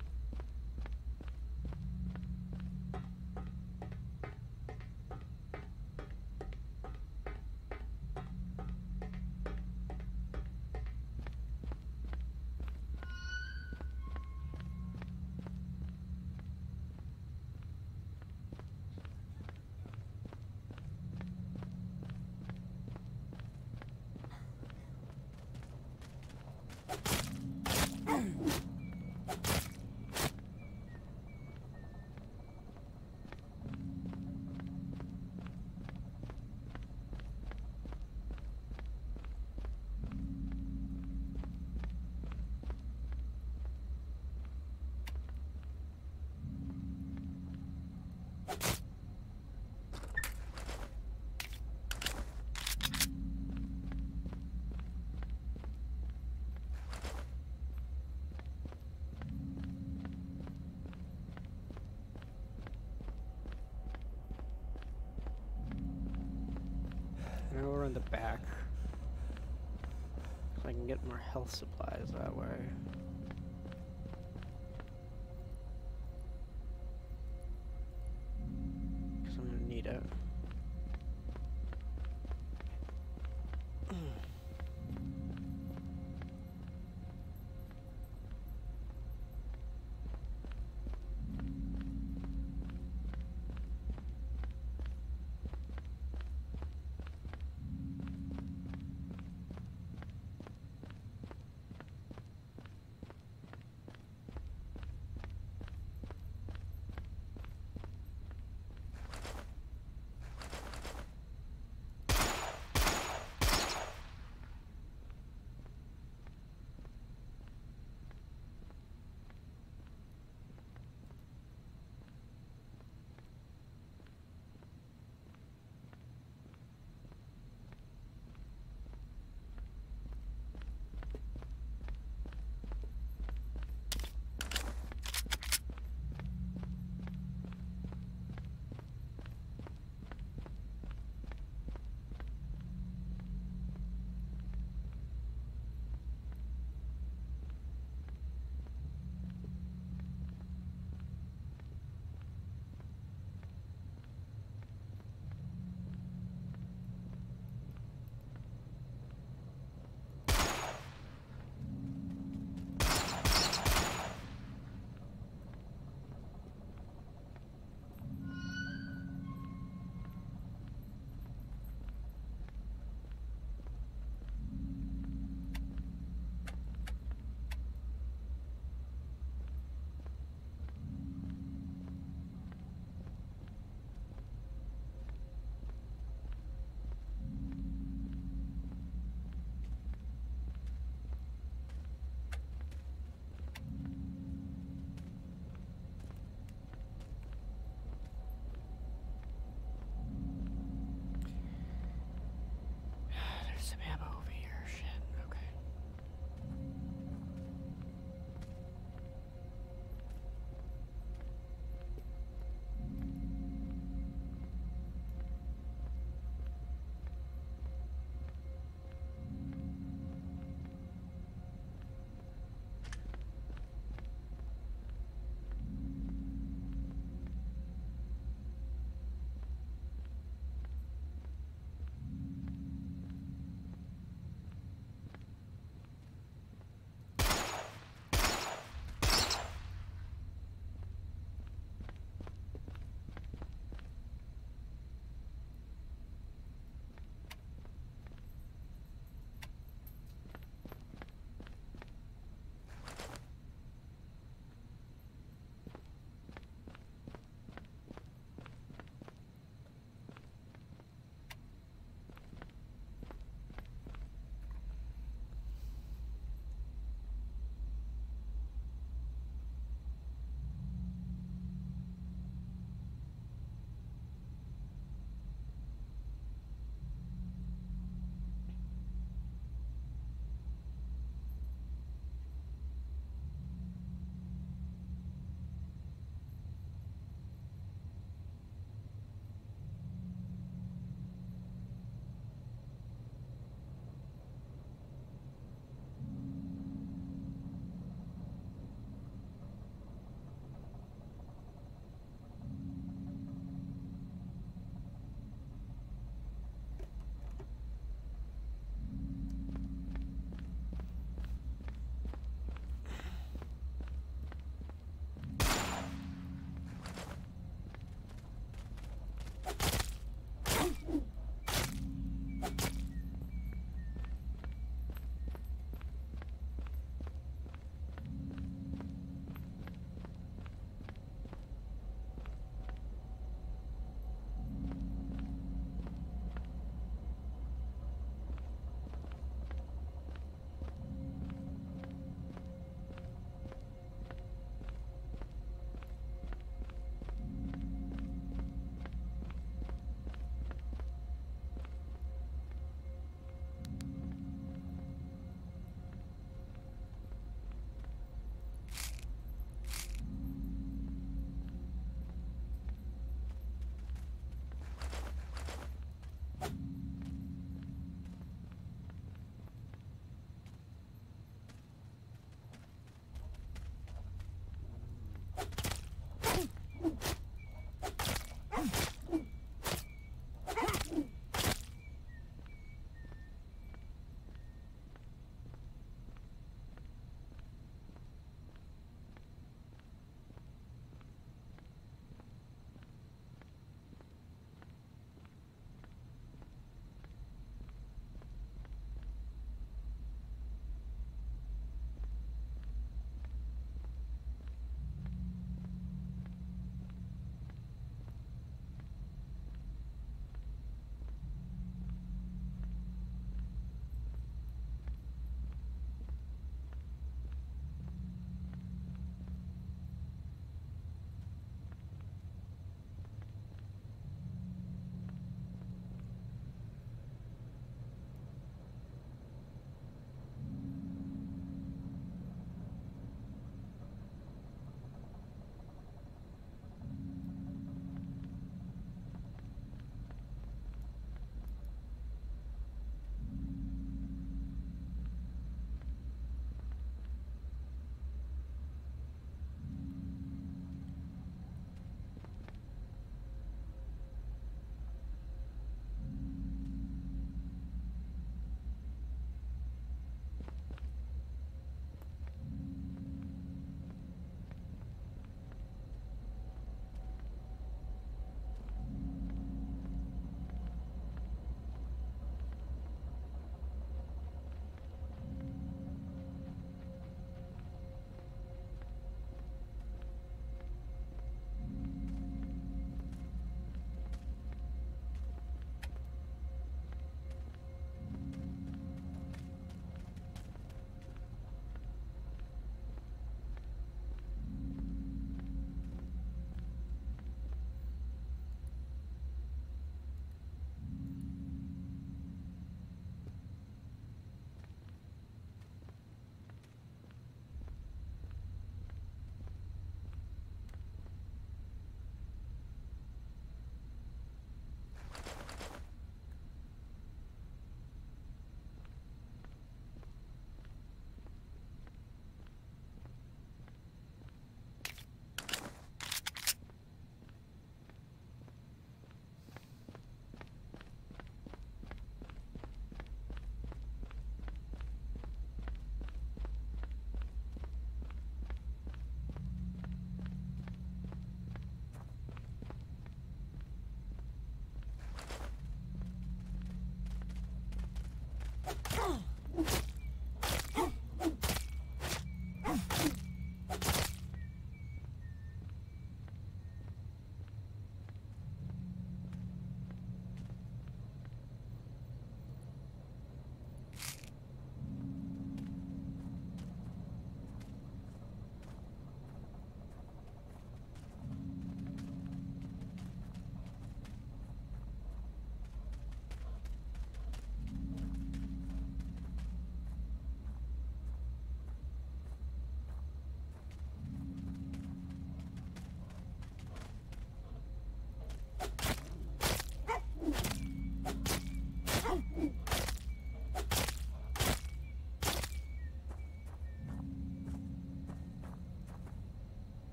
Now we're in the back. So I can get more health supplies that way. Because I'm gonna need it. There's some ammo over here. Shit. Okay.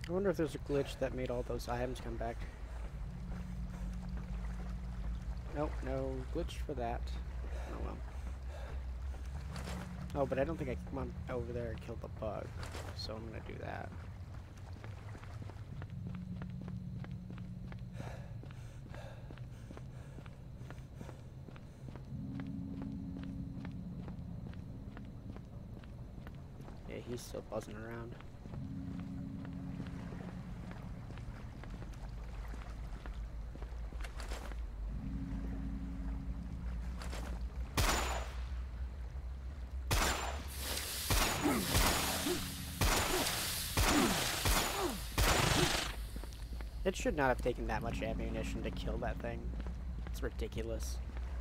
I wonder if there's a glitch that made all those items come back. Nope, no glitch for that. Oh well. Oh, but I don't think I can come on over there and kill the bug, so I'm gonna do that. Yeah, he's still buzzing around. It should not have taken that much ammunition to kill that thing. It's ridiculous.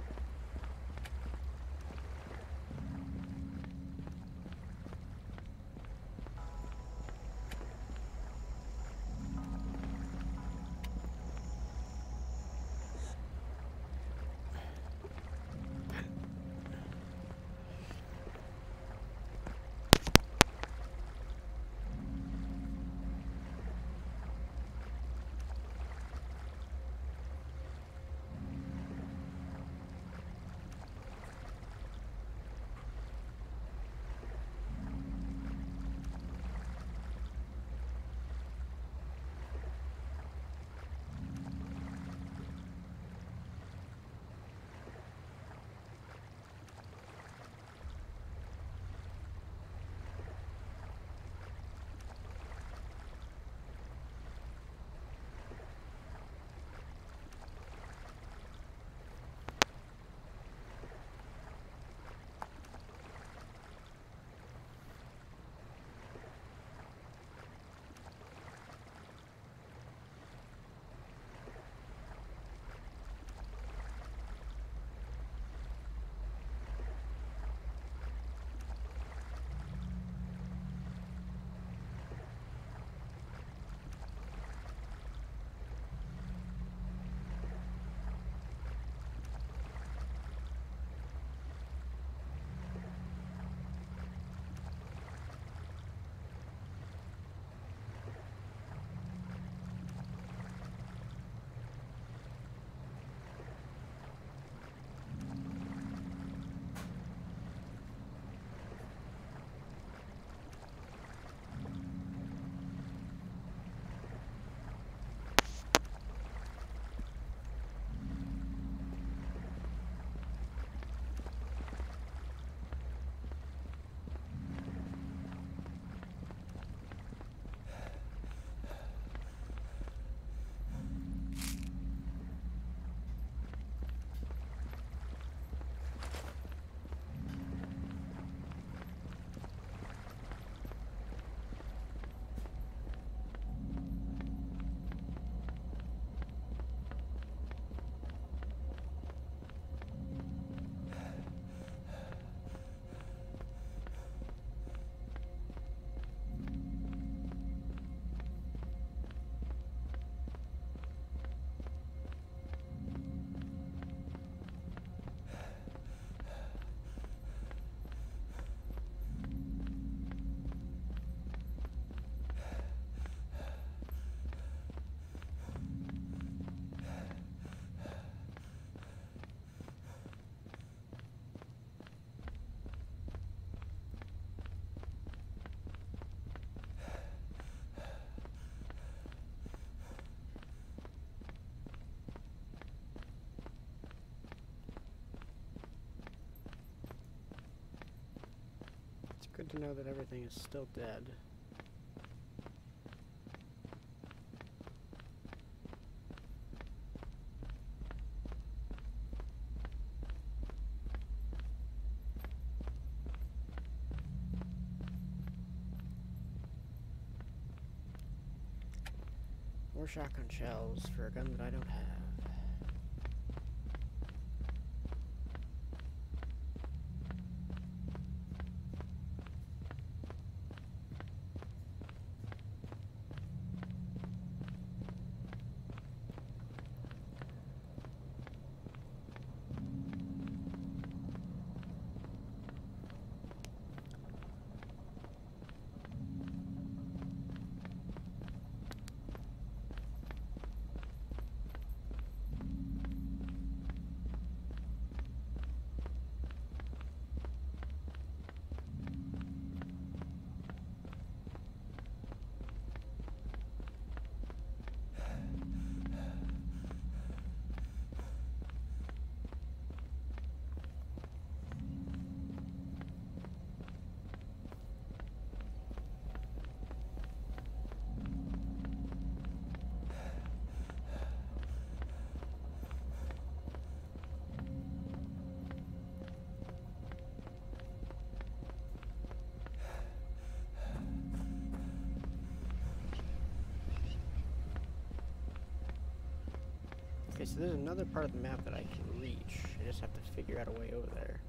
Good to know that everything is still dead. More shotgun shells for a gun that I don't have. Okay, so there's another part of the map that I can reach. I just have to figure out a way over there.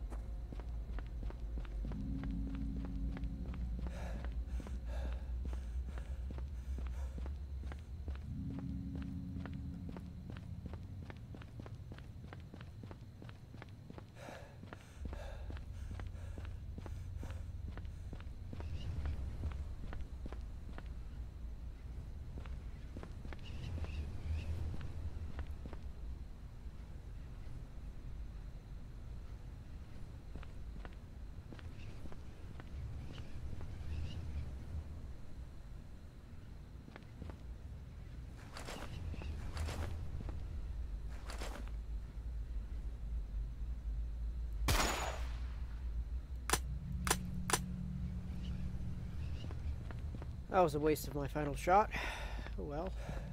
That was a waste of my final shot. Oh well.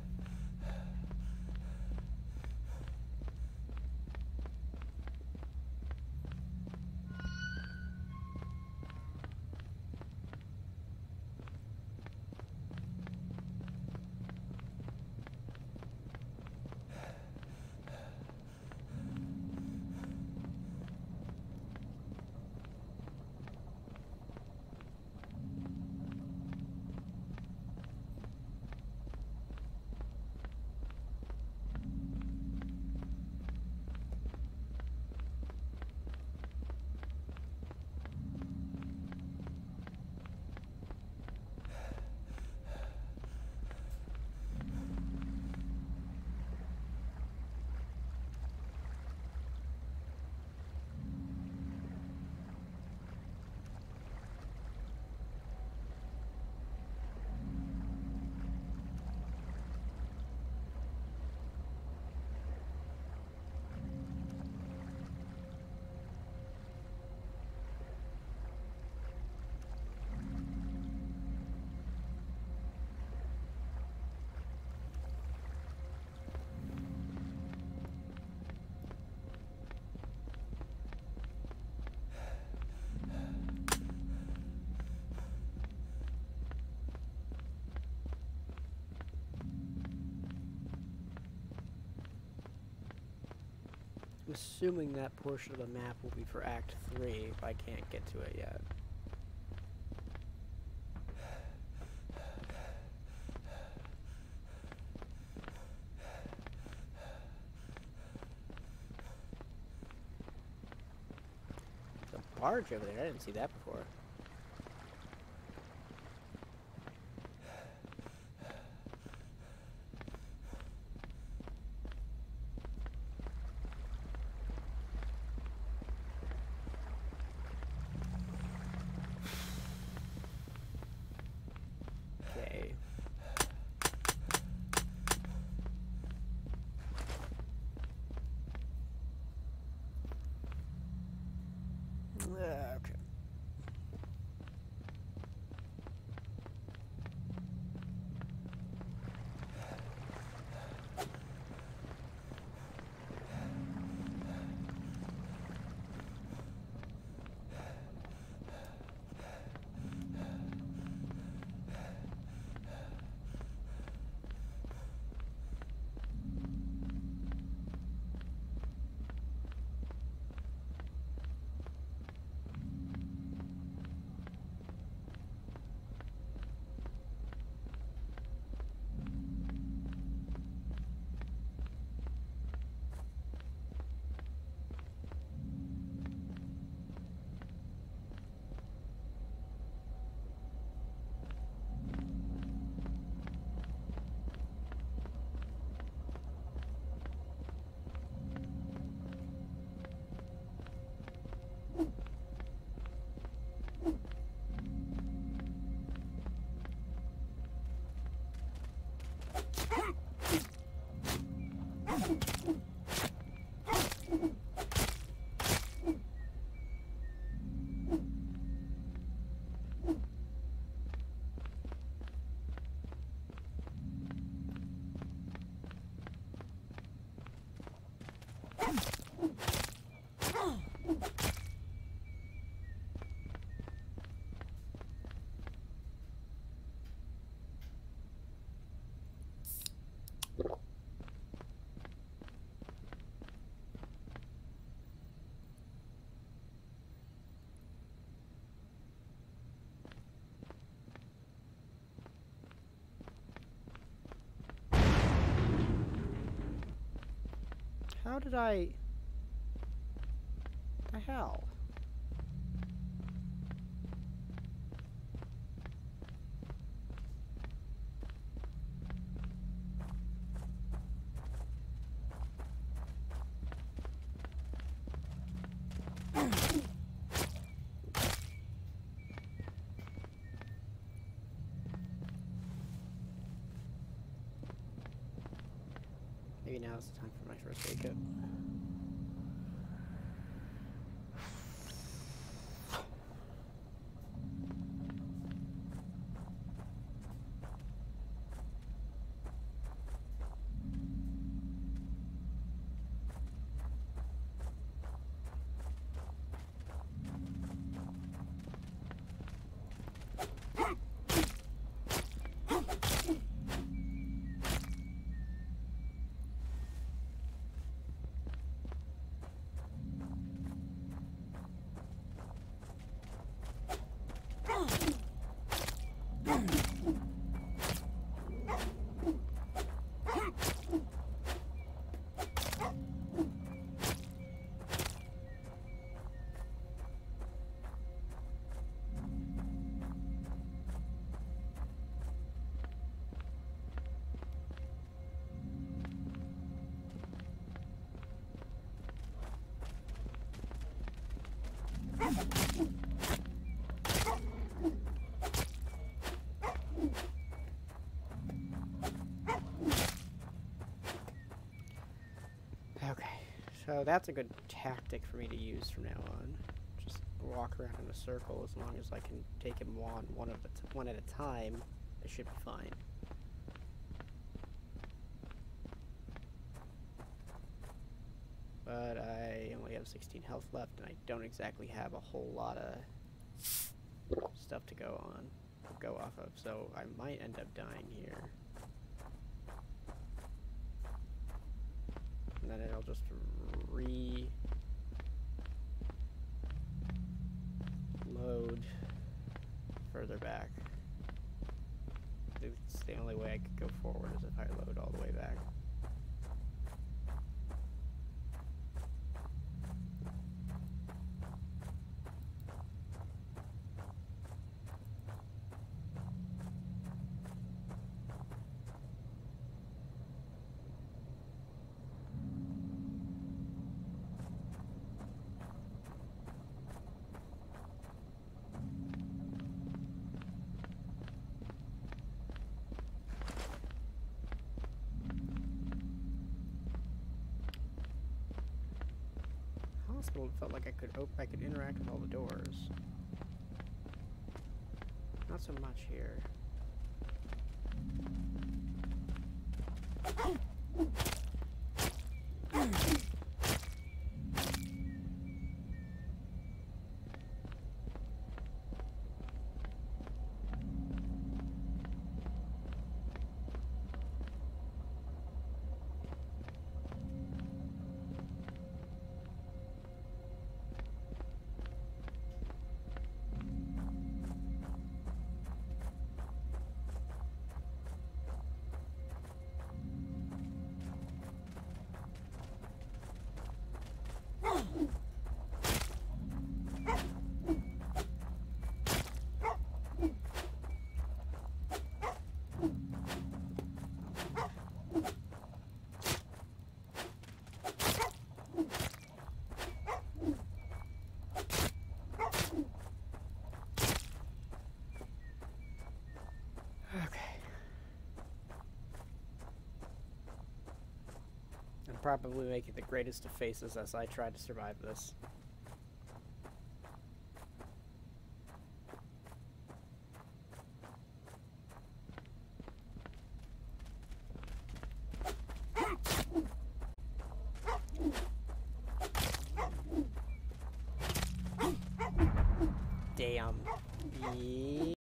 I'm assuming that portion of the map will be for Act 3 if I can't get to it yet. The barge over there, I didn't see that before. Okay. Okay. How did I... The hell? Maybe now's the time for my first wake up. Okay, so that's a good tactic for me to use from now on. Just walk around in a circle. As long as I can take him one at a time, I should be fine. But I only have 16 health left, and I don't exactly have a whole lot of stuff to go off of, so I might end up dying here. And then it'll just reload further back. It's the only way I could go forward is if I load all the way back. Hospital felt like I could interact with all the doors. Not so much here. Probably making the greatest of faces as I try to survive this. Damn.